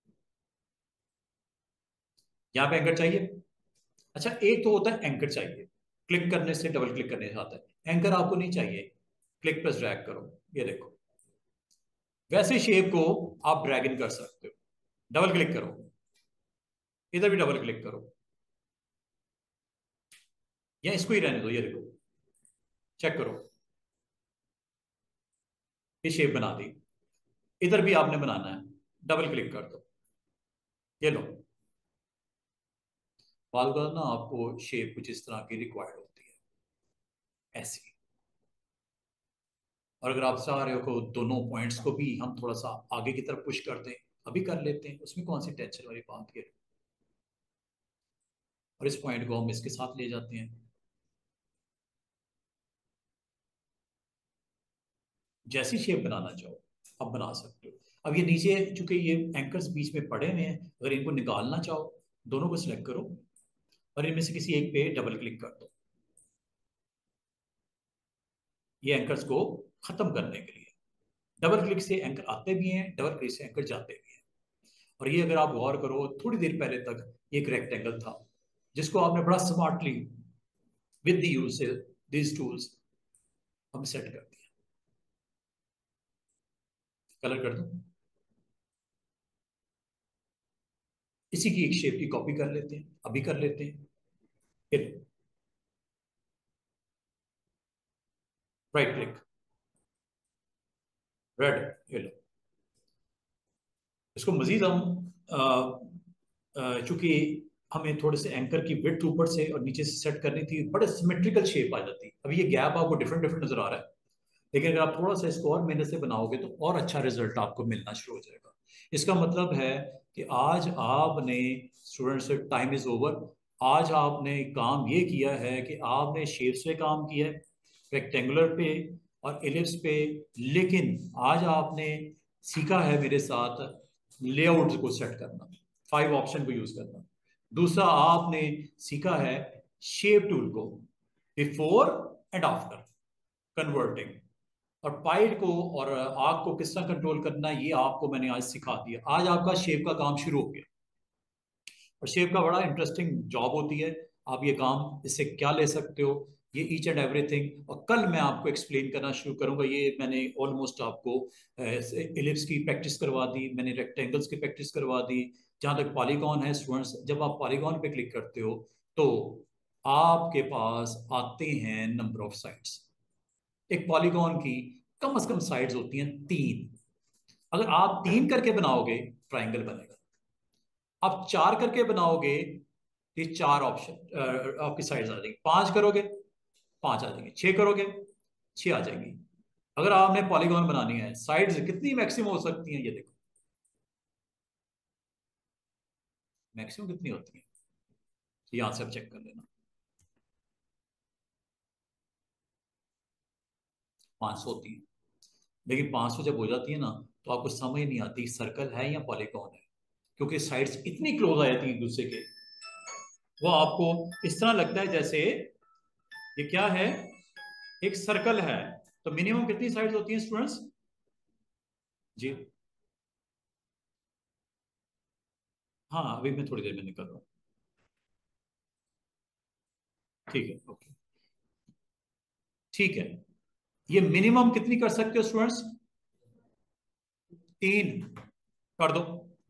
यहाँ पे एंकर चाहिए। अच्छा, एक तो होता है एंकर चाहिए, क्लिक करने से, डबल क्लिक करने से आता है। एंकर आपको नहीं चाहिए, क्लिक प्लस ड्रैग करो, ये देखो। वैसे शेप को आप ड्रैग इन कर सकते हो, डबल क्लिक करो, इधर भी डबल क्लिक करो, या इसको ही रहने दो, ये देखो, चेक करो, ये शेप बना दी। इधर भी आपने बनाना है, डबल क्लिक कर दो, ये लो। बाल का ना आपको शेप कुछ इस तरह की रिक्वायर्ड होती है, ऐसी। और अगर आप चाह रहे हो कि दोनों पॉइंट्स को भी हम थोड़ा सा आगे की तरफ पुश कर दें, अभी कर लेते हैं, उसमें कौन सी टेंशन वाली बात है। और इस पॉइंट को हम इसके साथ ले जाते हैं, जैसी शेप बनाना चाहो आप बना सकते हो। अब ये नीचे चूंकि ये एंकर्स बीच में पड़े हुए हैं, अगर इनको निकालना चाहो, दोनों को सिलेक्ट करो और इनमें से किसी एक पे डबल क्लिक कर दो, ये एंकर्स को खत्म करने के लिए। डबल क्लिक से एंकर आते भी हैं, डबल क्लिक से एंकर जाते भी हैं। और ये अगर आप गौर करो, थोड़ी देर पहले तक ये एक रेक्टेंगल था जिसको आपने बड़ा smartly with the use this tools हम सेट कर दिया। कलर कर दो, इसी की एक शेप की कॉपी कर लेते हैं, अभी कर लेते हैं। फिर राइट क्लिक, रेड, ये लो। इसको मजीद हम चूंकि हमें थोड़े से एंकर की विड्थ ऊपर से और नीचे से सेट करनी थी, बड़े सिमेट्रिकल शेप आ जाती। अभी ये गैप आपको डिफरेंट डिफरेंट नजर आ रहा है, लेकिन अगर आप थोड़ा सा इसको और मेहनत से बनाओगे तो और अच्छा रिजल्ट आपको मिलना शुरू हो जाएगा। इसका मतलब है कि आज आपने, स्टूडेंट्स, टाइम इज ओवर। आज आपने काम ये किया है कि आपने शेप्स पे काम किया है, रेक्टेंगुलर पे और एलिप्स पे, लेकिन आज आपने सीखा है मेरे साथ लेआउट को सेट करना, फाइव ऑप्शन को यूज करना। दूसरा, आपने सीखा है शेप टूल को बिफोर एंड आफ्टर कन्वर्टिंग, और पाइड को और आग को किस तरह कंट्रोल करना है ये आपको मैंने आज सिखा दिया। आज आपका शेप का काम शुरू हो गया, और शेप का बड़ा इंटरेस्टिंग जॉब होती है। आप ये काम इससे क्या ले सकते हो, ये ईच एंड एवरीथिंग, और कल मैं आपको एक्सप्लेन करना शुरू करूंगा। ये मैंने ऑलमोस्ट आपको एलिप्स की प्रैक्टिस करवा दी, मैंने रेक्टेंगल्स की प्रैक्टिस करवा दी। जहां तक पॉलीगॉन है स्टूडेंट्स, जब आप पॉलीगॉन पे क्लिक करते हो तो आपके पास आते हैं नंबर ऑफ साइड्स। एक पॉलीगॉन की कम से कम साइड्स होती हैं तीन। अगर आप तीन करके बनाओगे ट्राइंगल बनेगा। आप चार करके बनाओगे, ये चार ऑप्शन आपकी साइड्स आ जाएंगी। पांच करोगे, पांच आ जाएंगे। छह करोगे, छह आ जाएंगी। अगर आपने पॉलीगॉन बनानी है, साइड्स कितनी मैक्सिमम हो सकती हैं, ये देखो मैक्सिमम कितनी होती है, यहां से आप चेक कर लेना। पांच सौ होती है। लेकिन पांच सौ जब हो जाती है ना, तो आपको समझ नहीं आती सर्कल है या पॉलीगॉन है, क्योंकि साइड्स इतनी क्लोज आ जाती है एक दूसरे के। वो आपको इस तरह लगता है जैसे ये क्या है, एक सर्कल है। तो मिनिमम कितनी साइड्स होती हैं स्टूडेंट्स जी? हाँ, अभी मैं थोड़ी देर में निकल रहा हूँ। ठीक है, ओके, ठीक है। ये मिनिमम कितनी कर सकते हो स्टूडेंट्स? तीन कर दो,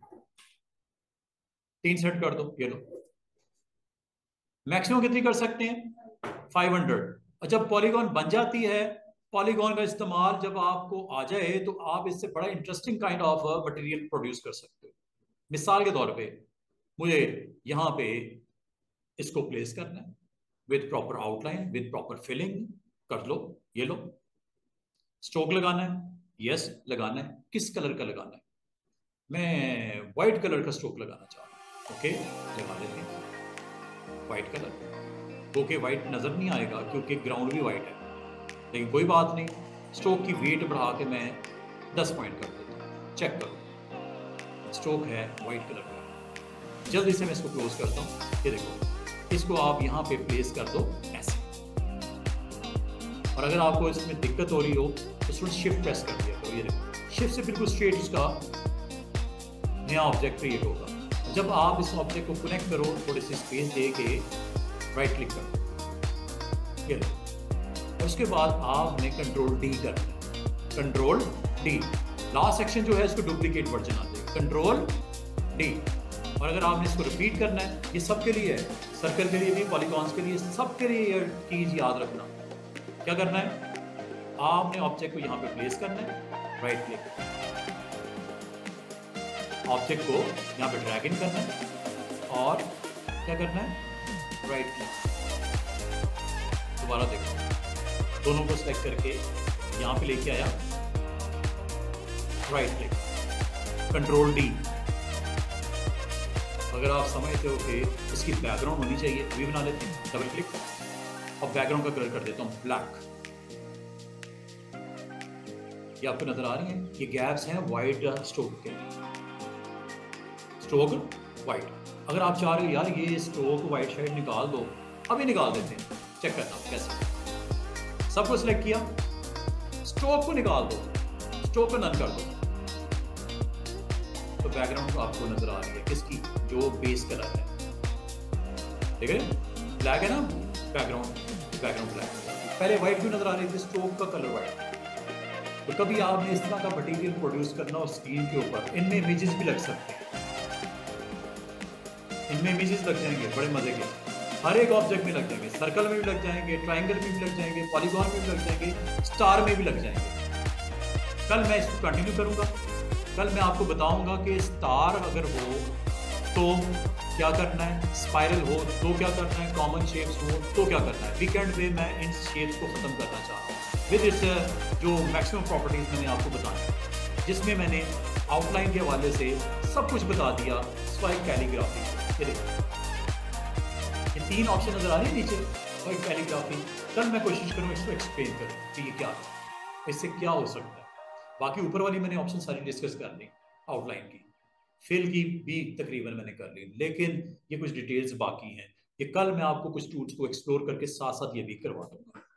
तीन सेट कर दो, ये लो। मैक्सिमम कितनी कर सकते हैं? Five hundred. और जब पॉलीगॉन बन जाती है, पॉलीगॉन का इस्तेमाल जब आपको आ जाए, तो आप इससे बड़ा interesting kind of material produce कर सकते हो। मिसाल के तौर पे मुझे यहां पे इसको प्लेस करना है with proper outline, with proper filling. कर लो, ये लो। स्ट्रोक लगाना है, यस लगाना है। किस कलर का लगाना है? मैं व्हाइट कलर का स्ट्रोक लगाना चाह रहा हूँ। ओके, लगा लेते हैं व्हाइट कलर। ओके, व्हाइट नजर नहीं आएगा क्योंकि ग्राउंड भी व्हाइट है, लेकिन कोई बात नहीं। स्ट्रोक की वेट बढ़ा के मैं दस पॉइंट कर देता हूँ। चेक करो, स्ट्रोक है व्हाइट कलर का। जल्दी से मैं इसको क्लोज करता हूँ। ये देखो, इसको आप यहाँ पे प्लेस कर दो ऐसे। और अगर आपको इसमें दिक्कत हो रही हो तो उसमें शिफ्ट प्रेस कर दिया करो। ये देखो, शिफ्ट से बिल्कुल स्ट्रेट उसका नया ऑब्जेक्ट क्रिएट होगा। जब आप इस ऑब्जेक्ट को कनेक्ट करो, थोड़ी सी स्पेस दे के राइट क्लिक करो, ये देखो। और उसके बाद आपने कंट्रोल डी करना है। कंट्रोल डी, लास्ट सेक्शन जो है इसको डुप्लीकेट वर्जन आ जाएगा। Control D. और अगर आपने इसको रिपीट करना है, ये सबके लिए है, सर्कल के लिए भी, पॉलीगॉन्स के लिए, सबके लिए ये कीज याद रखना। क्या करना है? आपने ऑब्जेक्ट को यहां पे प्लेस करना है, राइट क्लिक, ऑब्जेक्ट को यहां पे ड्रैग इन करना है, और क्या करना है? Right click. दोबारा देखो, दोनों को सेलेक्ट करके यहां पे लेके आया, राइट क्लिक, कंट्रोल डी। अगर आप समझते हो कि इसकी बैकग्राउंड होनी चाहिए, अभी बना लेते हैं, डबल क्लिक, और बैकग्राउंड का कलर कर देता हूं ब्लैक। ये आपको नजर आ रही है, ये गैप्स हैं व्हाइट स्ट्रोक के, स्ट्रोक व्हाइट। अगर आप चाह रहे हो यार ये स्ट्रोक व्हाइट शेड निकाल दो, अभी निकाल देते हैं। चेक करता हूं कैसे। सबको सिलेक्ट किया, स्ट्रोक को निकाल दो, स्ट्रोक को नन कर दो, तो बैकग्राउंड तो आपको नजर आ रही है किसकी, जो बेस कलर है। ठीक है, ब्लैक है ना बैकग्राउंड, बैकग्राउंड ब्लैक। पहले व्हाइट क्यों नजर आ रही थी? स्ट्रोक का कलर व्हाइट। तो कभी आपने इस तरह का मटेरियल प्रोड्यूस करना हो स्क्रीन के ऊपर, इनमें इमेजेस भी लग सकते हैं, इनमें इमेजेस लग जाएंगे बड़े मजे के, हर एक ऑब्जेक्ट में लग जाएंगे, सर्कल में भी लग जाएंगे, ट्राइंगल में भी लग जाएंगे, पॉलीगॉन में भी लग जाएंगे, स्टार में भी लग जाएंगे। कल मैं इसको कंटिन्यू करूंगा। कल मैं आपको बताऊंगा कि स्टार अगर हो तो क्या करना है, स्पाइरल हो तो क्या करना है, कॉमन शेप्स हो तो क्या करना है। वीकेंड में मैं इन शेप्स को खत्म करना चाह रहा हूँ विद इट्स जो मैक्सिमम प्रॉपर्टीज मैंने आपको बताया, जिसमें मैंने आउटलाइन के हवाले से सब कुछ बता दिया, स्वाइप कैलीग्राफी। ये देखो, ये तीन ऑप्शन नजर आ रही है नीचे, स्वाइप कैलीग्राफी। कल मैं कोशिश करूँ इसको एक्सप्लेन करूँ कि ये क्या है, इससे क्या हो सकता है। बाकी ऊपर वाली मैंने ऑप्शन सारी डिस्कस कर ली, आउटलाइन की, फिल की भी तकरीबन मैंने कर ली, लेकिन ये कुछ डिटेल्स बाकी हैं। ये कल मैं आपको कुछ टूल्स को एक्सप्लोर करके साथ साथ ये भी करवा दूंगा।